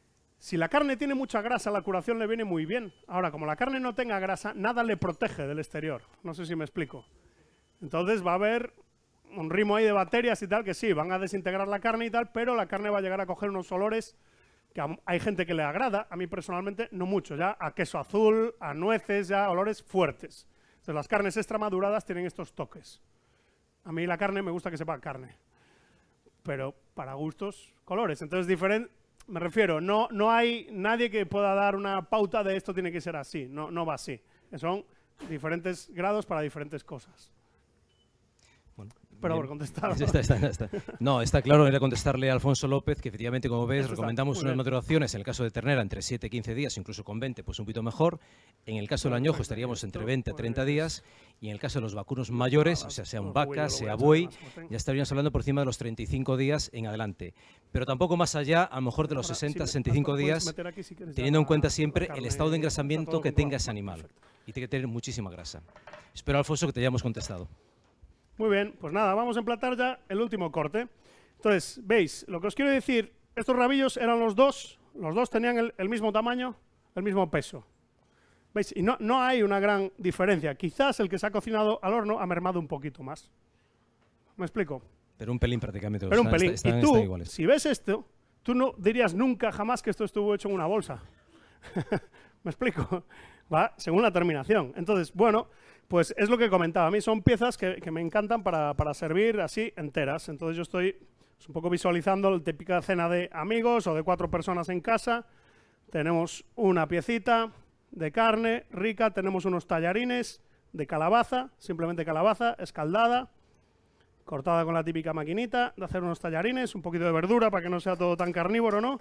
Si la carne tiene mucha grasa, la curación le viene muy bien. Ahora, como la carne no tenga grasa, nada le protege del exterior. No sé si me explico. Entonces va a haber un ritmo ahí de bacterias y tal, que sí, van a desintegrar la carne y tal, pero la carne va a llegar a coger unos olores que hay gente que le agrada, a mí personalmente no mucho, ya a queso azul, a nueces, ya olores fuertes. Entonces las carnes extra maduradas tienen estos toques. A mí la carne me gusta que sepa carne, pero para gustos, colores. Entonces diferente. Me refiero, no hay nadie que pueda dar una pauta de esto tiene que ser así, no va así. Son diferentes grados para diferentes cosas. Bueno, pero por contestar. Está. No, está claro, era contestarle a Alfonso López que efectivamente, como ves, recomendamos unas maduraciones, en el caso de ternera, entre 7 y 15 días, incluso con 20, pues un poquito mejor. En el caso del añojo estaríamos entre 20 a 30 días. Y en el caso de los vacunos mayores, o sea, sean vaca, sea buey, ya estaríamos hablando por encima de los 35 días en adelante. Pero tampoco más allá, a lo mejor de los 60, 65 días, teniendo en cuenta siempre el estado de engrasamiento que tenga ese animal. Y tiene que tener muchísima grasa. Espero, Alfonso, que te hayamos contestado. Muy bien, pues nada, vamos a emplatar ya el último corte. Entonces, veis, lo que os quiero decir, estos rabillos eran los dos tenían el mismo tamaño, el mismo peso. ¿Veis? Y no hay una gran diferencia. Quizás el que se ha cocinado al horno ha mermado un poquito más. ¿Me explico? Pero un pelín prácticamente. Pero un pelín. Están y tú, iguales. si ves esto, tú no dirías nunca jamás que esto estuvo hecho en una bolsa. ¿Me explico? Va según la terminación. Entonces, bueno, pues es lo que comentaba. A mí son piezas que me encantan para servir así enteras. Entonces yo estoy un poco visualizando la típica cena de amigos o de 4 personas en casa. Tenemos una piecita de carne rica, tenemos unos tallarines de calabaza, simplemente calabaza, escaldada, cortada con la típica maquinita de hacer unos tallarines, un poquito de verdura para que no sea todo tan carnívoro, ¿no?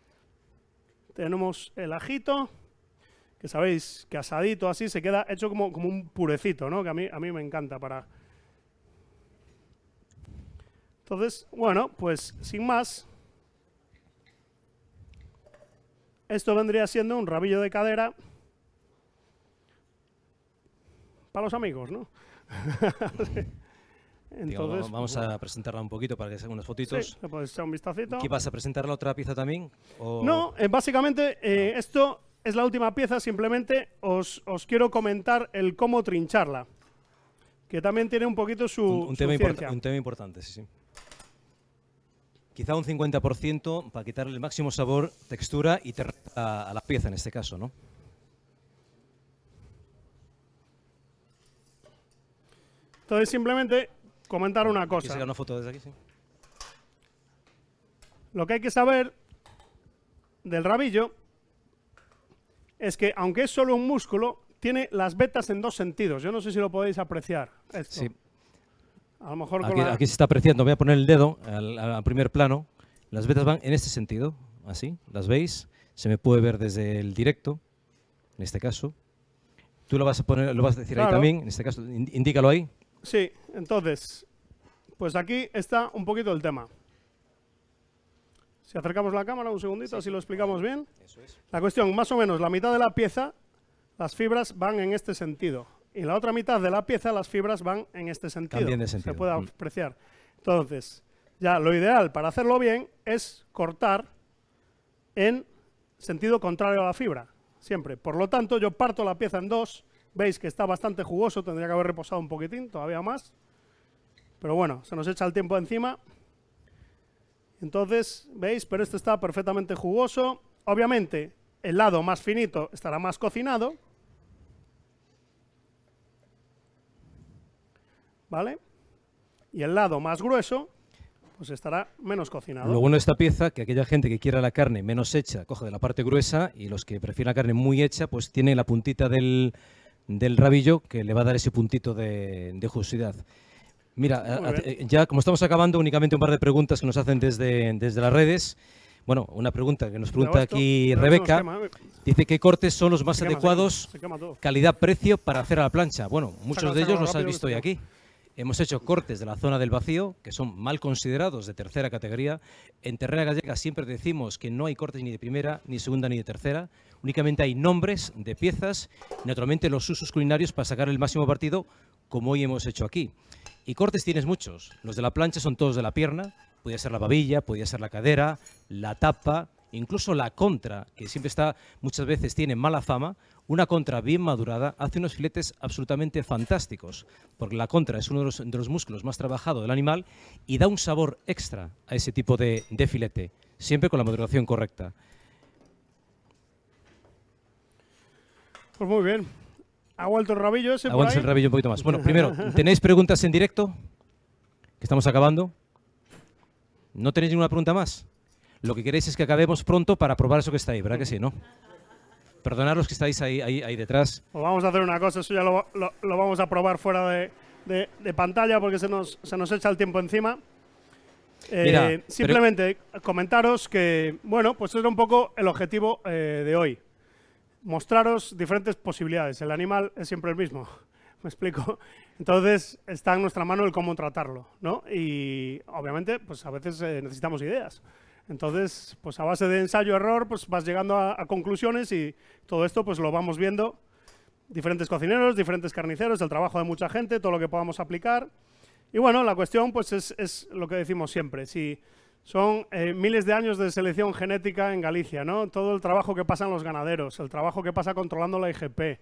Tenemos el ajito, que sabéis que asadito así se queda hecho como un purecito, ¿no? Que a mí me encanta para... Entonces, bueno, pues sin más, esto vendría siendo un rabillo de cadera para los amigos, ¿no? Entonces, vamos a presentarla un poquito para que se hagan unas fotitos. Sí, le podéis echar un vistacito. ¿Qué vas a presentar la otra pieza también? ¿O? No, básicamente esto es la última pieza, simplemente os quiero comentar el cómo trincharla, que también tiene un poquito su ciencia. Un tema importante, sí, sí. Quizá un 50% para quitarle el máximo sabor, textura y a la pieza en este caso, ¿no? Entonces, simplemente comentar una cosa. ¿Quieres sacar una foto desde aquí? Sí. Lo que hay que saber del rabillo es que, aunque es solo un músculo, tiene las vetas en 2 sentidos. Yo no sé si lo podéis apreciar. Esto. Sí. A lo mejor aquí se está apreciando. Voy a poner el dedo al primer plano. Las vetas van en este sentido, así. ¿Las veis? Se me puede ver desde el directo, en este caso. Tú lo vas a poner, lo vas a decir ahí también, en este caso. Indícalo ahí. Sí, entonces, pues aquí está un poquito el tema. Si acercamos la cámara un segundito, así lo explicamos bien. Eso es. La cuestión, más o menos, la mitad de la pieza, las fibras van en este sentido. Y la otra mitad de la pieza, las fibras van en este sentido. También de sentido. Se puede apreciar. Entonces, ya lo ideal para hacerlo bien es cortar en sentido contrario a la fibra, siempre. Por lo tanto, yo parto la pieza en 2. Veis que está bastante jugoso, tendría que haber reposado un poquitín, todavía más. Pero bueno, se nos echa el tiempo encima. Entonces, ¿veis? Pero este está perfectamente jugoso. Obviamente, el lado más finito estará más cocinado. ¿Vale? Y el lado más grueso, pues estará menos cocinado. Lo bueno de esta pieza, que aquella gente que quiera la carne menos hecha, coge de la parte gruesa, y los que prefieren la carne muy hecha, pues tiene la puntita del rabillo que le va a dar ese puntito de jugosidad. Mira, ya como estamos acabando, únicamente un par de preguntas que nos hacen desde las redes. Bueno, una pregunta que nos pregunta aquí Rebeca. Dice, ¿qué cortes son los más adecuados, calidad-precio, para hacer a la plancha? Bueno, muchos de ellos los has visto hoy aquí. Hemos hecho cortes de la zona del vacío, que son mal considerados, de tercera categoría. En Ternera Gallega siempre decimos que no hay cortes ni de primera, ni segunda, ni de tercera. Únicamente hay nombres de piezas y naturalmente los usos culinarios para sacar el máximo partido, como hoy hemos hecho aquí. Y cortes tienes muchos. Los de la plancha son todos de la pierna. Podría ser la babilla, podría ser la cadera, la tapa, incluso la contra, que siempre está, muchas veces tiene mala fama, una contra bien madurada hace unos filetes absolutamente fantásticos, porque la contra es uno de los músculos más trabajados del animal y da un sabor extra a ese tipo de filete, siempre con la maduración correcta. Pues muy bien. ¿Ha vuelto el rabillo ese? Aguantes el rabillo un poquito más. Bueno, primero, ¿tenéis preguntas en directo? Que estamos acabando. ¿No tenéis ninguna pregunta más? Lo que queréis es que acabemos pronto para probar eso que está ahí, ¿verdad que sí, no? Perdonad los que estáis ahí detrás. Pues vamos a hacer una cosa, eso ya lo vamos a probar fuera de pantalla porque se nos echa el tiempo encima. Mira, simplemente comentaros que, bueno, pues era un poco el objetivo de hoy. Mostraros diferentes posibilidades. El animal es siempre el mismo, ¿me explico? Entonces está en nuestra mano el cómo tratarlo, ¿no? Y obviamente, pues a veces necesitamos ideas. Entonces, pues a base de ensayo-error, pues vas llegando a conclusiones y todo esto pues lo vamos viendo. Diferentes cocineros, diferentes carniceros, el trabajo de mucha gente, todo lo que podamos aplicar. Y bueno, la cuestión pues es lo que decimos siempre. Si son miles de años de selección genética en Galicia, ¿no? Todo el trabajo que pasan los ganaderos, el trabajo que pasa controlando la IGP,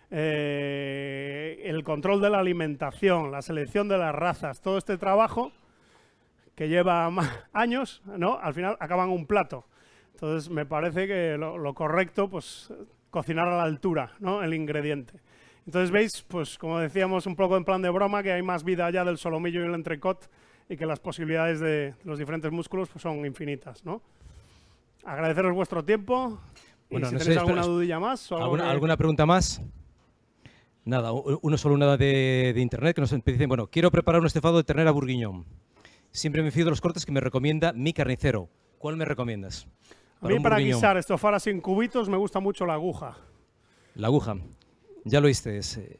el control de la alimentación, la selección de las razas, todo este trabajo que lleva años, ¿no? Al final acaban un plato. Entonces me parece que lo correcto, pues cocinar a la altura, ¿no? El ingrediente. Entonces veis, pues como decíamos un poco en plan de broma, que hay más vida allá del solomillo y el entrecot y que las posibilidades de los diferentes músculos pues, son infinitas, ¿no? Agradeceros vuestro tiempo. Bueno, y si no tenéis sé, alguna dudilla más. O ¿Alguna pregunta más? Nada, una de internet que nos dicen, bueno, quiero preparar un estofado de ternera bourguignon. Siempre me fío de los cortes que me recomienda mi carnicero. ¿Cuál me recomiendas? A mí para guisar, estofar así en cubitos, me gusta mucho la aguja. La aguja, ya lo oíste.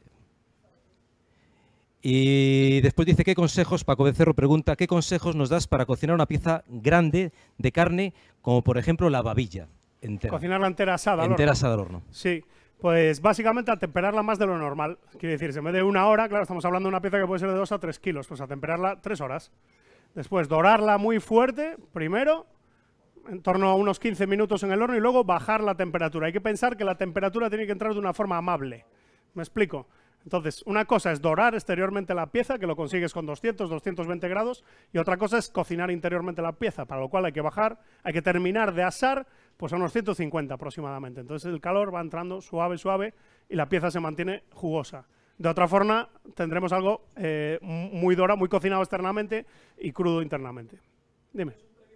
Y después dice, ¿qué consejos? Paco Becerro pregunta, ¿qué consejos nos das para cocinar una pieza grande de carne, como por ejemplo la babilla entera? Cocinarla entera asada al horno. Entera asada al horno. Sí, pues básicamente a temperarla más de lo normal. Quiere decir, en vez de una hora, claro, estamos hablando de una pieza que puede ser de 2 a 3 kilos, pues a temperarla 3 horas. Después dorarla muy fuerte, primero, en torno a unos 15 minutos en el horno y luego bajar la temperatura. Hay que pensar que la temperatura tiene que entrar de una forma amable. ¿Me explico? Entonces, una cosa es dorar exteriormente la pieza, que lo consigues con 200, 220 grados, y otra cosa es cocinar interiormente la pieza, para lo cual hay que bajar, hay que terminar de asar pues a unos 150 aproximadamente. Entonces el calor va entrando suave, suave, y la pieza se mantiene jugosa. De otra forma, tendremos algo muy dorado, muy cocinado externamente y crudo internamente. Dime.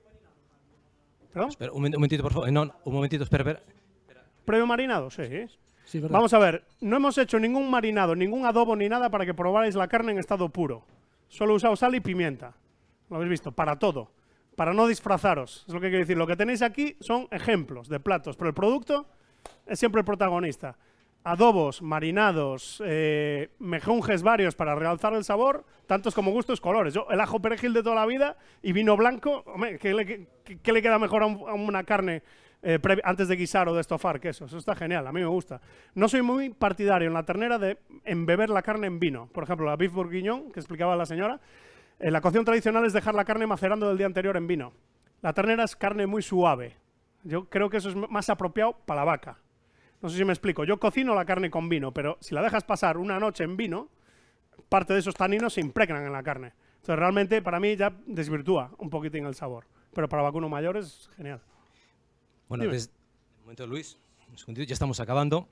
¿Perdón? Espera, un momentito, por favor. No, un momentito, espera. ¿Previo marinado? Sí. Sí, verdad. Vamos a ver, no hemos hecho ningún marinado, ningún adobo ni nada para que probarais la carne en estado puro. Solo he usado sal y pimienta. Lo habéis visto, para todo. Para no disfrazaros. Es lo que quiero decir. Lo que tenéis aquí son ejemplos de platos, pero el producto es siempre el protagonista. Adobos, marinados, mejunjes varios para realzar el sabor, tantos como gustos, colores. Yo, el ajo perejil de toda la vida y vino blanco, hombre, ¿qué le queda mejor a una carne antes de guisar o de estofar queso? Eso está genial, a mí me gusta. No soy muy partidario en la ternera de embeber la carne en vino. Por ejemplo, la beef bourguignon, que explicaba la señora, la cocción tradicional es dejar la carne macerando del día anterior en vino. La ternera es carne muy suave. Yo creo que eso es más apropiado para la vaca. No sé si me explico. Yo cocino la carne con vino, pero si la dejas pasar una noche en vino, parte de esos taninos se impregnan en la carne. Entonces realmente para mí ya desvirtúa un poquitín el sabor. Pero para vacuno mayor es genial. Bueno, un momento, Luis. Un segundito, ya estamos acabando.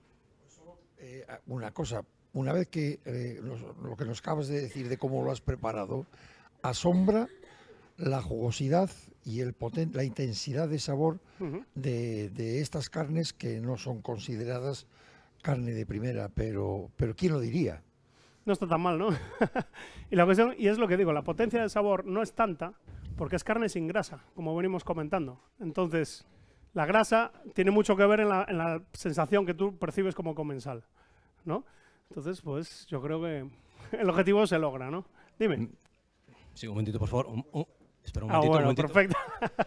Una cosa, una vez que lo que nos acabas de decir de cómo lo has preparado, asombra la jugosidad y la intensidad de sabor de estas carnes que no son consideradas carne de primera, pero ¿quién lo diría? No está tan mal, ¿no? Y la cuestión, y es lo que digo, la potencia de sabor no es tanta porque es carne sin grasa, como venimos comentando. Entonces, la grasa tiene mucho que ver en la sensación que tú percibes como comensal, ¿no? Entonces, pues yo creo que el objetivo se logra, ¿no? Dime. Sí, un momentito, por favor. Espera un momentito. Bueno, perfecto.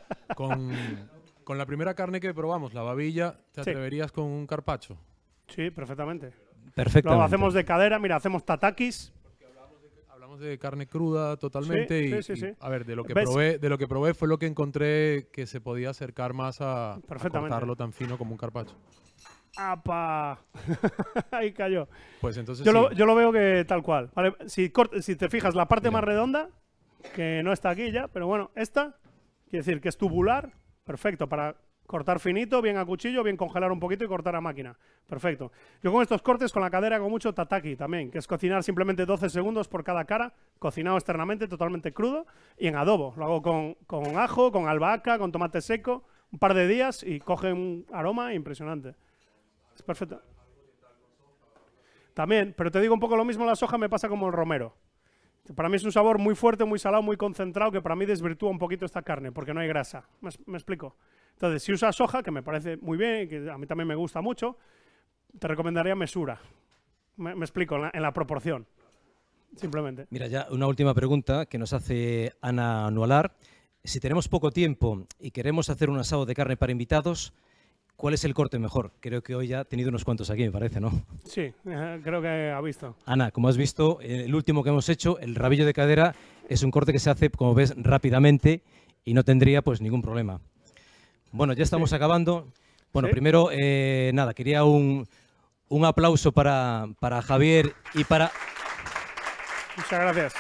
Con la primera carne que probamos, la babilla, ¿te atreverías con un carpaccio? Sí, perfectamente. Perfectamente. Lo hacemos de cadera, mira, hacemos tatakis. Hablamos Hablamos de carne cruda totalmente. Sí. A ver, de lo que probé fue lo que encontré que se podía acercar más a cortarlo tan fino como un carpaccio. ¡Apa! Ahí cayó. Pues entonces yo lo veo que tal cual. Vale, si te fijas, la parte más redonda, que no está aquí ya, pero bueno, esta, quiere decir que es tubular, perfecto, para cortar finito, bien a cuchillo, bien congelar un poquito y cortar a máquina. Perfecto. Yo con estos cortes, con la cadera, hago mucho tataki también, que es cocinar simplemente 12 segundos por cada cara, cocinado externamente, totalmente crudo, y en adobo. Lo hago con ajo, con albahaca, con tomate seco, un par de días y coge un aroma impresionante. Es perfecto. También, pero te digo un poco lo mismo, la soja me pasa como el romero. Para mí es un sabor muy fuerte, muy salado, muy concentrado, que para mí desvirtúa un poquito esta carne, porque no hay grasa. ¿Me explico? Entonces, si usas soja, que me parece muy bien, que a mí también me gusta mucho, te recomendaría mesura. Me explico, en la proporción. Simplemente. Mira, ya una última pregunta que nos hace Ana Nualar. Si tenemos poco tiempo y queremos hacer un asado de carne para invitados, ¿cuál es el corte mejor? Creo que hoy ya ha tenido unos cuantos aquí, me parece, ¿no? Sí, creo que ha visto. Ana, como has visto, el último que hemos hecho, el rabillo de cadera, es un corte que se hace, como ves, rápidamente y no tendría pues ningún problema. Bueno, ya estamos acabando. Bueno, primero, nada, quería un aplauso para Javier y para... Muchas gracias.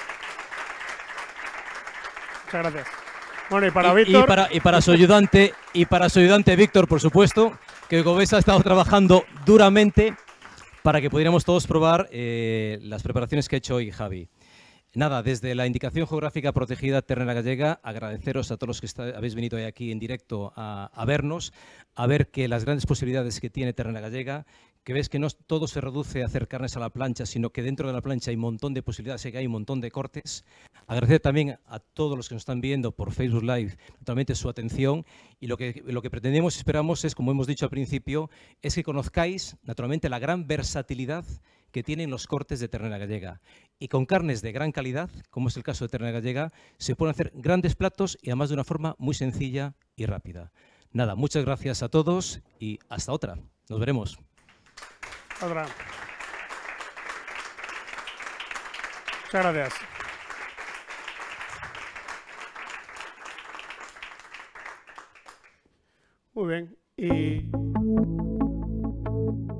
Muchas gracias. Bueno, y para Víctor... Y para su ayudante, Víctor, por supuesto, que como ves ha estado trabajando duramente para que pudiéramos todos probar las preparaciones que ha hecho hoy Javi. Nada, desde la Indicación Geográfica Protegida Ternera Gallega, agradeceros a todos los que habéis venido hoy aquí en directo a vernos, a ver que las grandes posibilidades que tiene Ternera Gallega, que ves que no todo se reduce a hacer carnes a la plancha, sino que dentro de la plancha hay un montón de posibilidades y que hay un montón de cortes. Agradecer también a todos los que nos están viendo por Facebook Live, naturalmente su atención, y lo que pretendemos y esperamos es, como hemos dicho al principio, es que conozcáis naturalmente la gran versatilidad que tienen los cortes de ternera gallega. Y con carnes de gran calidad, como es el caso de ternera gallega, se pueden hacer grandes platos y además de una forma muy sencilla y rápida. Nada, muchas gracias a todos y hasta otra. Nos veremos. Otra. Muchas gracias. Muy bien. Y...